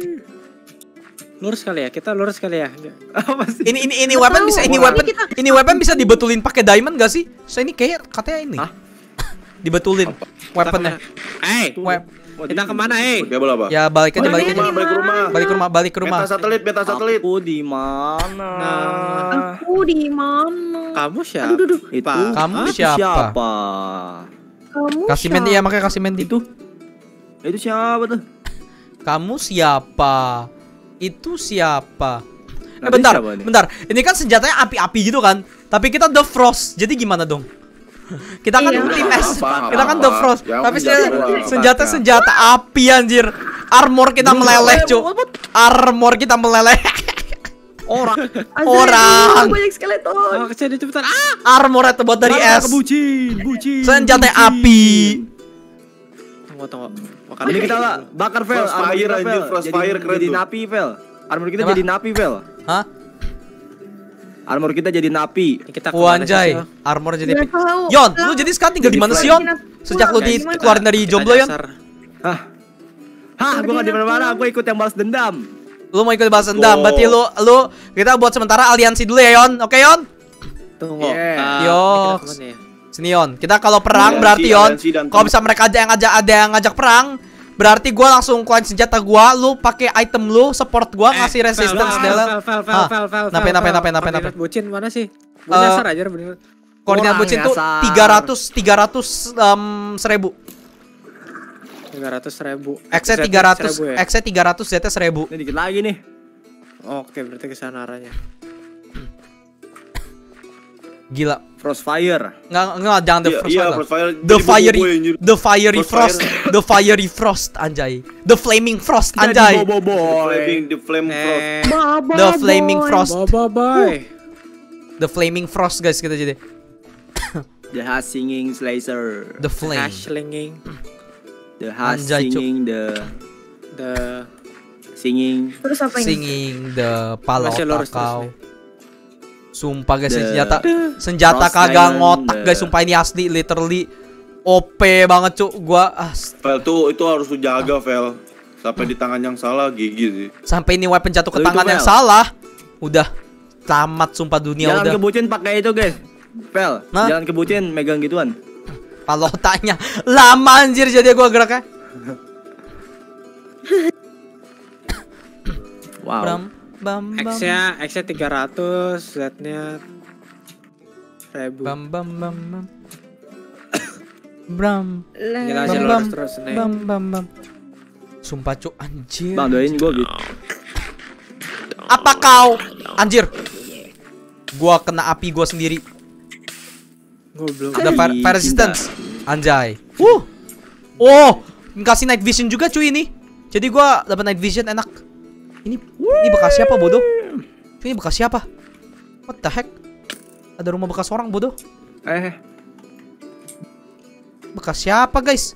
Lurus kali ya, kita lurus kali ya. Apa sih? Ini ini ini Nggak weapon tahu, bisa ini Bang. weapon Ini kita- ini weapon bisa dibetulin pakai diamond gak sih? So ini kayak katanya ini. Hah? Dibetulin weaponnya. Eh, Web. kita kemana eh? Kabel apa? Ya balik aja Mana balik ini? aja. Rumah, balik ke rumah. Balik ke rumah, balik ke rumah. Peta satelit, peta satelit. Aku di mana? aku di mana? Kamu siapa? Aduh, duh, duh. Itu Kamu itu siapa? siapa? Kamu Kasih Mandy ya, makanya kasih Mandy. Itu itu siapa tuh? Kamu siapa? Itu siapa? Eh Nanti bentar, siapa nih? bentar. Ini kan senjatanya api-api gitu kan? Tapi kita The Frost. Jadi gimana dong? Kita kan Iya. tim S. Apa, Kita kan apa, The Frost. apa. Tapi Ya, senjata udah. senjata senjata api anjir. Armor kita meleleh, Cuk. Armor kita meleleh. Orang. Azrael, Orang. banyak skeleton. Oh, kesini cepetan. Ah! Armor terbuat dari Mana es. Bucin, bucin. Senjata bucin. api. Tunggu, tunggu. Makan Ini kita lah bakar Vel. Frost armor fire, kita, anjir, Vel. frost Jadi- fire keren Jadi tuh. napi Vel. Armor kita Apa? jadi napi Vel. Hah? Armor kita jadi napi. Ini kita kemana sih, Wanjay, Sil? armor jadi Nggak api. tahu. Yon, Lah, lu jadi sekarang tinggal di Jadi mana sih fly. Yon? Sejak lu Guys, dikeluarin dari kita jomblo Yon? nyasar. Hah. Hah, gue gak di mana-mana, gue ikut yang balas dendam. Lu mau ikut balas dendam, Oh. berarti lu lu kita buat sementara aliansi dulu ya Yon. Oke Yon? Tunggu. Yeah. Ah, Yo. ini kita kemana ya? Sini Yon. Kita kalau perang Aliansi, berarti Yon. aliansi dan Kalau tim. bisa mereka aja yang ngajak ada yang ngajak perang, berarti gua langsung keluarin senjata gua, lu pakai item lu, support gua Eh, ngasih resistance Vel, Del. Vel, Vel, Vel, Hah? Vel, Vel, Nape, Vel, nape, Vel. nape, nape, Koordinat nape? bucin mana sih? Eh, Nyasar aja bener. Koordinat Kurang bucin tuh nyasar. tiga ratus tiga ratus seribu. tiga ratus ribu. X-nya tiga ratus, X-nya tiga ratus, Z-nya seribu. Ini dikit lagi nih. Oke, berarti ke sana arahnya. Gila. Frostfire. Enggak enggak jangan the Iya, frost. iya, lah. Frostfire. The Jadi fiery, bobo, anjir. the fiery Frostfire. frost, the fiery frost anjay. The flaming frost Jadi anjay. bobo The flaming, boy. the flame frost. Eh, Baba The flaming boy. frost, bye bye. the flaming frost guys kita jadi. The heart singing slicer. The flame. Ashlinging The heart Anjay, Cuk. singing the the singing. Terus apa ini? Singing the pala Masih lurus otak kau. terus nih. Sumpah guys, The- senjata senjata Frost kagak Island, ngotak the- guys, sumpah ini asli literally O P banget cuk. Gua ah, Vel tuh itu harus lu jaga, Vel. Sampai di tangan yang salah gigi sih. sampai ini weapon jatuh ke Lu itu, tangan yang Vel. salah, udah tamat sumpah dunia Jalan udah. kebucin pakai itu guys. Pel, Hah? jalan kebucin megang gituan. Pala otaknya lama anjir jadi gua geraknya. Wow. Bram, bam, bam, X-nya X-nya tiga ratus, Z-nya seribu. bam, bam, bam, bam. Bram, Gila bam, sih bam, lurus terus nih. bam, bam, bam. Sumpah cuk anjir. Bang doain gua gitu. Apa kau? Anjir. Gua kena api gua sendiri. Goblok. Ada fire, Ih, fire resistance. Anjay. Wuh. Oh, kasih night vision juga cuy ini. Jadi gua dapat night vision enak. Ini ini bekas siapa bodoh? Cuy, ini bekas siapa? What the heck? Ada rumah bekas orang bodoh. Eh, Bekas siapa, guys?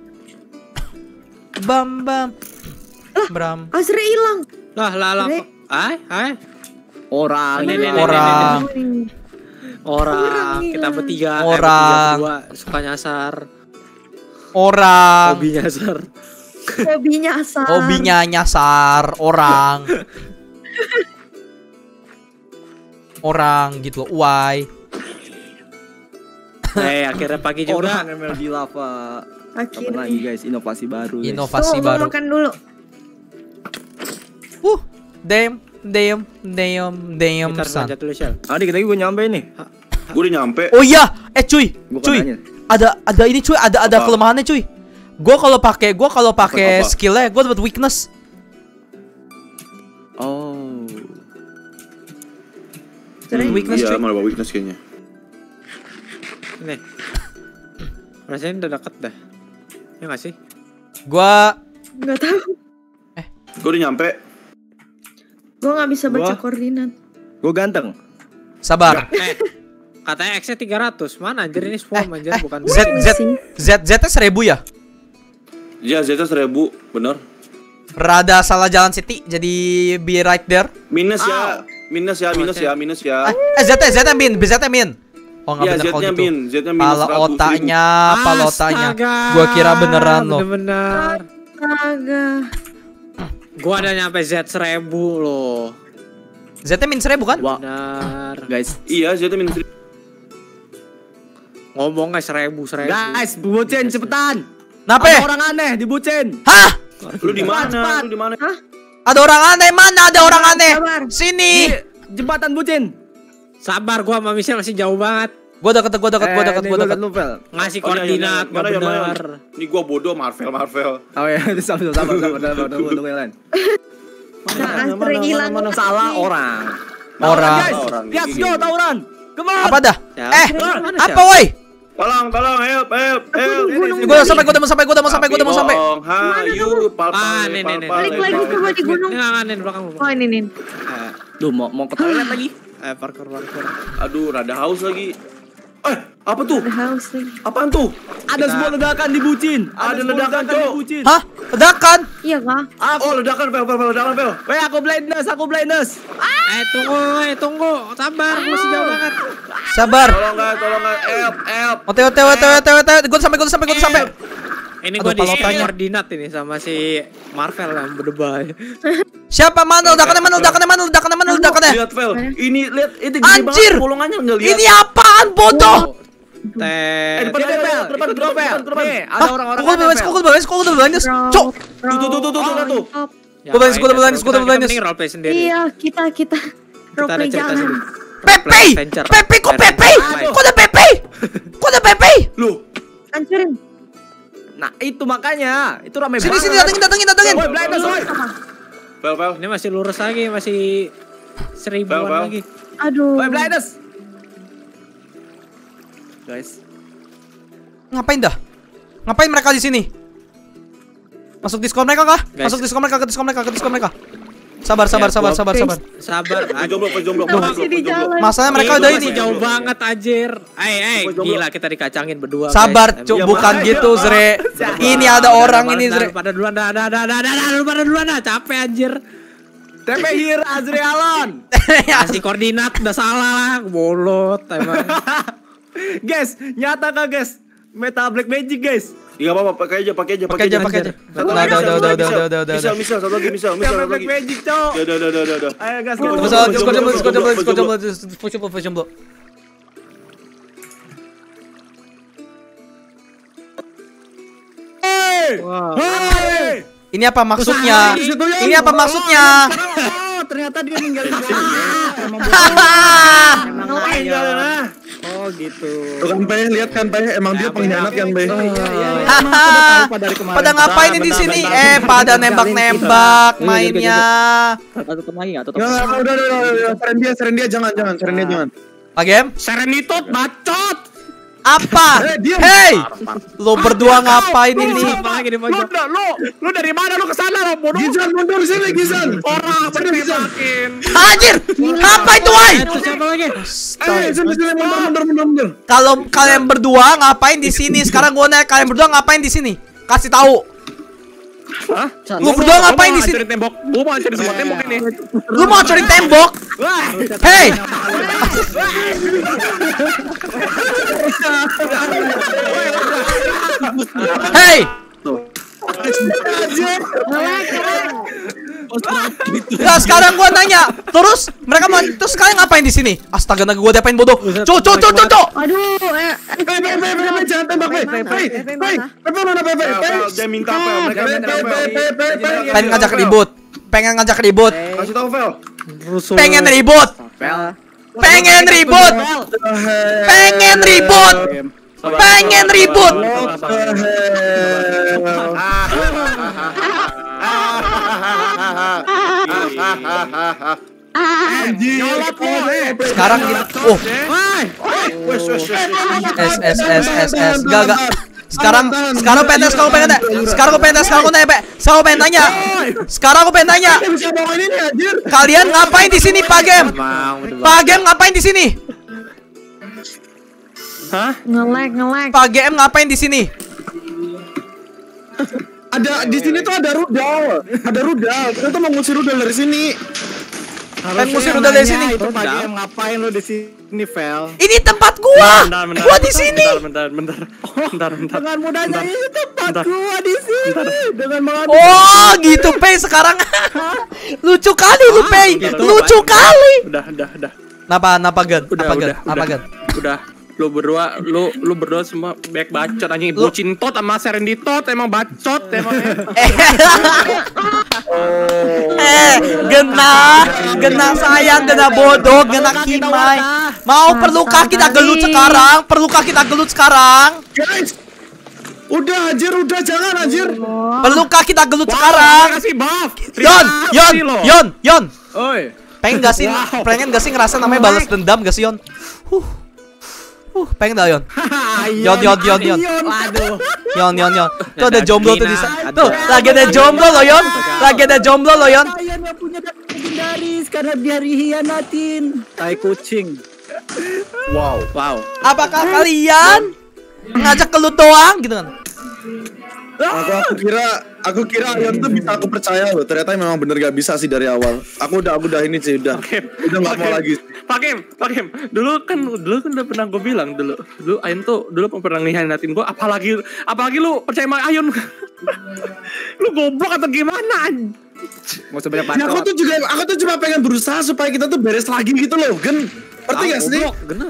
Bam bam. Bram. Azra hilang. Lah lah lah. Re. Hai, hai. orang Ini, ini ini, Orang. Orang, Orang kita hilang. bertiga, eh, Orang. bertiga berdua suka nyasar, Orang. hobi nyasar. Hobinya asal. Hobinya nyasar orang. Orang gitu loh. Why? Eh, akhirnya pagi juga. orang M L G lava. Kapan Akhirnya. lagi guys, inovasi baru. guys. Inovasi Tuh, mau baru. makan dulu. Uh, damn, damn, damn, damn, Kita son. lanjut dulu, Shell. Ah, dikit lagi gue nyampe nih. Gue udah nyampe. Oh iya, eh cuy, Bukan cuy, nanya. ada ada ini cuy, ada ada Apa? kelemahannya cuy. Gua kalau pakai, gua kalau pakai Apa? skillnya, gua dapat weakness. Oh. Keren. Weakness Iya, cuy. malah bawa weakness kayaknya. Nih. Rasanya udah deket dah. Ya nggak sih? Gua Nggak tahu. Gue udah nyampe. Gue nggak bisa baca Wah. koordinat. Gue ganteng. sabar. Eh, katanya X-nya tiga ratus. Mana anjir ini swarm anjir eh, bukan Z Z Z Z nya seribu ya? Ya, Zeta seribu, bener. Rada salah jalan City, jadi be right there. Minus ya, minus ya, minus ya, minus ya. Eh, Z Z Z min, Z min. Oh nggak Iya, bener kalau Z-nya gitu. min, Z-nya minus Pala seratus otaknya, pala otaknya. Astaga, Gua kira beneran loh. Bener-bener. Astaga. Gua ada nyampe Z seribu loh. Z nya min seribu kan? Wah, Benar. guys. Iya, Z-nya minus seribu. Ngomong guys seribu seribu. Guys, bucin cepetan. Kenapa? Ada orang aneh di bucin. Hah? Lu di Cepat, cepat. mana? Lu di mana? Ada orang aneh, mana ada orang aneh? Sabar. Sini. Di jembatan bucin. Sabar, gua sama Michelle masih jauh banget. Gua deket, gua deket, gua deket, Eh, gua nih, deket. lu, Vel. Ngasih Oh, iya, iya, iya. koordinat Mana, nggak ya, mana? benar. Ini gua bodoh, Marvel, Marvel. Oh ya, sabar, sabar, sabar, sabar, sabar, tunggu, tunggu yang lain. Nah, Azra hilang. Salah orang. Orang. Guys, Orang. let's go, tawuran. Come on. Apa dah? Ya, Eh, mana, apa Syal? woi? Tolong, tolong, help, help, help. gunung. Gua udah sampai, gua udah mau sampai, gua udah mau sampai, gua udah mau sampai. Bohong, hayu, pal, pal, Ah, nih, nih, pal, nih. pal, Balik pal, lagi pal. coba di gunung. Ini nggak nganin belakang lu. Oh ini nih. Eh, Duh, mau mau ke toilet lagi. eh parkour parkour. Aduh, rada haus lagi. Eh, apa tuh? Ada haus lagi. Apaan tuh? Ada sebuah ledakan di bucin. Ada sebuah ledakan, di Cok. bucin. Hah? Ledakan? Iya kah? Oh, ledakan, Pel, Pel, Pel, ledakan, Pel. Weh, aku blindness, aku blindness. Eh tunggu, eh tunggu, sabar, masih jauh banget. Sabar. Tolong, guys, tolong, guys. Help, help. Ote, ote, ote, ote, ote. Gua udah sampai, gua udah sampai, gua udah sampai. Ini Aduh, gua di palotanya. koordinat ini sama si Marvel yang berdebat. Siapa mana ledakannya mana ledakannya mana ledakannya mana ledakannya? Lihat Vel, ini lihat itu gede Anjir! banget bolongannya nggak lihat. Ini apaan bodoh? Teh. depan, Ini depan, Vel, depan, itu depan, Vel. depan, depan. Nih, ada Hah? orang-orang Kok double kok double kok double Cok. Tuh, tuh, tuh, tuh, tuh, tuh, tuh. Gua blindness, gua blindness, gua blindness. Mending roleplay sendiri. Iya, kita kita Kita ada roleplay cerita jangan. sendiri. Pepe! Adventure. Pepe kok Pepe? Adventure. Kok ada Pepe? Kok ada Pepe? Lu, Hancurin. Nah, itu makanya. Itu rame Sini banget. sini datengin datengin datengin. Woi, blindness, woi. Vel, Vel. Ini masih lurus lagi, masih seribuan Vel, Vel. lagi. Aduh. Woi, blindness. Guys. Ngapain dah? Ngapain mereka di sini? Masuk Discord mereka kah? Guys. Masuk Discord mereka, ke Discord mereka, ke Discord mereka. Sabar, sabar, Ya, sabar, gua- sabar, sabar. Sabar. Pak jomblo, Pak jomblo, Kita Pak masih di jomblo, Pak jomblo. jalan. Masalahnya mereka Ih, udah gua ini. masih jauh banget anjir. Eh, eh, Gua jomblo. gila kita dikacangin berdua. Sabar, guys. Cuk, Ya, bukan makanya, gitu, Pak. Zre. Sabar. Ini ada orang Pada- ini, Zre. Pada duluan, dah, dah, dah, dah, dah, dah, lu pada duluan dah, capek anjir. T P here Azri Alon. Kasih koordinat udah salah lah, bolot emang. Guys, nyata kah guys? Meta Black Magic guys. Iya, apa-apa, pakai aja, pakai aja, Pakai aja, pakai aja. Satu Udah, lagi, udah, satu udah, lagi, udah, misal. udah, udah, Misal, udah. misal, satu lagi, misal, misal, Meta satu Black lagi. Magic, cok. Ya, udah, udah, udah, udah, udah. Ayo guys, Coba kita salah, Jomblo, Discord jomblo, jomblo, Discord jomblo, jomblo, Discord jomblo, jomblo. Discord jomblo, Discord jomblo. Hey! Ini apa maksudnya? Ini apa maksudnya? Oh, ternyata dia ninggalin gua. Emang Hahaha. Oh, gitu. Tuh kan Pe, lihat kan Pe, emang dia pengkhianat kan Pe. Oh, iya, iya, iya. Hahaha. Emang aku udah tahu dari kemarin. Pada ngapain ini di Bentar, sini? bentar, Eh, pada nembak-nembak mainnya. Tutup lagi enggak? Tutup. Ya, udah, udah, udah, udah, seren dia, seren dia, jangan, jangan, seren dia, jangan. Pak Game? Serenitot bacot. Apa? Eh, diam. Hey! Lo berdua ngapain ini? Apa lagi di Lu, pojok? lu, lu dari mana lu kesana lo bodoh? Gizan, mundur sini, Gizan. Orang Sini, Gizan. Anjir! Apa itu, woi? Itu siapa lagi? Eh, sini, sini, mundur, mundur, mundur, mundur. Kalau kalian berdua ngapain di sini? Sekarang gua nanya kalian berdua ngapain di sini? Kasih tahu. Hah? Lu berdua ngapain di sini? Tembok. Gua mau hancurin semua tembok ini. Lu mau hancurin tembok? Wah, Hey! Hey! Nah, sekarang gua nanya. Terus mereka mau terus kalian ngapain di sini? Astaga, naga gua diapain bodoh. Cok, cok, cok, cok, cok. Aduh, eh. Pe, Pe, Pe, Pe, Pe, jangan tembak, Pe. Pe, Pe, Pe, Pe, mana Pe, Pe, Vel, Pe? Vel, dia minta Vel, mereka Pe, minta Pe, Pe, Vel. Pe, Pe, Pe. Pengen ngajak ribut. Pengen ngajak ribut. Kasih tahu Vel. Pengen ribut. Pengen ribut. Pengen ribut. Pengen ribut. Sekarang gini. Oh, Wes, wes, wes, wes. S S S S S. Gak gak. Sekarang sekarang pengen sekarang pengen tanya. Sekarang aku pengen tanya, sekarang aku tanya, Pe. Sekarang aku pengen tanya. Sekarang aku pengen tanya. Bisa bawain ini anjir. Kalian ngapain di sini, Pak Game? Pak Game ngapain di sini? Nge-lag, nge-lag. Pak Game ngapain di sini? Ada di sini tuh ada rudal. Ada rudal. Kita tuh mau ngusir rudal dari sini. Pengen ngusir udah dari sini. Itu pagi yang ngapain lu di sini, Vel? Ini tempat gua. Gua di sini. Bentar, bentar. Bentar, bentar. Dengan mudahnya ini tempat gua di sini. Dengan mengadu. Oh, gitu, Pe. Sekarang lucu kali lu, Pe. Lucu kali. Udah, udah, udah. Napa, napa Gan? Udah, Apa Gan? udah, Apa udah. Gan? Udah. Lu berdua, lu lu berdua semua baik bacot anjing. Bucin tot sama Serenditot emang bacot emang. Eh, gena, gena sayang, gena bodoh, gena kimai. Mau perlukah kita gelut sekarang? Perlukah kita gelut sekarang? Guys. Udah anjir, udah jangan anjir. Perlukah kita gelut sekarang? Kasih buff. Yon, Yon, Yon, Yon. Oi. Pengen gak sih, pengen gak sih ngerasa namanya balas dendam gak sih, Yon? Huh, huh, pengen dah, Yon. Yon, Yon, Yon, Yon. Waduh. Yon, Yon, Yon. Tuh ada jomblo tuh di sana. Tuh, lagi ada jomblo loh, Yon. Lagi ada jomblo loh, Yon. Kalian yang punya data legendaris karena dia dihianatin. Tai kucing. Wow. Wow. Apakah kalian ngajak gelut doang gitu kan? Aku, aku kira aku kira Ion tuh bisa aku percaya loh. Ternyata memang bener gak bisa sih dari awal. Aku udah aku udah ini sih udah. Pak Kim, Udah nggak mau lagi. Pak Kim, Pak Kim, dulu kan dulu kan udah pernah gue bilang dulu, dulu Ayun tuh dulu pernah ngianatin gue, apalagi apalagi lu percaya sama Ayun. Lu goblok atau gimana? Nggak usah banyak Ya, aku bacot. tuh juga aku tuh cuma pengen berusaha supaya kita tuh beres lagi gitu loh, Gen. Ngerti gak sih? Goblok, genah.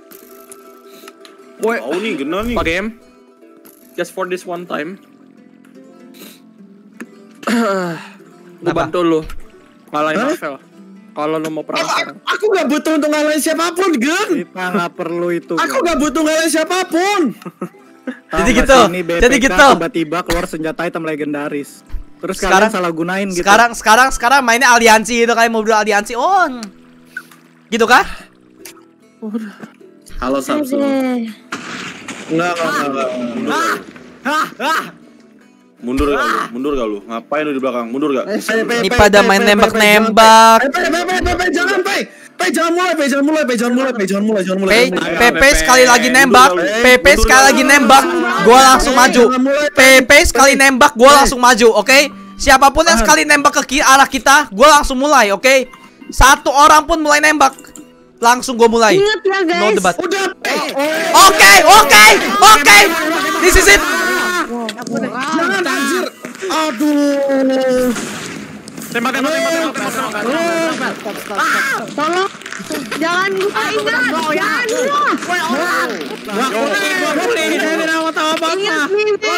Woi, Oh nih, gena nih. Pak Kim, just for this one time. Gue Kenapa? bantu lu ngalahin Hah? Marvel. Kalau lu mau perang Aku, sekarang. aku gak butuh untuk ngalahin siapapun, Gen. kita nggak perlu itu. Aku gak butuh ngalahin siapapun. Jadi gitu, jadi gitu. Tiba-tiba keluar senjata item legendaris. Terus Sekarang- kalian salah gunain gitu. Sekarang sekarang sekarang mainnya aliansi itu kayak mobil aliansi on. Gitu kah? Halo Samsung. Aduh. Enggak, enggak, enggak, enggak. Mundur. Mundur gak lu? Mundur gak lu? Ngapain lu di belakang? Mundur gak? Ini pada main nembak-nembak. Pe, pe, pe, pe, pe, jangan, pe. Pe, jangan mulai, pe, jangan mulai, pe, jangan mulai, pe, jangan mulai, jangan mulai. P jangan mulai. PP sekali lagi nembak, P P sekali lagi nembak, gua langsung maju. P P sekali nembak, gua langsung maju, oke? Siapapun yang sekali nembak ke ki- arah kita, gua langsung mulai, oke? Satu orang pun mulai nembak, langsung gua mulai. Ingat ya guys. No debat. Udah, pe. Oke, oke, oke. This is it. Jangan, anjir. Aduh. Tembak, tembak, tembak, tembak, tembak, tembak, tembak. Tolong. Jangan lupa ingat. Jangan lupa. Ingat mimpi.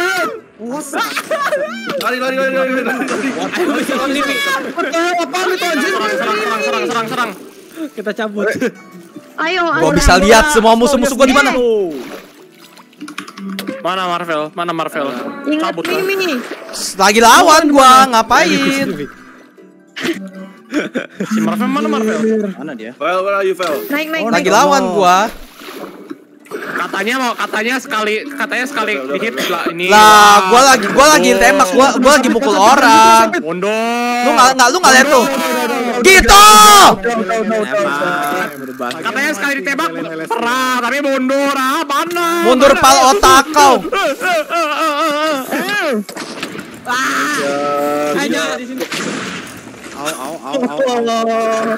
Lari, lari, lari, lari, lari. Apa itu anjir? Serang, serang, serang, serang, serang, serang. Kita cabut. Ayo. Gua ayo. bisa lihat semua musuh-musuh gua di mana. Mana Marvel? Mana Marvel? Ingat Cabut lah. mimpi. Lagi lawan gua, ngapain? Si Marvel mana Marvel? Mana dia? Vel, where are you, Vel? Naik naik naik. Lagi lawan gua. Katanya mau katanya sekali katanya sekali dihit lah ini. Lah, gua lagi gua lagi tembak, gua gua lagi mukul orang. Mundur. Lu nggak nggak lu nggak lihat tuh? Gitu. Katanya sekali ditembak perah, tapi mundur. Ah, mana? Mundur pal otak kau. Au au au au.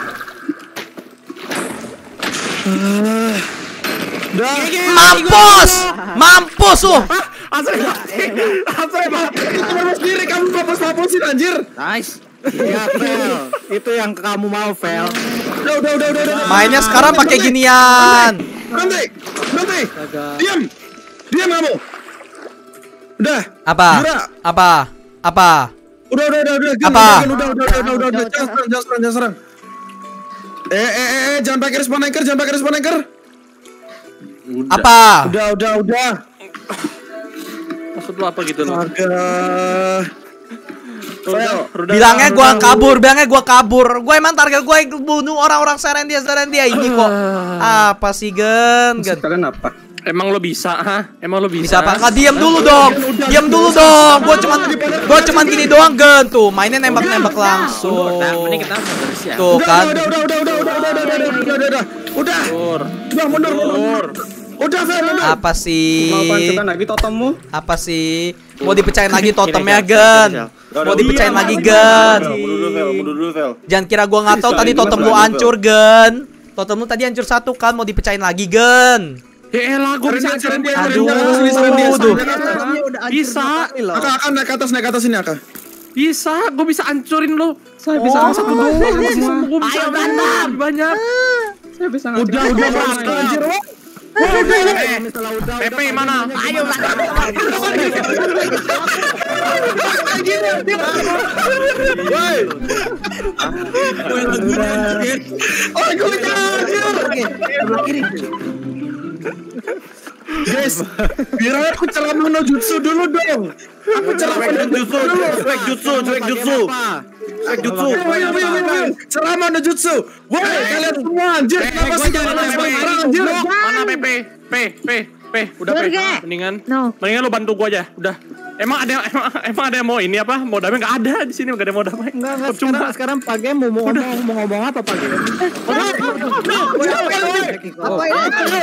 Mampus! Mampus lu. Asal mati. Asal mati. Kamu sendiri, kamu mampus-mampusin anjir. Nice. Iya, Vel. Itu yang kamu mau, Vel. Udah, udah, udah, udah, udah. Mainnya sekarang pakai ginian. Nanti, nanti. Diam. Diam kamu. Udah. Apa? Jura. Apa? Apa? Udah, udah, udah, udah. Gen, Apa? Gen, Udah, udah, udah, udah, udah, udah. Jangan serang, jangan serang, jangan serang. Eh, eh, eh, eh, jangan pakai respon anchor, jangan pakai respon anchor. Apa? Udah, udah, udah. Maksud lu apa gitu lu? Astaga. Ruda, Ruda. Bilangnya gua kabur, bilangnya gua kabur. Gua emang target gua bunuh orang-orang Serendia Serendia ini kok. Apa sih, Gen? Gen. Kalian apa? Emang lo bisa, ha? Emang lo Bisa bisa? apa? Nggak diam dulu dong. Diam dulu dong. Gua cuman gua cuman gini doang, Gen. Tuh, mainnya nembak-nembak langsung. Tuh Udah, kan. udah, udah, udah, udah, udah, udah, udah, udah, udah, udah, udah. Udah. Mundur. Udah, mundur, mundur. Udah, Vel, mundur. Apa sih? Mau pancukan lagi totemmu? Apa sih? Mau dipecahin lagi totemnya, Gen? Mau dipecahin lagi, Gen? Mundur dulu, Vel, mundur dulu, Vel. Jangan kira gua nggak tahu tadi totem lu hancur, Gen. Totem lu tadi hancur satu kan, mau dipecahin lagi, Gen. Ya elah, gue bisa Seren dia, Aduh, seren dia, aduh. seren dia. Bisa, Aka, Aka, naik ke atas, naik ke atas ini, Aka. bisa, gue bisa hancurin lo. Saya bisa Oh. satu doang. Gue bisa lebih banyak. Saya bisa Udah, udah, udah, anjir. Wah. Pepe mana? Ayo, Woi. Oh, gue anjir. Guys, biar aku ceramah no jutsu dulu dong. Aku ceramah no jutsu dulu. Cuek jutsu, cuek jutsu. Cuek jutsu. Ayo, ayo, ayo. Ceramah no jutsu. Woi, kalian semua anjir. Kenapa sih jangan Pepe, sekarang anjir? mana Pepe? Pe, Pe, Pe, udah Pe. Surga. Mendingan No. mendingan lu bantu gua aja. Udah. Emang ada emang, emang ada yang mau ini apa? Mau damai enggak ada di sini, enggak ada yang mau damai. Enggak, enggak. Percuma. Sekarang, sekarang Pak Game mau mau ngomong, mau ngomong apa Pak Game? Apa ini?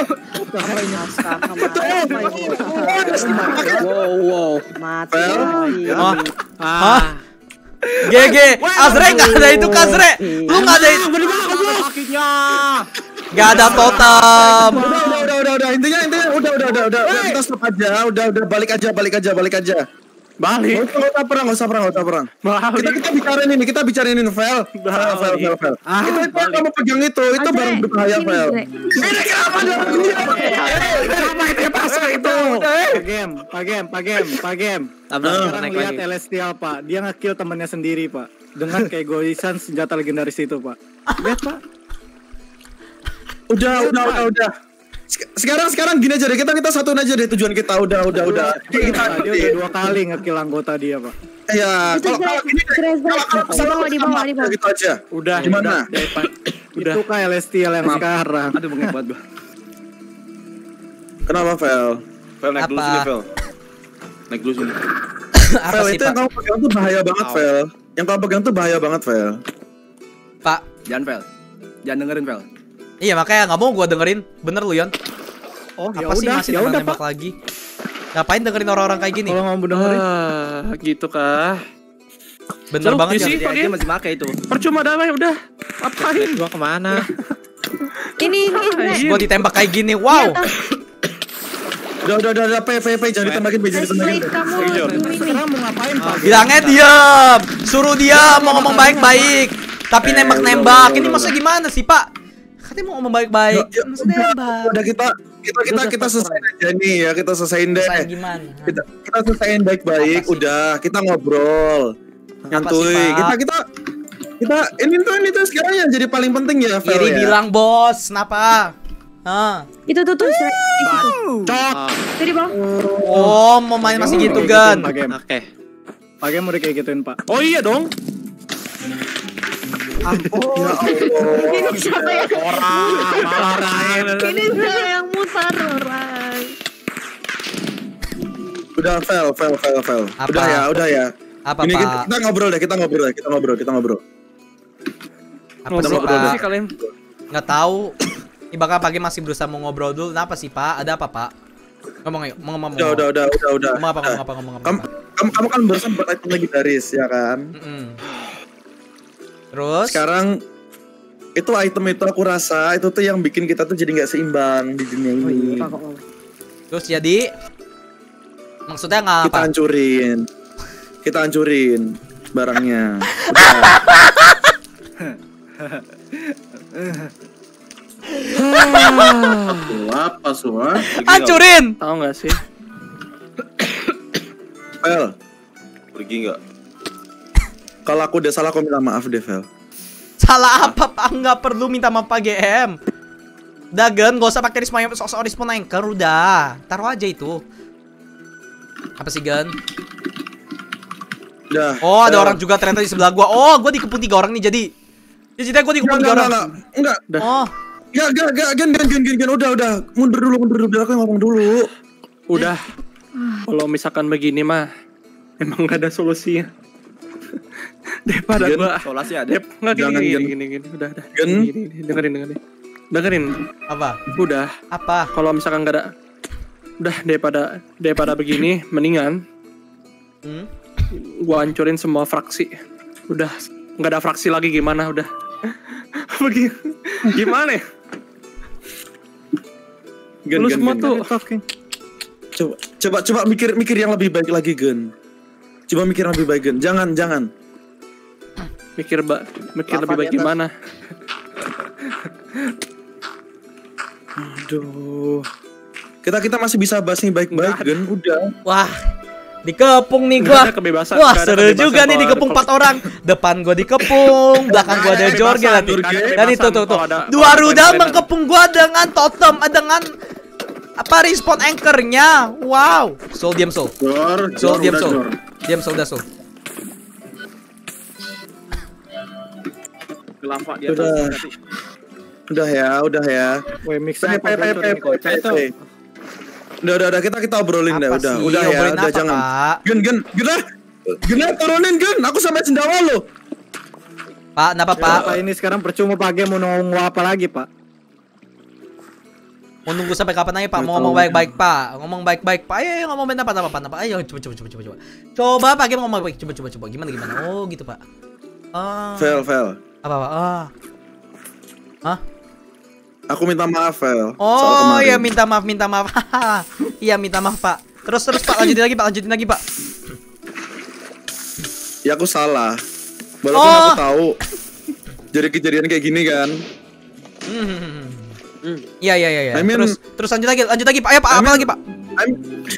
Wow, wow. Mati. Oh. Hah? G G, Azre nggak ada itu Kazre. Lu nggak ada itu. Kakinya. Nggak ada totem. Udah, udah, udah, udah, udah. Intinya, intinya, udah, udah, udah, udah. Udah, kita stop aja. Udah, udah, balik aja, balik aja, balik aja. Balik. Nggak usah, nggak usah perang, nggak usah perang, nggak usah perang. Kita, Balik. kita bicarain ini, kita bicarain ini, Vel. Vel, Vel, Vel, Vel. Itu, itu yang kamu pegang itu, itu Azre, barang berbahaya, sini, Vel. Azre. Ini kenapa dia begini? Kenapa itu yang pasang itu? Pak Game, Pak Game, Pak Game, Pak Game. Sekarang naik lihat lagi. Celestial Pak, dia nge-kill temannya sendiri Pak. Dengan keegoisan senjata legendaris itu Pak. Lihat Pak. Udah, udah, udah, udah. Sek- Sekarang, sekarang gini aja deh, kita kita satuin aja deh tujuan kita. Udah, udah, udah. Dia, Kita, dia udah dua kali nge-kill anggota dia Pak. ya, Itu kalau kalau Zre, ini, Zre, Zre. kalau kalau Di bawah, di bawah, di bawah. gitu aja. Udah. Gimana? Udah. Depan. Udah. Itu kayak Celestial yang sekarang. Aduh bengek banget gua. Kenapa, Vel? Vel naik dulu Apa? sini, Vel. Naik dulu sini. Apa Vel, sih itu yang Pak? kamu pegang tuh bahaya banget, Vel. Yang kamu pegang tuh bahaya banget, Vel. Pak. Jangan Vel. Jangan dengerin Vel. Iya makanya nggak mau gua dengerin. Bener lu Yon. Oh, ya Apa sih udah, masih ya udah nembak Pak. lagi? Ngapain dengerin orang-orang kayak gini? Kalau mau dengerin. Ah, gitu kah? Bener Selalu banget di ya. sini. Dia, Pak dia Game. masih pakai itu. Percuma damai udah. Apain? Gua kemana? Ini, ini, Zre. Anjir. Gua ditembak kayak gini. Wow. Udah, udah, udah, udah, P, P, P, jangan ditembakin, P, jangan ditembakin. Slate kamu Jujur. ini. Sekarang mau ngapain Pak? Bilangnya diam. Suruh dia mau ngomong baik-baik. Tapi nembak-nembak. Ini maksudnya gimana sih Pak? Katanya mau ngomong baik-baik. Ya, Maksudnya nembak. Udah kita kita kita kita selesaiin aja nih ya, kita selesaiin deh. Selesai gimana? Kita kita selesaiin baik-baik, Apa sih? udah kita ngobrol. Nyantuy. sih, Pak? Kita kita kita ini tuh ini tuh sekarang yang jadi paling penting ya, Vel Iri ya. bilang bos, kenapa? Hah? Itu tuh tuh Zre. Di situ. Cot. Itu di bawah. Oh, mau main masih gitu kan? Pak Game. Oke. Pak Game udah kayak gituin Pak. Oh iya dong. Ya Allah. Ini siapa yang Orang. Ini Zre yang mutar orang. Udah, Vel, Vel, Vel, Vel. Apa? Udah ya, udah ya. Apa Ini kita, Pak? kita ngobrol deh, kita ngobrol deh, kita ngobrol, kita ngobrol. Apa sih Ngobrol apa sih Pak? kalian? Nggak tahu. Ini bakal pagi masih berusaha mau ngobrol dulu. Kenapa sih Pak? Ada apa Pak? Ngomong yuk, mau ngomong. Udah, udah, udah, udah, udah. Ngomong apa? Udah. Ngomong apa? Ngomong apa? Kamu, kamu, kamu kan barusan buat item legendaris ya kan? Mm-mm. Terus? Sekarang itu item itu aku rasa itu tuh yang bikin kita tuh jadi nggak seimbang di dunia ini. Terus jadi? Maksudnya nggak Kita apa? hancurin, kita hancurin barangnya. Udah. Apa semua? Hancurin! Tahu nggak sih? Vel, Pergi nggak? kalau aku udah salah aku minta maaf deh, Vel. Salah apa Pak? Nggak perlu minta maaf Pak G M. Udah Gen, gak usah pakai respon sok-sok respon anchor. Udah, taruh aja itu. Apa sih Gen? Udah. Oh, ada Vel. orang juga ternyata di sebelah gua. Oh, gua dikepung tiga orang nih jadi. Ya jadi gua dikepung Enggak, tiga enggak, orang. enggak, enggak. Oh, Enggak, enggak, enggak, gen, gen, gen, gen, gen, udah, udah. Mundur dulu, mundur dulu, biar aku yang ngomong dulu. Udah. Kalau misalkan begini mah emang gak ada solusinya. Daripada Gen. gua Solasi ada. Dep, nggak gini, Jangan, gini, Gen. gini, gini, udah, udah. Gen. Gini, gini, gini. Dengerin, dengerin. Dengerin. apa? Udah. Apa? Kalau misalkan gak ada, udah daripada daripada begini, mendingan Hmm? gua hancurin semua fraksi. Udah, nggak ada fraksi lagi gimana? Udah. Begini, gimana ya? Gen, Lu gen, semua gen, tuh gen. Coba, coba, coba mikir, mikir yang lebih baik lagi, Gen. Coba mikir yang lebih baik, Gen. Jangan, jangan. mikir ba mikir Lava lebih baik di atas. gimana? Aduh. Kita kita masih bisa bahas nih baik-baik, Gen. Udah. Wah, dikepung nih Nggak gua. ada kebebasan. Wah, nggak ada seru kebebasan juga nih kalau dikepung ada- empat orang. Depan gua dikepung, belakang gua ada Jorge nanti. nggak ada Dan itu tuh tuh. kalau ada- Dua kalau ada rudal permainan. mengepung gua dengan totem, eh, dengan apa respon anchornya. Wow. Soul diam Soul. Jor, Soul Jor, diam udah, Soul. Jor. Diam Soul udah Soul. Lava di Udah. atas nanti. Udah ya, udah ya. Weh, mix Pe, pe, pe, pe, pe, pe, pe. Udah, udah, udah, kita kita obrolin deh, Apa udah, sih? udah ya, Obrolin udah apa, jangan. Pak? Gen, gen, gen, ah. Gen, ah, turunin gen, aku sampai sendawa lo. Pak, kenapa Pak? Pak ini sekarang percuma Pak Game mau ngomong apa lagi Pak? Mau nunggu sampai kapan aja Pak? Mau ngomong baik-baik Pak. Ngomong baik-baik Pak. Ayo, ayo ngomong apa apa apa apa. Ayo coba coba coba coba coba. Coba Pak Game ngomong baik. Coba coba coba. Gimana gimana? Oh gitu Pak. Ah. Vel, Vel. Apa Pak? Ah. Hah? Aku minta maaf, Vel. Oh iya minta maaf minta maaf. Iya minta maaf Pak. Terus terus Pak lanjutin lagi Pak lanjutin lagi Pak. Ya aku salah. Walaupun Oh. aku tahu. Jadi kejadian kayak gini kan. Hmm. Iya iya iya. I mean- Terus terus lanjut lagi lanjut lagi Pak. Ayo Pak I apa mean- lagi Pak? I'm...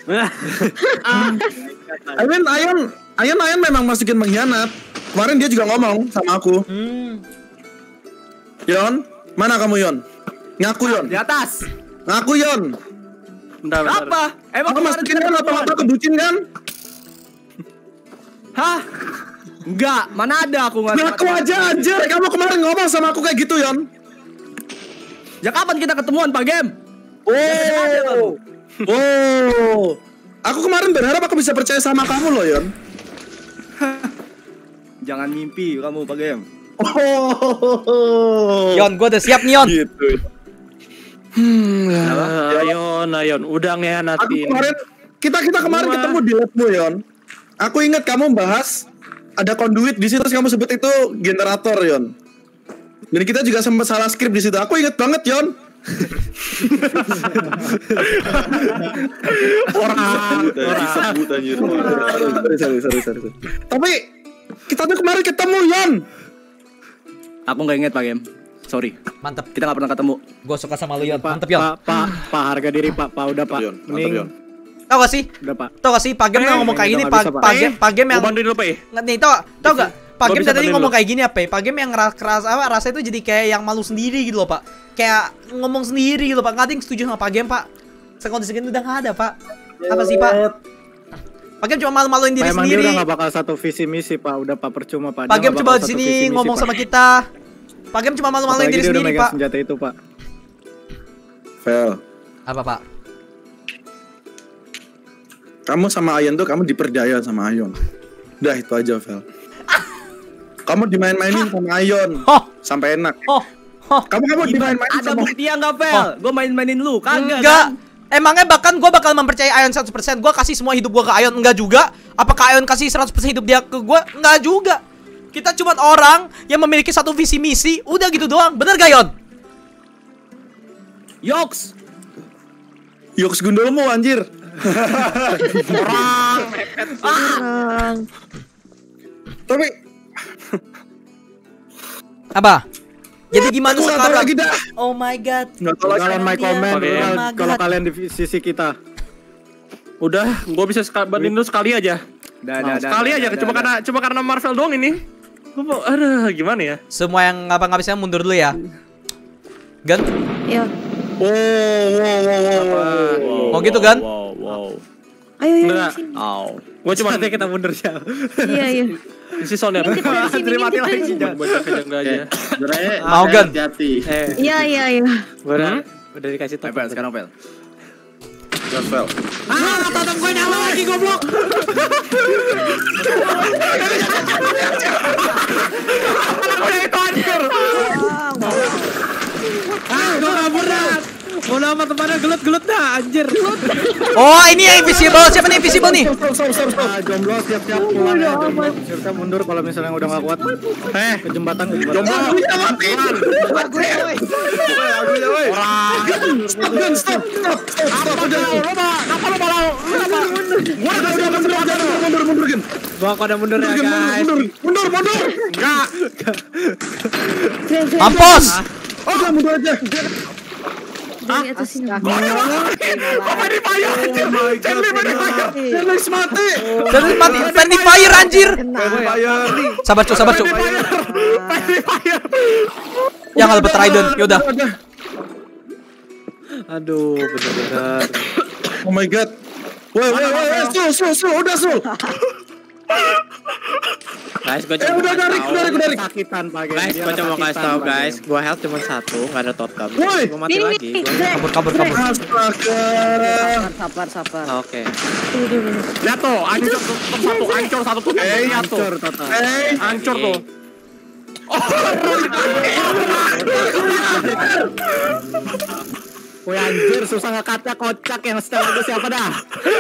I mean, Ayon, Ayon, Ayon memang masukin mengkhianat. Kemarin dia juga ngomong sama aku. Hmm. Yon, mana kamu Yon? Ngaku Yon. Di atas. Ngaku Yon. Bentar, bentar. Apa? Emang Aku kemarin masukin kita kan ketemuan? apa-apa kebucin kan? Hah? Enggak, mana ada aku nggak. Ngaku aja anjir. Kamu kemarin ngomong sama aku kayak gitu Yon. Ya kapan kita ketemuan Pak Game? Oh. Oh. Aku kemarin berharap aku bisa percaya sama kamu loh Yon. Jangan mimpi kamu Pak Game. Oh. Yon, gua udah siap nih Yon. Gitu. Hmm, Ayon, Ayon, udah Aku ngehianatin. kemarin kita kita kemarin Gua- ketemu di labmu Yon. Aku ingat kamu bahas ada konduit di situ terus kamu sebut itu generator Yon. Dan kita juga sempat salah skrip di situ. Aku ingat banget Yon. Orang disebut anjir. sorry, sorry, sorry, sorry, sorry. Tapi kita tuh kemarin ketemu Yon. Aku nggak inget Pak Game. Sorry. Mantap. Kita nggak pernah ketemu. Gua suka sama lu Yon. Pak, Mantap Yon. Pak, Pak, Pak, harga diri Pak, Pak udah Pak. Yon, mantap Mending Yon. Tau gak sih? udah Pak. Tau gak sih Pak Game Eh, ngomong kayak udah gini nggak Pak bisa, Pak. Pak Game Pak Game yang Gua bantuin dulu, Pak. nggak nih tau tau gak Pak Gua Game bisa tadi bantuin ngomong lu. kayak gini apa ya? Pak Game yang ras keras apa rasanya itu jadi kayak yang malu sendiri gitu loh Pak. Kayak ngomong sendiri gitu Pak. Nggak ada yang setuju sama Pak Game Pak. Sekondisi segini udah nggak ada Pak. Apa sih Pak? Pak Game cuma malu-maluin diri Pak, emang dia sendiri. udah nggak bakal satu visi misi Pak, udah Pak percuma Pak. Pak Dia Game nggak coba bakal di satu sini visi misi, ngomong Pak. sama kita. Pak Game cuma malu-maluin Apalagi diri dia udah sendiri megang Pak. senjata itu Pak. Vel, Apa Pak? kamu sama Ayon tuh kamu diperdaya sama Ayon. Udah itu aja Vel. Kamu dimain-mainin sama Ayon Hoh, sampai enak. hoh, hoh. Kamu kamu dimain-mainin Ada sama bukti yang nggak Vel? Gue main-mainin lu, kagak Enggak. kan? Emangnya bahkan gue bakal mempercayai Ayon seratus persen. Gue kasih semua hidup gue ke Ayon. Enggak juga. Apakah Ayon kasih seratus persen hidup dia ke gue? Enggak juga. Kita cuma orang yang memiliki satu visi misi. Udah gitu doang. Bener gak Yon? Yoks. Yoks gundulmu anjir. Orang. Tapi Apa? Jadi gimana aku nggak tahu sekarang? lagi dah. Oh my god. Nggak tahu lagi. Kalian my dia. comment Oke. udah, Oh my kalau God. kalian di sisi kita. Udah, gua bisa sekali banding dulu sekali aja. Dah, Nah, dah, dah, sekali dah, aja, dah, cuma dah. karena cuma karena Marvel doang ini. Gua mau, aduh, gimana ya? Semua yang ngapa-ngapisnya mundur dulu ya. Gan? Ya. Oh, wow, wow, wow, wow. Mau gitu, Gan? Wow, wow. Ayo ya Enggak. sini. Aw. Gua cuma Saatnya kita mundur ya. Iya iya. si Sonya. Ingin kita dari sini. Terima Ingin kita dari kasih, sini. Jan. Buat jaga aja. Sebenarnya Mau, Gan? hati-hati. Eh, Iya iya iya. gua udah, udah dikasih Eh, tahu. Vel, sekarang Vel. Gas Vel. Ah, tatap gue nyala lagi goblok. Ah, gue kabur dah. Mau nama temannya gelut-gelut dah, anjir. Oh, ini yang invisible. Siapa nih invisible nih? Ah, jomblo siap-siap pulang ya. Jomblo siap-siap mundur kalau misalnya udah nggak kuat. Eh, ke jembatan, ke jembatan. Gan, stop, stop, stop, stop, udah. Gua udah udah mundur, mundur, mundur, mundur, Gan. Gua kode mundur ya, Mundur, guys. mundur, mundur, mundur. Mampus. Oh, udah mundur aja. Dari atas sini. Jangan mati. Terus mati. Friendly fire anjir. Sabar cu, sabar cu. Yang Albert Raiden. Yaudah. Aduh, bener-bener. Oh my god. Woi, woi, woi, su, su, su, udah su. Guys, gue Eh cuma udah dari kasih dari tahu. dari. Sakitan Pak Gen. Guys, Dia gue cuma kasih kesakitan, tahu Pak guys, Gen. gue health cuma satu, nggak ada totem. Woi. Gue mati Ini lagi. nih, Gua- Zek. Kabur, kabur, kabur. Astaga. Sabar, sabar. Oke. Tunggu dulu. Lihat tuh, hancur tuh satu, hancur satu tuh. Eh, Lihat tuh. hancur total. Eh, Hancur tuh. Woi anjir, susah ngekatnya kocak yang setelah itu siapa dah?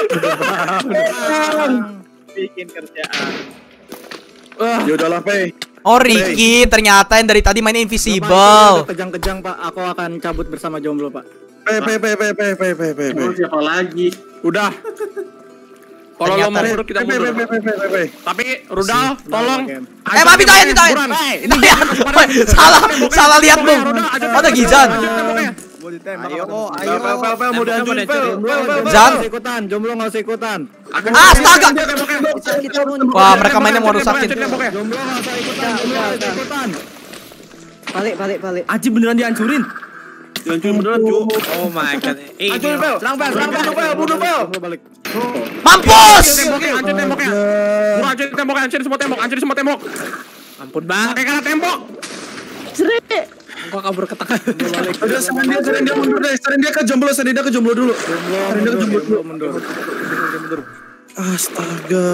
Bikin kerjaan. ya udahlah, Pe. Oh Ricky, ternyata yang dari tadi mainnya Pak, invisible. udah kejang-kejang Pak, aku akan cabut bersama jomblo Pak. Pe, pe, pe, pe, pe, pe, pe, pe, pe. Siapa lagi? Udah. Kalau lo Ternyata- mau mundur kita Pe, pe, mundur. pe, pe, pe, pe, pe. Tapi Rudal, tolong. Eh, Mabi tahan, tahan. Salah, salah lihat Bung. Ada Gizan. Mau ditembak. Ayo, apa? ayo, Pel, Pel, Pel, mau dihancurin, Pel. Pel, Pel, Pel. Zan. Nggak usah ikutan, jomblo nggak usah ikutan. Astaga. Kita mundur. Wah, mereka mainnya mau rusakin. Jomblo nggak usah ikutan, jomblo nggak usah ikutan. Balik, balik, balik. Aji beneran dihancurin. Dihancurin beneran, cu. Oh my god. Eh, Hancurin, ini- Pel. Serang, Pel, serang, Pel, Pel, bunuh, Pel. Jomblo balik. Mampus. Temboknya, hancur temboknya. Gua hancurin temboknya, hancurin semua tembok, hancurin semua tembok. Ampun bang. Pakai karena tembok. Seret. Gua kabur ke tengah. Udah, sekarang dia, sekarang dia mundur deh. Sekarang dia ke jomblo, sekarang dia ke jomblo dulu. Sekarang dia ke jomblo dulu. Mundur. Astaga.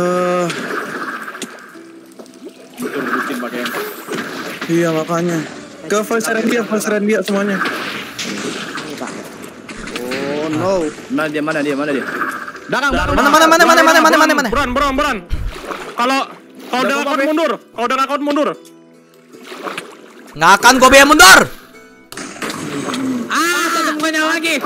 Bikin pakai yang Iya, makanya. Ke voice dia, voice dia semuanya. Oh no. Mana dia? Mana dia? Mana dia? Belakang, belakang. Mana mana mana mana mana mana mana mana. Buran, buran, buran. Kalau kalau udah akun mundur, kalau udah akun mundur. Nggak akan gue biar mundur. Ah, temboknya lagi.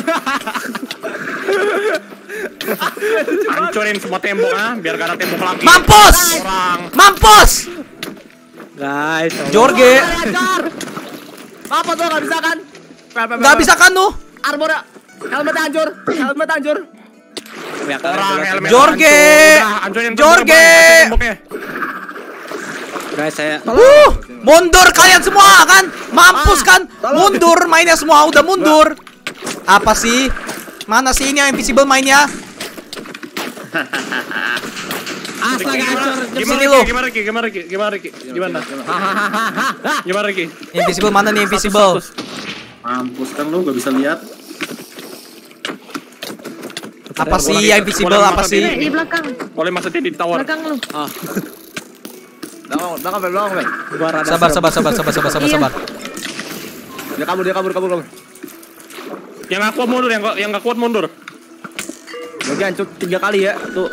Hancurin semua tembok ah, biar gak ada tembok lagi. Mampus. Orang. Mampus. Guys, tolong. Jorge. Apa tuh nggak bisa kan? Nggak bisa kan lu? Armor, helmet hancur, helmet hancur. Ya, kalian Orang jelas- helmet Jorge. hancur. Udah, hancurin tembok, Jorge. Bang. Hancurin temboknya. Guys, saya Uh, mundur kalian semua kan? Mampus kan? Mundur mainnya semua udah mundur. Apa sih? Mana sih ini yang invisible mainnya? astaga hancur. Gimana Sini Riki? lu. Gimana Riki? Gimana Riki? Gimana Riki? Gimana? Gimana Riki? Invisible mana nih invisible? mampus kan lu gak bisa lihat. Apa sih yang invisible apa sih? Eh, di belakang. Boleh maksudnya di tower. Belakang lu. Belakang, belakang, belakang, belakang. Gua rada Sabar serem. sabar sabar sabar sabar sabar Iya. sabar. Dia kabur, dia kabur, kabur, kabur. Yang gak kuat mundur, yang gak, yang gak kuat mundur. Bagi hancur tiga kali ya. Tuh.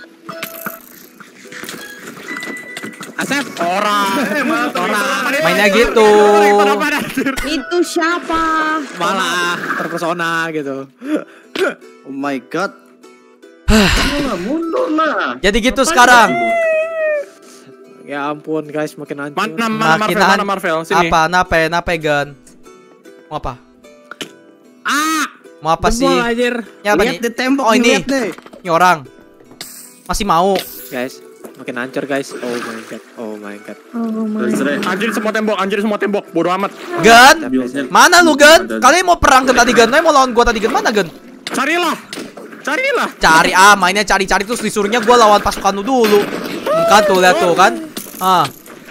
Asep, orang. Orang. Mainnya gitu. Itu siapa? Malah terpesona gitu. Oh my god. Mundur lah. Jadi gitu sekarang. Ya ampun guys, makin hancur. Mana mana Makin Marvel, han- mana Marvel? Sini. Apa? Nape? Nape Gan? Mau apa? Ah, Mau apa sih? jebol, anjir. Ya apa Lihat nih? di tembok Oh nih, ini. lihat nih. Ini orang. Masih mau. Guys, makin hancur guys. Oh my god. Oh my god. Oh my. Terserah. Anjir semua tembok, anjir semua tembok. Bodoh amat. Gan? Biosnya. Mana lu Gan? Kalian mau perang Gan tadi Gan? Kalian mau lawan gua tadi Gan? Mana Gan? Carilah. Carilah. Cari ah, mainnya cari-cari terus disuruhnya gua lawan pasukan lu dulu. Kan tuh lihat tuh kan. Ah,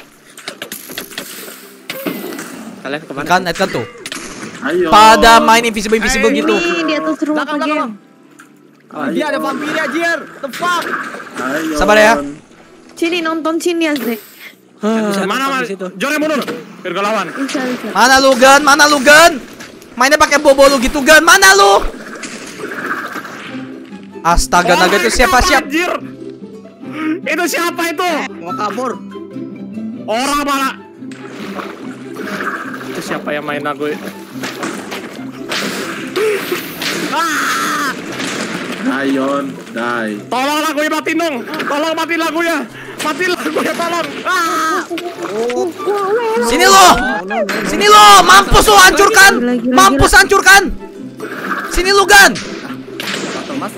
Kalian kemana? kan lihat kan tuh. Ayo. Pada main invisible invisible Ini gitu. di atas rumah Belakang, Pak belakang. Gen. Oh, dia ada vampir anjir. The fuck? Ayo. Sabar ya. Sini nonton sini ya, Zek. Mana mana? di situ. Jorge mundur. Biar gak lawan. Bisa, bisa. Mana lu Gan? Mana lu Gan? Mainnya pakai bobo lu gitu Gan. Mana lu? Astaga, naga itu siapa siap? Anjir. Itu siapa itu? Mau kabur. Orang malah. Itu siapa yang main lagu? Ayon, die. Tolong lagunya matiin dong. Tolong matiin lagunya. Matiin lagunya tolong. Ah. Sini lu. Sini lu, mampus lu hancurkan. Mampus hancurkan. Sini lu Gan. Mas.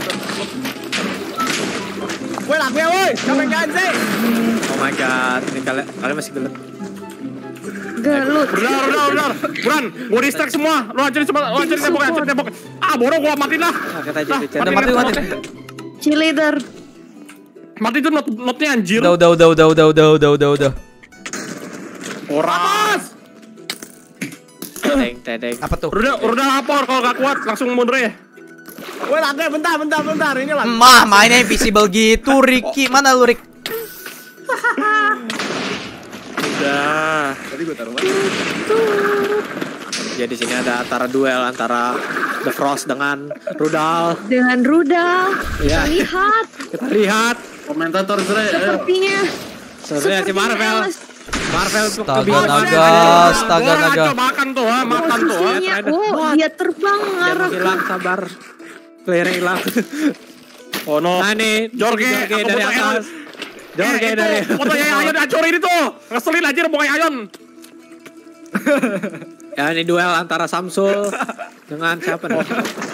Woi, lagunya woi. Sampai ganti. Oh my god. Ini kalian kalian masih gelet. Gelut. Udah, udah, udah. Buran, gua distract semua. Lu hancurin semua, lu hancurin tembok, hancurin tembok. Ah, bodoh gua matiin lah. Nah, kita jadi Udah mati mati. Cheerleader. Mati itu not notnya anjir. Udah, udah, udah, udah, udah, udah, udah, udah, udah. Orang. Tedeng, tedeng. Apa tuh? Udah, udah lapor kalau gak kuat langsung mundur ya. Woi, lantai bentar, bentar, bentar. Ini lah. Mah, mainnya invisible gitu, Ricky. Mana lu, Rick? Udah. Tadi gue taruh. Ya di sini ada antara duel antara The Frost dengan Rudal. Dengan rudal. Ya. Lihat. Kita lihat. Komentator Zre, ayo. Sepertinya. Sebenarnya si Marvel. Marvel untuk Astaga, kebiasaan. naga, astaga, Wah, naga. coba makan tuh, ha, makan tuh. ha. Posisinya, oh dia terbang Dia ngarah. hilang, sabar. Player hilang. Oh no. Nah nih, Jorge, Jorge aku dari foto atas. Jorge Eh, dari itu, fotonya Ayon hancurin itu. Ngeselin aja pokoknya Ayon. Ya ini duel antara Samsul dengan siapa nih?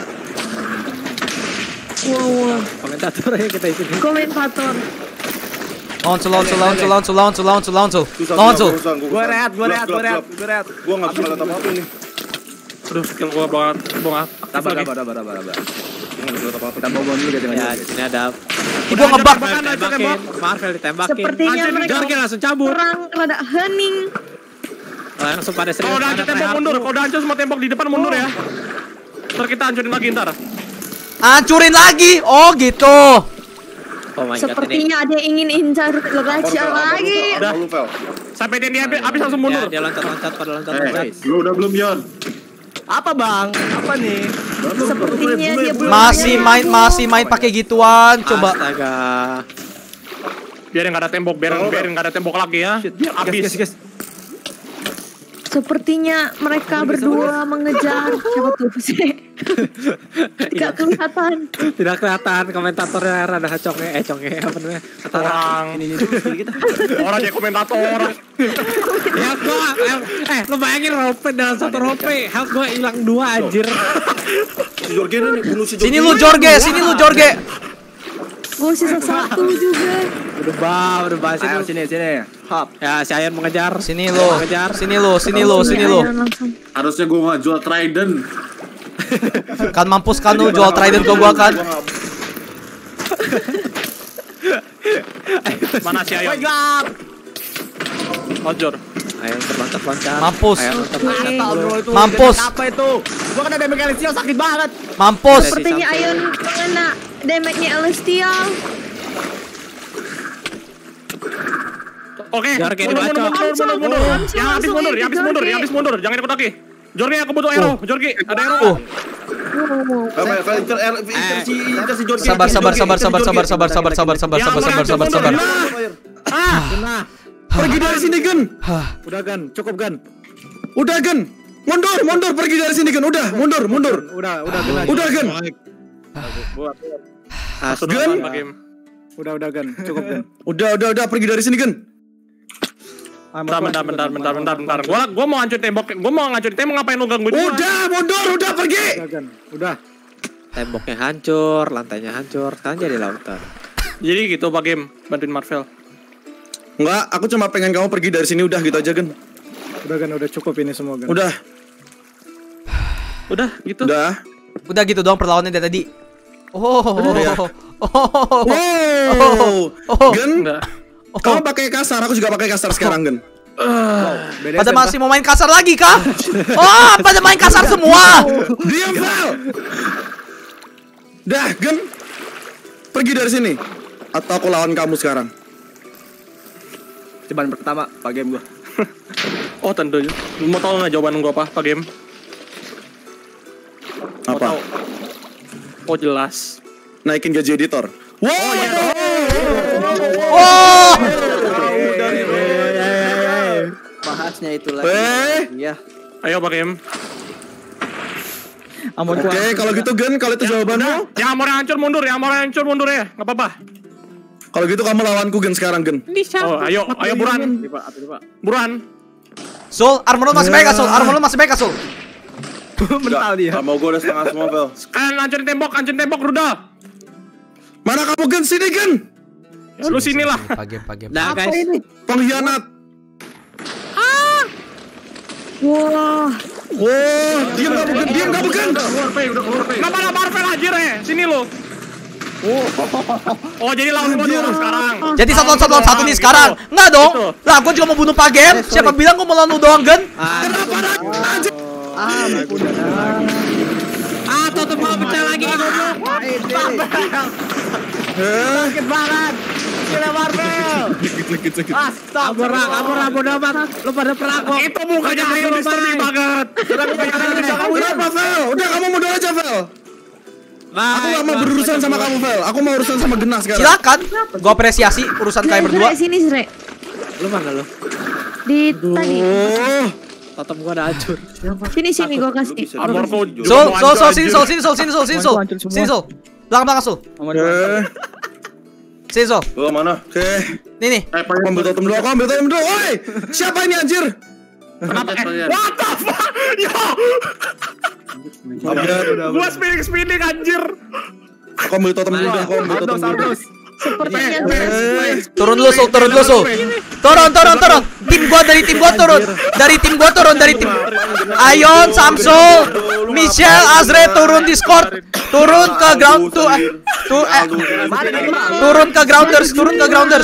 Wow, wow. Komentatornya kita isi. Komentator. Launsul, launsul, launsul, launsul, launsul, launsul, launsul. Launsul. Gue rehat, gue rehat, gue rehat, gue rehat. Gue nggak bisa lihat apa-apa nih. Aduh, skill gua banget, banget. Sabar, sabar, sabar, sabar, sabar. Kita bawa dulu gitu Ya, aja. di sini ada Ibu ngebak. tembakin, Marvel ditembakin. Sepertinya mereka Jorge langsung cabut. perang rada hening. Langsung pada serius. Kalau udah hancur tembok mundur, kalau udah hancur semua tembok di depan mundur ya. Ntar kita hancurin lagi ntar. Hancurin lagi. Oh, gitu. Oh my god ini. Sepertinya ada yang ingin incar raja lagi. Udah. Sampai dia dia habis habis langsung mundur. Ya, dia loncat-loncat pada loncat. Eh, lu udah belum Yon? Apa bang? Apa nih? Sepertinya dia belum Masih ada main, yang masih main pakai gituan. Coba. Astaga. Biar nggak ada tembok, biar biar nggak ada tembok lagi ya. Biar habis. Sepertinya mereka berdua mengejar siapa tuh sih? Gak kelihatan. Tidak kelihatan komentatornya rada congnya eh congnya apa namanya? Orang Ini ini dulu kita. orang jadi komentator. Ya gua eh lu bayangin rope dalam satu rope, health gua hilang dua anjir. Si Jorge nih bunuh si Jorge. Sini lu Jorge, sini lu Jorge. Gue sisa satu juga. Udah bah, udah bah Ayo sini. sini sini. Hop. Ya si Ayan mengejar. Sini lu. Mengejar. Sini lu, sini lu, sini lu. Ayo, langsung. Harusnya gue nggak jual Trident. Kan mampus kan lu jual trident ke gua kan. Mana si Ayon? Wake up. Ojor. Ayan terloncat-loncat. Mampus. Ayan loncat-loncat. Tahu bro itu. Mampus. damage Apa itu? Gua kena damage Celestial sakit banget. Mampus. Sepertinya Ayon kena damage-nya Celestial. Oke, Jorge mundur, mundur, dibacok. mundur, mundur, mundur. Langsung, Ya habis langsung mundur, ya itu, habis mundur, ya Jorge. habis mundur. Jangan ikut lagi. Jorge aku butuh arrow. Jorge, ada arrow. Oh. Apa ya? Inter inter si inter si Jorge. Sabar, sabar, sabar, sabar, sabar, sabar, sabar, sabar, sabar, Ya, sabar, sabar, sabar, sabar. Ah, Pergi dari sini Gen. Hah. Udah Gan, cukup Gan. Udah Gen. Mundur, mundur, pergi dari sini Gen. Udah, mundur, mundur. Udah, udah Gen. Udah Gen. Ah, sudah Gen. tanpa game. Udah, udah Gan, cukup Gan. Udah, udah, udah, pergi dari sini Gen. Bentar, bentar, bentar, bentar, bentar, bentar. Gua, gua mau hancur tembok, gua mau ngancurin tembok, ngapain lu gangguin gua? Udah, mundur, udah pergi. Udah Gan, udah. Temboknya hancur, lantainya hancur, sekarang jadi lautan. Jadi gitu Pak Game, bantuin Marvel. Enggak, aku cuma pengen kamu pergi dari sini udah gitu aja Gen. Udah Gan, udah cukup ini semua Gan. Udah, Udah, gitu. udah. Udah gitu doang perlawanannya dari tadi. Oh. ya. Oh. Wow. Oh. Gen, Enggak. kamu pakai kasar, aku juga pakai kasar sekarang Gen. Pada masih mau main kasar lagi kah? Oh, pada main kasar semua. Diam, Val. Dah, Gen. Pergi dari sini. Atau aku lawan kamu sekarang. Cobaan pertama Pak Game gua. Oh tentu. Lu mau tahu nggak jawaban gua apa Pak Game? Mau Apa? tahu? Oh jelas. Naikin gaji editor. Wow. Oh, iya. Oh. Bahasnya itu lagi. Eh. Iya. Ayo Pak Game. Oke, kalau gitu Gen, kalau itu jawabanmu. Yang mau hancur mundur, yang mau hancur mundur ya, nggak apa-apa. Kalau gitu kamu lawanku Gen sekarang Gen. Oh, ayo, ayo buruan. Buruan. Sul, armor lu masih baik Sul, armor lu masih baik Sul. Mental dia. Mau gue udah setengah semua, Vel. Kalian hancurin tembok, hancurin tembok, rudal. Mana kamu Gen? Sini Gen. Lu sini lah. Pagi, pagi. Nah Apa guys, ini? Pengkhianat. Wah, Oh, diam kamu Gen, diam kamu Gen. Kenapa ada Marvel aja ya? Sini lu. Oh, jadi lawan gua dong sekarang. Jadi satu lawan satu lawan satu nih sekarang. Enggak dong. Lah gua juga mau bunuh Pak Gem. Siapa bilang gua mau lawan lu doang, Gen? Ah, tutup mau pecah lagi goblok. Sakit banget. Gila Marvel. Astaga, kabur kabur dapat. Lu pada perang kok. Itu mukanya ayo misteri banget. Udah Vel, udah kamu mundur aja Vel. Aku gak mau berurusan sama kamu Vel, aku mau urusan sama Genah sekarang. Silakan. Gua apresiasi urusan kalian berdua. Sini, Sre. Lu mana lu? Di tadi. Totem gua udah hancur. Sini sini gua kasih. Armorku. Sol, sol, sol, sini sol, sini sol, sini sol, sini sol. Sini sol. Belakang belakang sol. Sini sol. Lu mana? Oke. Nih nih. Eh, Aku ambil totem dulu, aku ambil totem dulu. Woi, siapa ini anjir? Kenapa? What the fuck? Yo. Gua spinning spinning anjir. Aku ambil totem dulu, aku ambil totem dulu. Sepertinya Turun dulu sol, turun dulu sol. Turun, turun, turun. Tim gua dari tim gua turun. Dari tim gua turun dari tim. Ayon, Samsul, Michelle, Azre turun Discord. Turun ke ground tuh. Tuh eh. Turun ke grounders, turun ke grounders.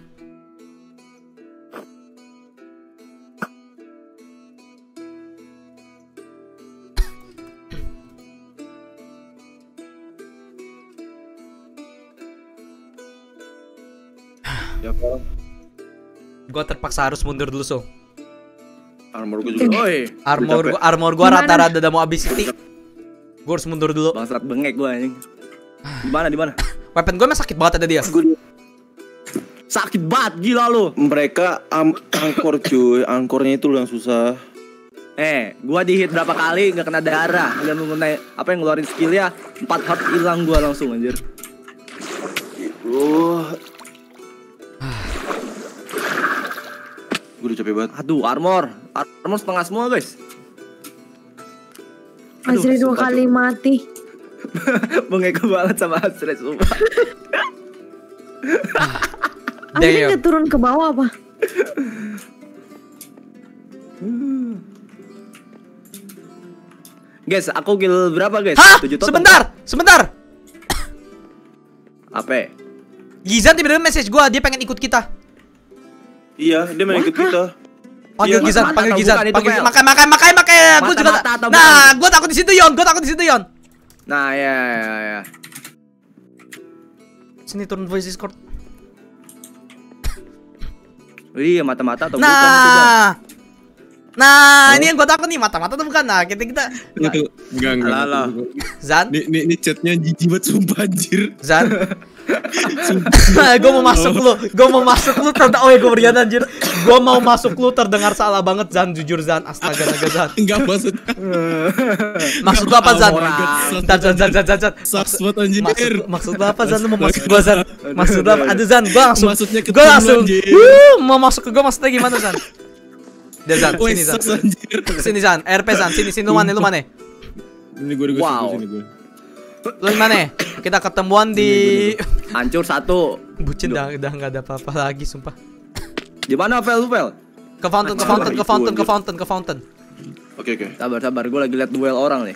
Ya, Vel. Gua terpaksa harus mundur dulu so. Armor gua juga. Oi, Armor gua, armor gua rata-rata udah mau habis sih. Gua harus mundur dulu. bangsat bengek gua anjing. Di mana di mana? Weapon gua emang sakit banget ada dia. Sakit banget gila lu. Mereka am angkor cuy, angkornya itu yang susah. Eh, gua di hit berapa kali nggak kena darah. Dan mengenai apa yang ngeluarin skill ya, empat heart hilang gua langsung anjir. Oh. Gue udah capek banget. Aduh, armor. Armor setengah semua, guys. Azri dua kali mati. Bengek banget sama Azre sumpah. Azri Damn. nggak turun ke bawah apa? Guys, aku kill berapa, guys? Hah? tujuh total. Sebentar, sebentar. Apa? Gizan tiba-tiba message gua, dia pengen ikut kita. Iya, dia main ikut kita. Panggil Iya, Gizan, mata panggil atau Gizan, bukan itu, panggil Mel? makai makai makai makai gua juga. Mata-mata atau Nah, bukan? gua takut di situ Yon, gua takut di situ Yon. Nah, ya ya ya. Sini turun voice Discord. Iya, mata-mata atau bukan itu, Bang? Nah. Nah, ini yang gua takut nih, mata-mata tuh bukan. Nah, kita kita Enggak, enggak, enggak. Alah, Zan, Nih, nih, nih chatnya jijik banget sumpah anjir. Zan. Gua mau masuk lu, gua mau masuk lu terdengar. Oh ya, gua berian anjir. Gua mau masuk lu terdengar salah banget Zan, jujur Zan. Astaga naga Zan. Enggak maksud. Maksud lu apa Zan? Oh my God, Zan Zan Zan Zan Zan. Zan. Sucks banget anjir. Maksud, maksud lu apa Zan? Lu mau masuk gua Zan? Maksud lu apa? Aduh Zan, gua langsung Maksudnya ketemu gua langsung anjir. wuh, mau masuk ke gua maksudnya gimana Zan? Dia Zan, Woi, sini Zan. sucks anjir. Sini Zan, R P Zan, sini sini lu mana lu mana? Ini gue gue Wow. sini gue. Lu di mana? Kita ketemuan di Hancur satu. Bucin dah udah enggak ada apa-apa lagi sumpah. Di mana, Vel? Lu, Vel? Ke fountain, ke fountain, ke fountain, ke fountain, ke fountain. Oke, oke. Sabar, sabar. Gue lagi liat duel orang nih.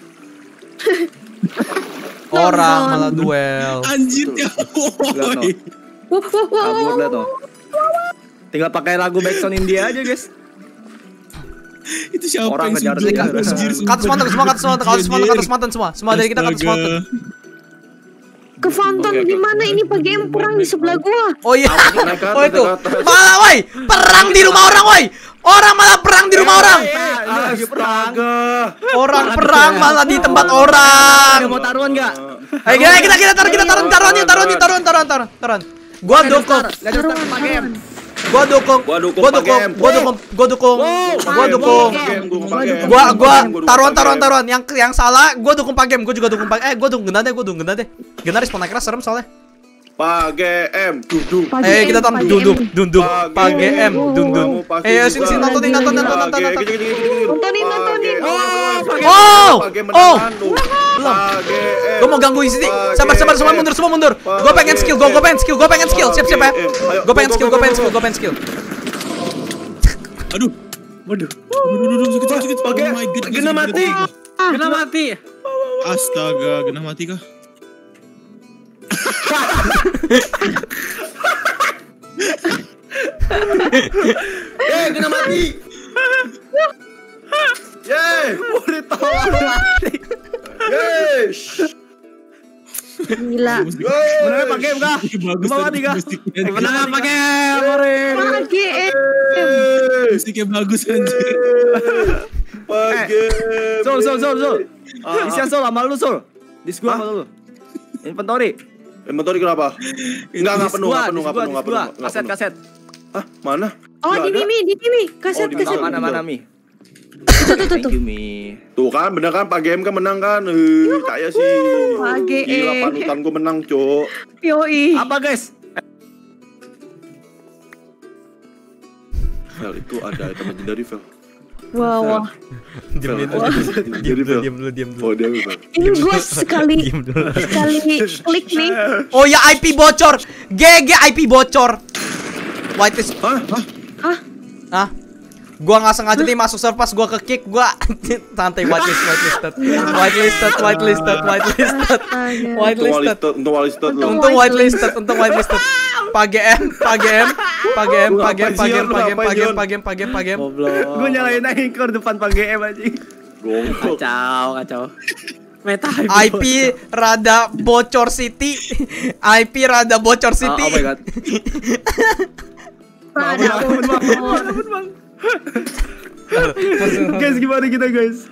Orang malah duel. Anjir ya. Lihat, no. Woi. Wah, wah, wah, Kabur wah. liat, no. Tinggal pakai lagu backsound India aja, guys. Itu siapa Orang yang ngejar sujud? dia. Anjir, Ke atas mountain semua, ke atas mountain, ke atas mountain, ke atas mountain semua. Semua dari kita ke atas mountain. Ke fountain gimana ini Pak Game perang di sebelah gua. Oh iya. Naik ke atas, Oh itu. naik ke atas. Malah woi, perang di rumah orang woi. Orang malah perang di rumah orang. Astaga. Orang perang malah di tempat orang. Ada mau taruhan nggak? Ayo kita kita kita taruh kita taruh taruhan yuk, taruhan yuk, taruhan taruhan taruhan taruhan. Gua dukung. Gak ada start Pak Game. Gua dukung. Gua dukung Gua Pak dukung. Game. Gua dukung. Gua dukung. Gua dukung. Gua gua taruhan taruhan taruhan yang yang salah gua dukung Pak Game, gua juga dukung Pak. Eh gua dukung Genah deh, gua dukung Genah deh. Genah respon keras serem soalnya. Pak G M duduk. Pak Eh Game, kita Pak tonton Game. dundung dundung Pak G M Oh, dundung. Eh sini sini nontonin nonton nonton nonton nonton. Nontonin, nontonin. Oh, oh, belum. gua mau gangguin sini. Sabar sabar semua mundur semua mundur. Gua pengen skill, gua gua pengen skill, gua pengen skill. Siap siap ya. Gua pengen skill, gua pengen skill, gua pengen skill. Aduh. Waduh. Aduh, aduh, sakit, sakit, sakit. Oke, Oh my God, Genah sakit, mati. sakit. Kena mati. Astaga, Genah mati kah? Eh, kena mati. Yeay, boleh tolak. Yeay. Gila. Menangnya pakai M kah? Bagus Gimana tadi nih kah? musiknya. Menangnya pakai M. Pagi em. Musiknya bagus anjir. Pagi. Sol, Sol, Sol, Sol. Isian Sol, sama lu Sol. Dis gua sama lu. Inventory. Inventory kenapa? Enggak, enggak penuh, enggak penuh, enggak penuh, enggak penuh. enggak Kaset, penuh. kaset. Hah, mana? Oh Nggak di ada. Mimi, di Mimi. Kaset, Oh, di kaset. Mimi. Mana, mana, Mi? Tuh, tuh, tuh, Thank tuh. you, Mi. Tuh kan, bener kan Pak Game kan menang kan? Eh, kayak sih. Pagi Gila, em. panutan gue menang, Cok. Yoi. Apa, guys? Vel, itu ada item legendary, Vel. Wow, wow. Diam Vel, dulu. ada Diam legendary, dulu, Vel. diam dulu, diam dulu. Oh, dia Vel. Ini gue sekali Diam dulu. sekali klik nih. Oh ya, I P bocor. G G I P bocor. Whitelist. Hah? Hah? Hah? Hah? Gua nggak sengaja nih masuk surpass, gua ke kick, gua santai whitelist, whitelisted, whitelisted, whitelisted, whitelisted, Astaga. whitelisted. Untuk whitelisted loh. Untung whitelisted, untung whitelisted. Page M, page M, page M, page M, page M, page M, page M, page M, page M, page M. Goblok. Gue nyalain anchor depan pakai M aja. Goblok. Kacau, kacau. Meta I P rada bocor city, I P rada bocor Oh, city. oh my god. Pada bocor. Guys, gimana kita, guys?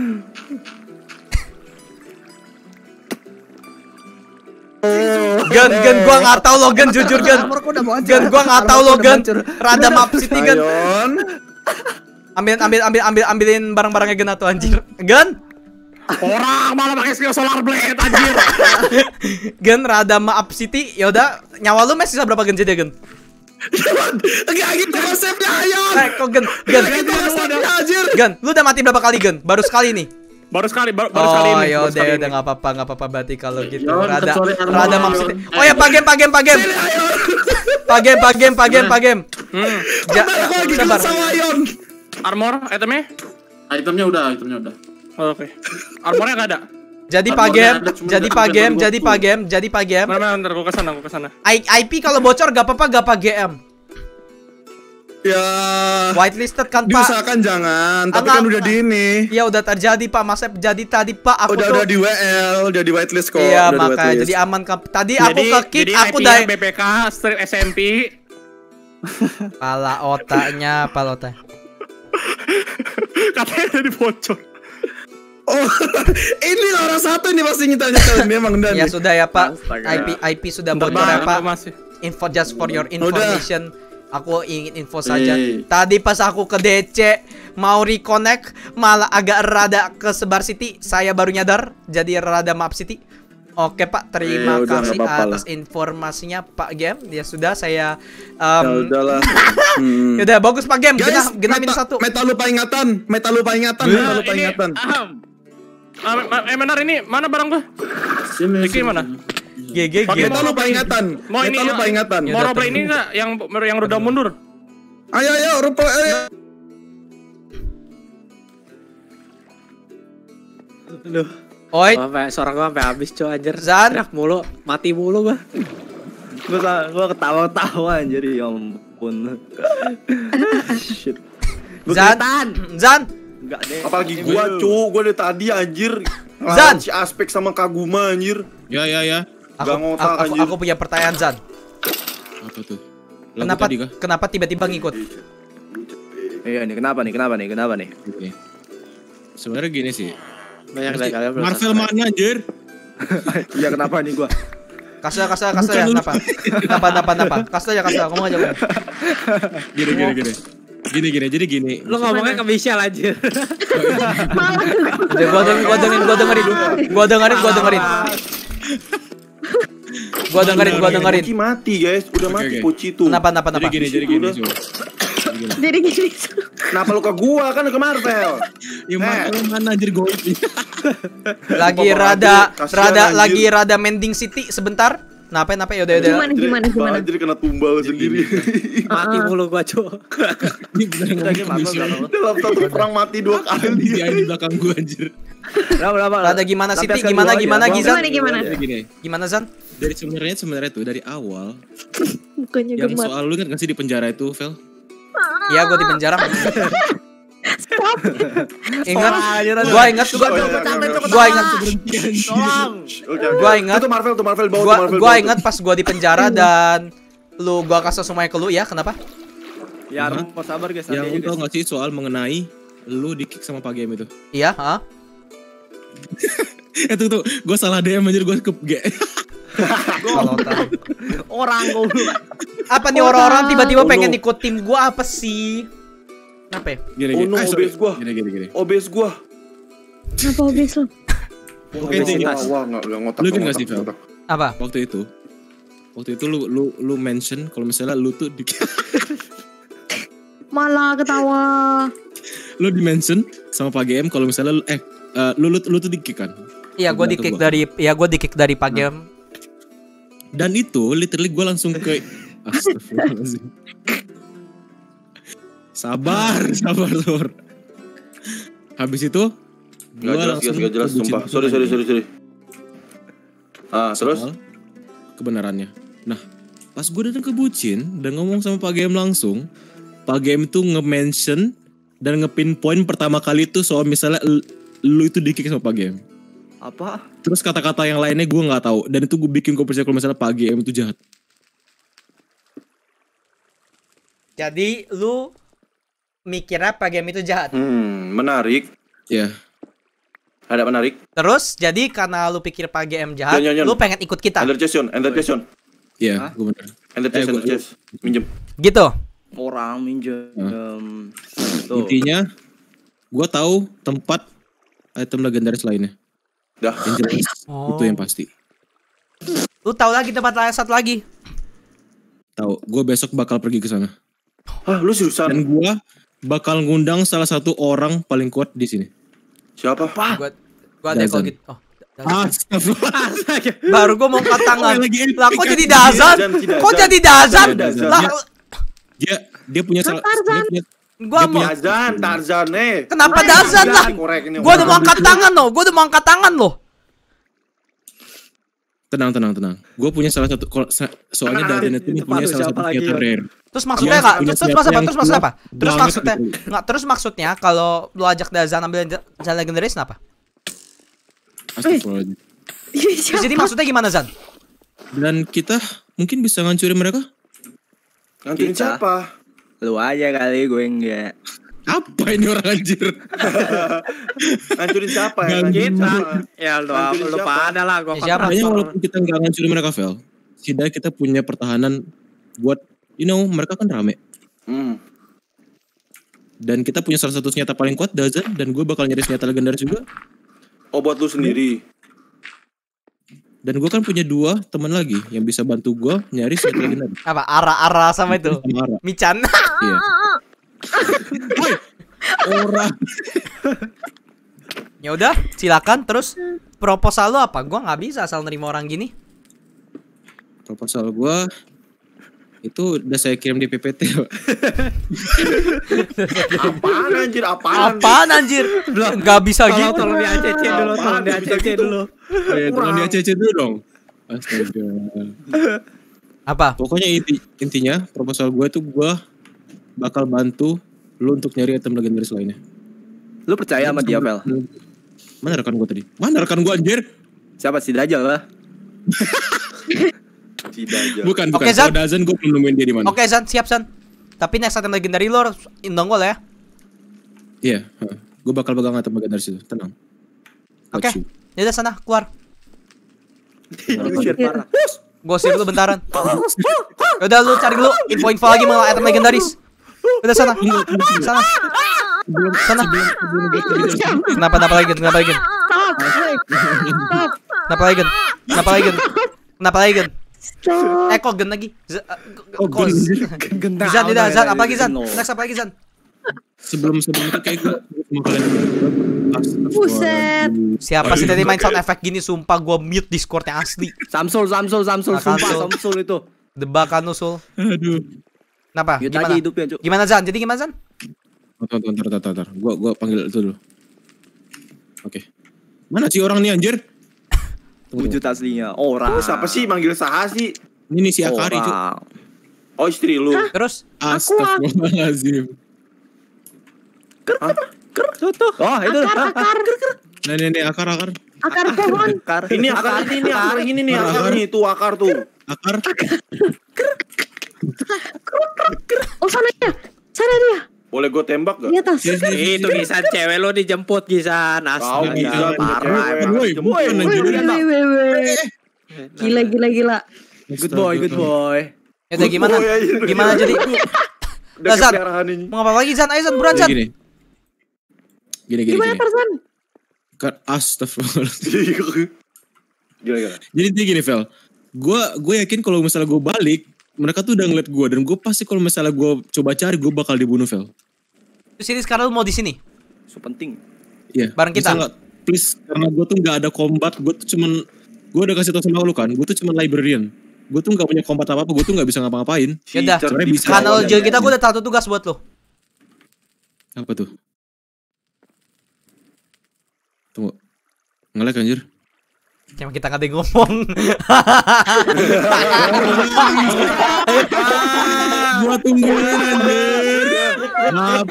Gen, gen, gua nggak tahu lo gen, jujur gen. Gen, gua nggak tahu lo gen. Rada map city gen. Ayon. Ambil, ambil, ambil, ambil, ambilin barang-barangnya gen atau anjir. Gen, Orang malah pakai skill solar blade anjir. gen, rada map city. Yaudah, nyawa lu masih sisa berapa gen jadi gen? Enggak gitu konsepnya, Ayon. Eh, kok gen, gen, Itu konsepnya, anjir. gen. Lu udah mati berapa kali gen? Baru sekali nih. Baru sekali, baru, baru sekali Oh, ini. baru yaudah, sekali yaudah ini. nggak apa-apa, nggak apa-apa berarti kalau gitu. Yon, Rada, kecuali armor, rada map Yon. city. Oh ya, pagem, pagem, pagem. Pagem, pagem, pagem, pagem. Hmm. Ja, Aku lagi sabar. sama Ayon. Armor, itemnya? Itemnya udah, itemnya udah. Oh, oke. Armornya nggak ada. Jadi Armornya pagem, ada, cuma jadi nggak pagem, ada jadi buku. pagem, jadi pagem. Mana, mana, ntar gua kesana, gua kesana. I- IP kalau bocor gak apa-apa, gak apa G M. Ya, Whitelisted kan Pak? diusahakan jangan, tapi Enggak, kan udah di ini. Ya udah terjadi Pak, Mas Ep. Jadi tadi Pak aku Udah tuh udah di W L, udah di whitelist kok. iya udah di makanya whitelist. jadi aman kan. Tadi aku Jadi, ke kick, jadi aku I P-nya dari B P K, strip S M P. pala otaknya, pala otak. Katanya jadi bocor. Oh, ini orang satu nih pasti nyita-nyita memang dan. Ya sudah ya Pak, Astaga. I P I P sudah Bentar, bocor ya Bang, Pak. masih. Info just for your information. Aku ingin info saja. Hey. Tadi pas aku ke D C mau reconnect malah agak rada ke Sebar City. Saya baru nyadar jadi rada map City. Oke Pak, terima Eh, udah, kasih nggak apa-apa atas informasinya Pak Game. Ya sudah saya um, Ya udahlah. Hmm. Yaudah bagus Pak Game. Genah, Guys, genah minus meta, satu. meta lupa ingatan, meta lupa ingatan, meta lupa Ini, ingatan. ahem. Ah, ma- eh benar ini mana barang gua? Sini, Diki sini. mana? G G G. Meta lupa ingatan, Mau ini meta lupa ya? ingatan. Ya Mau udah, roleplay ini enggak yang yang roda mundur? Ayo ayo rupa ayo. Aduh. Oi, Sampai suara gua sampai habis cuy anjir. Zan. Teriak mulu, mati mulu gua. Gue gue ketawa-tawa anjir, ya ampun. Shit. Gua Zan. kelihatan. Zan. Enggak deh. Apalagi gua, cu, gua dari tadi anjir. Zan. Lawan si Aspek sama Kaguma anjir. Ya ya ya. Aku, Gak ngotak, aku, aku, anjir. aku punya pertanyaan Zan. Apa tuh? Lagu Kenapa tadi kah? kenapa tiba-tiba ngikut? Iya nih, kenapa nih? Kenapa nih? Kenapa nih? Oke. Sebenarnya gini sih. Banyak Pasti- dari kalian belum Marvel subscribe. mana anjir? Iya, kenapa nih gua? Kasih kasih kasih ya, kenapa? Kenapa kenapa kenapa? Kasih aja kasih, ngomong aja. Bang. Gini gini gini. Gini gini. Jadi gini. Lu ngomongnya ke Michelle aja. Udah, gua dengerin, gua dengerin, gua dengerin, gua dengerin, gua dengerin. Gua dengerin, gua dengerin. Poci mati guys, udah Oke, mati oke. Poci tuh. Kenapa kenapa Jadi kenapa? gini, jadi gini coba. Jadi gini. Jadi gini. Kenapa lu ke gua kan ke Marvel? Yang Marvel mana anjir gue? Lagi Bapak rada Adil, kasihan, rada anjir. lagi rada mending city sebentar. Napa napa ya udah udah. Gimana gimana gimana? Anjir kena tumbal sendiri. Mati mulu gua cuy. Ini beneran ngomong Lagi Marvel Michelle. berapa? Dalam satu perang mati dua kali. Dia di belakang gue anjir. Berapa berapa? Rada gimana Siti? Lampiaskan Gimana dulu aja. gimana Gua- Gizan? Gimana gimana? Jadi gini. Gimana Zan? dari sebenarnya sebenarnya tuh dari awal Bukannya yang gemat. soal lu kan nggak sih di penjara itu, Vel? Iya, gue di penjara. Stop. Ingat, Soalnya tadi. gue ingat, gue gue ingat, Tolong. gue ingat, Itu Marvel, tuh Marvel bawa, gue tuh Marvel gue bawa, ingat pas gue di penjara dan lu gue kasih semuanya ke lu ya. Kenapa? Ya, mau sabar guys. Yang Nanti lu aja tau guys. nggak sih soal mengenai lu di kick sama Pak Game itu? Iya, ha? Itu tuh, gue salah D M aja gue ke G. Kalau tahu. Orang goblok. Apa nih orang-orang tiba-tiba Oh, pengen no. ikut tim gue apa sih? Kenapa ya? Gini Oh gini. no, Eh, sorry. O B S gua. Gini gini gini. O B S gua. Kenapa obes lo? Oke, gini. Wah, wah, nggak nggak ngotak. Lu kan nggak nggak sih, ngotak, Vel? ngotak. Apa? Waktu itu, waktu itu lu lu lu mention kalau misalnya lu tuh di Malah ketawa. lu di mention sama Pak G M kalau misalnya lu, eh eh, lu, lu lu tuh di kick kan. Iya, gue Bilang di ke kick gua. dari, ya gue di kick dari Pak Game. Dan itu literally gue langsung ke Astagfirullahaladzim. Sabar, sabar, sabar. Habis itu Nggak gua jelas, langsung nggak jelas, ke bucin sumpah. itu Sorry, sorry, aja. sorry, sorry. Ah, terus? Soal kebenarannya. Nah, pas gue datang ke bucin dan ngomong sama Pak G M langsung, Pak G M tuh nge-mention dan nge-pinpoint pertama kali tuh soal misalnya l- lu itu di-kick sama Pak G M. Apa? Terus kata-kata yang lainnya gue nggak tahu dan itu gue bikin gue percaya kalau misalnya Pak G M itu jahat. Jadi lu mikirnya Pak Game itu jahat. Hmm, menarik. Ya. Ada menarik. Terus jadi karena lu pikir Pak Game jahat, Yon, yon, yon. lu pengen ikut kita. Ender Jason, Ender Jason, Iya, gue bener. Ender Eh, Jason, gua- Ender Jason. Minjem. Gitu. Orang minjem. Tuh. Intinya, gue tahu tempat item legendaris lainnya. Dah. Yang jelas Oh. itu yang pasti. Lu tahu lagi tempat lain satu lagi. Tahu, gue besok bakal pergi ke sana. Hah, lu seriusan? Dan gue bakal ngundang salah satu orang paling kuat di sini. Siapa? Gua gua ada kalau Dazan. gitu. Oh, Dazan. Astagfirullah. Baru gua mau angkat tangan. Oh, lagi epic Lah kok kan? jadi Dazan? Dazan, si Dazan. Kok jadi Dazan? Dazan. Lah Dia dia punya salah dia punya gua dia mau punya- Tarzan, Tarzan, eh. kenapa Dazan lah? Korek ini. Gua udah mau angkat tangan loh. Gua udah mau angkat tangan loh. Tenang, tenang, tenang. Gue punya salah satu kalau- soalnya Dazan itu Itu punya baru salah siapa satu lagi, senjata Bang? rare. Terus maksudnya Dia enggak? punya Terus terus senjata maksudnya apa? yang Terus maksudnya apa? kuat Terus banget maksudnya gitu. enggak, terus maksudnya kalau lu ajak Dazan ambil jalan legendaris kenapa? Astagfirullahaladzim. Terus jadi maksudnya gimana Zan? Dan kita mungkin bisa ngancurin mereka? Ngancurin Kita. siapa? Lu aja kali, gue enggak. Apa ini orang anjir? Ngancurin siapa ya? Nggak Ngancurin Kita. siapa? Ya lu Ngancurin lu siapa? pada lah gua Ya, siapa? Makanya walaupun kita nggak ngancurin mereka, Vel, setidaknya kita punya pertahanan buat, you know, mereka kan rame. Hmm. Dan kita punya salah satu senjata paling kuat, Dazan, dan gue bakal nyari senjata legendaris juga. Oh, buat lu sendiri. Dan gue kan punya dua teman lagi yang bisa bantu gue nyari senjata legendaris. Apa? Ara-ara sama itu. Sama Ara. Michan. Iya. Woi, orang. Ya udah, silakan terus proposal lu apa? Gua nggak bisa asal nerima orang gini. Proposal gue itu udah saya kirim di P P T. Pak. Apaan anjir? Apaan? Apaan anjir? Nggak bisa Tolong gitu. tolong di A C C dulu, tolong di A C C dulu. Eh, tolong di A C C dulu dong. Astaga. Apa? Pokoknya inti, intinya proposal gue tuh gue bakal bantu lu untuk nyari item legendaris lainnya. Lu percaya sama dia, Vel? Mana rekan gue tadi? Mana rekan gue anjir? Siapa sih Dajjal lah? Tidak aja. Bukan, bukan. Oke, Zan. Kalau Dazan gue belum nemuin dia di mana. Oke Zan, siap Zan. Tapi next item legendary lo harus indonggol ya. Iya, gue bakal pegang item legendaris itu. Tenang. Got Oke. you. Ya udah sana keluar. Shit, parah. Gue sih dulu bentaran. Udah lu cari dulu info-info lagi mengenai item legendaris. Udah sana. Sana. Sana. Kenapa kenapa lagi? Kenapa lagi? Kenapa lagi? Kenapa lagi? Kenapa lagi? Eh kok gen lagi? Z- uh, Oh, kok gen. Zan, udah Zan, apa lagi Zan? Next apa lagi Zan? Sebelum sebelum itu kayak gue mau kalian. Buset. Siapa sih tadi main sound effect gini? Sumpah gue mute Discordnya asli. Samsul, Samsul, Samsul, Ah, sumpah Samsul. Samsul itu. Debakan nusul. Aduh. Kenapa? Yut Gimana? aja hidupnya, Cuk. Gimana Zan? Jadi gimana Zan? Tonton, tonton, tonton, tonton. Gue gue panggil itu dulu. Oke. Mana sih orang nih anjir? Wujud aslinya orang. Lu siapa sih manggil Saha sih? Ini si Akari, Cuk. Orang. Oh, istri lu. Terus Astagfirullahaladzim. Oh, itu. Akar, akar, Nah, ini, ini akar, akar. akar pohon. Ini akar ini nih, akar ini nih, akar nih, tuh akar tuh. Akar. Oh sana dia, sana dia. Boleh gue tembak gak? Di atas. Itu Gisan cewek lo dijemput Gisan. Tahu Astaga. Gisan, parah, cewek. Woi, bukan Wih, anjir. wih, wih, wih. Gila, gila, gila. Good boy, good boy. ya udah gimana? Oh, iya, iya. Gimana jadi? Udah Zan. kepeliharaan ini. Mau apa lagi Zan? Ayo Zan, buruan Zan. Gini. Gini, gini, Gimana gini. Tarzan? Kan astagfirullahaladzim. Gila, gila. Jadi intinya gini, Vel. Gue gue yakin kalau misalnya gue balik, mereka tuh udah ngeliat gue dan gue pasti kalau misalnya gue coba cari, gue bakal dibunuh, Vel. Terus ini sekarang lu mau di sini? So penting. Iya. Bareng kita? Bisa nggak? Please, karena gue tuh nggak ada combat, gue tuh cuman, gue udah kasih tau sama lu kan, gue tuh cuman librarian. Gue tuh nggak punya combat apa apa, gue tuh nggak bisa ngapa-ngapain. Yaudah, Sebenarnya bisa. karena lo jail kita, gue udah satu tugas buat lo. Apa tuh? Tunggu. Ngelek anjir. Cuma kita nggak ada yang ngomong. Gua tungguin anjir. Apa?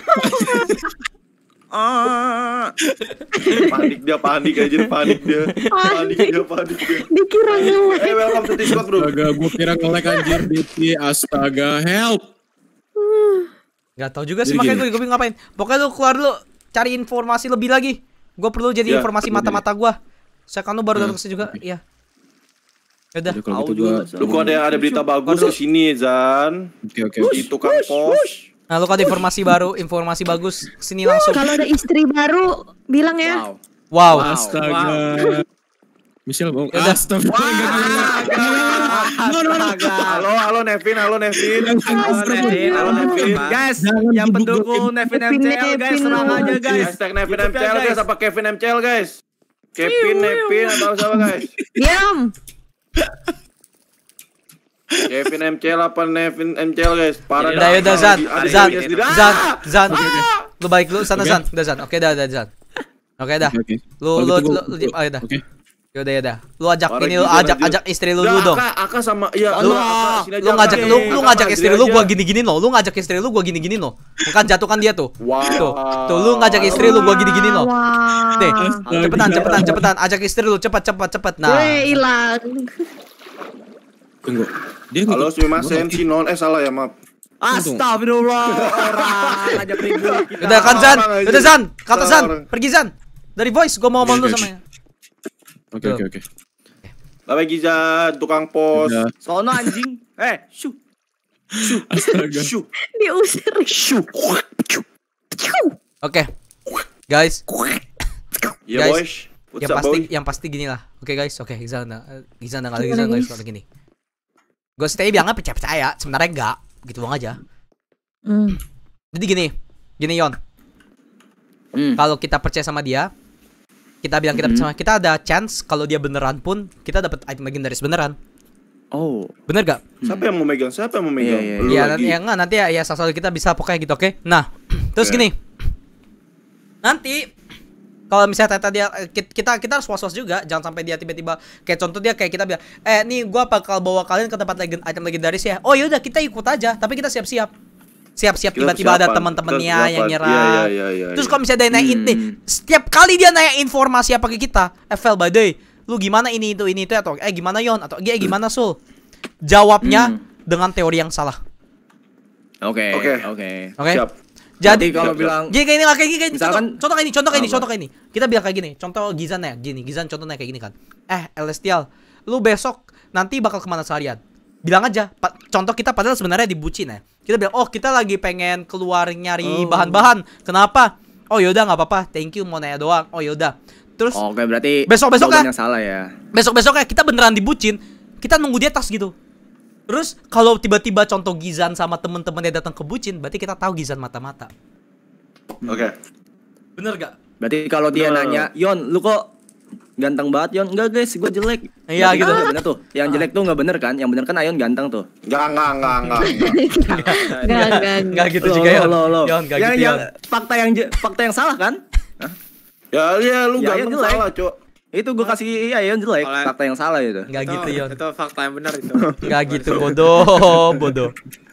Ah. Panik dia, panik aja, panik dia. Panik dia, panik dia. Dikira ngelek. Eh, welcome to Discord, bro. Astaga, gua kira ngelek anjir D T. Astaga, help. Gak tau juga sih, Jadi makanya gini. gue gue ngapain. Pokoknya lu keluar dulu, cari informasi lebih lagi. Gue perlu jadi Ya, informasi mata-mata gue. Saya kan lu baru datang kesini juga, iya. Yaudah, Udah, kalau gitu gua. Lu kok ada ada berita bagus ke sini, Zan. Oke, oke, oke. Itu kan pos. nah lu kalau ada informasi baru, informasi bagus, kesini langsung. Kalau ada istri baru, bilang ya. Wow. Astaga. Michelle mau. Yaudah. Astaga. Halo, halo Nevin, halo Nevin. Halo Nevin, halo Nevin. Guys, Jangan yang dibugok, pendukung Nevin M C L guys, serang aja guys. Hashtag Nevin M C L guys, apa Kevin M C L guys? Kevin, Nevin, atau siapa guys? Diam. Kevin M C L apa Nevin M C L guys? Parah. Udah, dah. udah Zan, Ada Zan, yang di- Zan, Zan. Ah! Lu balik lu sana Oke. Zan, udah Zan. Oke dah, udah Zan. Oke dah. Oke, oke. Lu Kalau lu gitu gua- lu lu ayo dah. Oke. Yaudah, yaudah. Lu ajak Parah, ini lu gila, ajak lanjut. ajak istri lu Udah, dulu dong. Aka, Aka sama iya, Lu Aka, sini aja, lu ngajak Aka. lu lu Aka, ngajak Andri istri lu aja. gua gini-gini lo. Lu ngajak istri lu gua gini-gini lo. Bukan jatuhkan dia tuh. Wow. Tuh. Tuh lu ngajak istri lu gua gini-gini lo. Wah. Nih, Astaga. cepetan cepetan cepetan ajak istri lu cepat cepat cepat. Nah. Gue hilang. Tunggu. Dia Halo, ngikut- sumimasen, si non, eh salah ya, maaf. Astagfirullah, orang ngajak ribut kita. Udah kan Zan, orang aja. udah Zan, kata Salah Zan, orang. pergi Zan. Dari voice gua mau ngomong dulu sama. Oke, oke, oke. Bye Giza, tukang pos. Udah. Sono anjing. Eh, shoo. Astaga. Shoo. Diusir. Shoo. Oke. Guys, Ya Guys, boys. What's yang up, pasti boy? yang pasti gini lah. Oke guys, oke Giza udah Giza udah kali Giza guys kalau gini. Gue sih tadi bilangnya percaya percaya, sebenarnya enggak, gitu doang aja. Hmm. Jadi gini, gini Yon. Hmm. Kalau kita percaya sama dia, kita bilang kita percaya sama kita ada chance kalau dia beneran pun kita dapat item legendaris beneran. Oh. Bener gak? Siapa yang mau megang? Siapa yang mau megang? Iya, iya, Lu Iya, lagi. nanti ya enggak nanti ya, ya asal kita bisa pokoknya gitu, oke? Nah, terus Oke. gini. Nanti kalau misalnya tata dia eh, kit- kita kita harus was-was juga, jangan sampai dia tiba-tiba kayak contoh dia kayak kita bilang, "Eh, nih gua bakal bawa kalian ke tempat legend item legendaris ya." Oh, yaudah kita ikut aja, tapi kita siap-siap. Siap-siap Kita tiba-tiba ada persiapan. teman-temannya Kita yang persiapan. nyerang. Iya, iya, iya, iya, Terus iya. kalau misalnya dia naik nih, setiap kali dia nanya informasi apa ke kita, eh Vel, by the way, lu gimana ini itu ini itu atau eh gimana Yon atau eh gimana Sul? Jawabnya dengan teori yang salah. Oke, Oke. oke. Oke? Siap. Jadi Kalau Siap, bilang gini kayak ini lah kayak gini, kayak gini. Misalkan- contoh, contoh kayak ini, contoh kayak ini, Apa? contoh kayak ini. Kita bilang kayak gini, contoh Gizan ya, gini, Gizan contohnya kayak gini kan. Eh, Elestial, lu besok nanti bakal kemana seharian? Bilang aja, pa- contoh kita padahal sebenarnya di Bucin ya. Kita bilang, oh kita lagi pengen keluar nyari Oh. bahan-bahan. Kenapa? Oh yaudah nggak apa-apa, thank you mau nanya doang. Oh yaudah. Terus Oke, berarti Besok-besok jawaban kah? yang salah ya. besok-besok ya kita beneran di Bucin, kita nunggu di atas gitu. Terus kalau tiba-tiba contoh Gizan sama temen-temennya datang ke Bucin, berarti kita tahu Gizan mata-mata. Oke. Bener gak? Berarti kalau dia Bener. nanya, "Yon, lu kok ganteng banget, Yon?" "Enggak, guys, gue jelek." Iya, Berarti gitu. kan bener tuh. Yang jelek tuh nggak bener kan? Yang bener kan Ayon ganteng tuh. Enggak, enggak, enggak, enggak. Enggak, enggak, Nggak gitu Lo, juga ya. lo, lo. Yon, nggak yang, gitu yang Yon. fakta yang je- fakta yang salah kan? Ya, ya lu Ya, ganteng Ayon jelek. salah, Cok. Itu gue kasih Ayon jelek, Oleh- fakta yang salah itu. Nggak Itu- gitu, Yon. Itu fakta yang benar itu. Nggak gitu, bodoh, bodoh.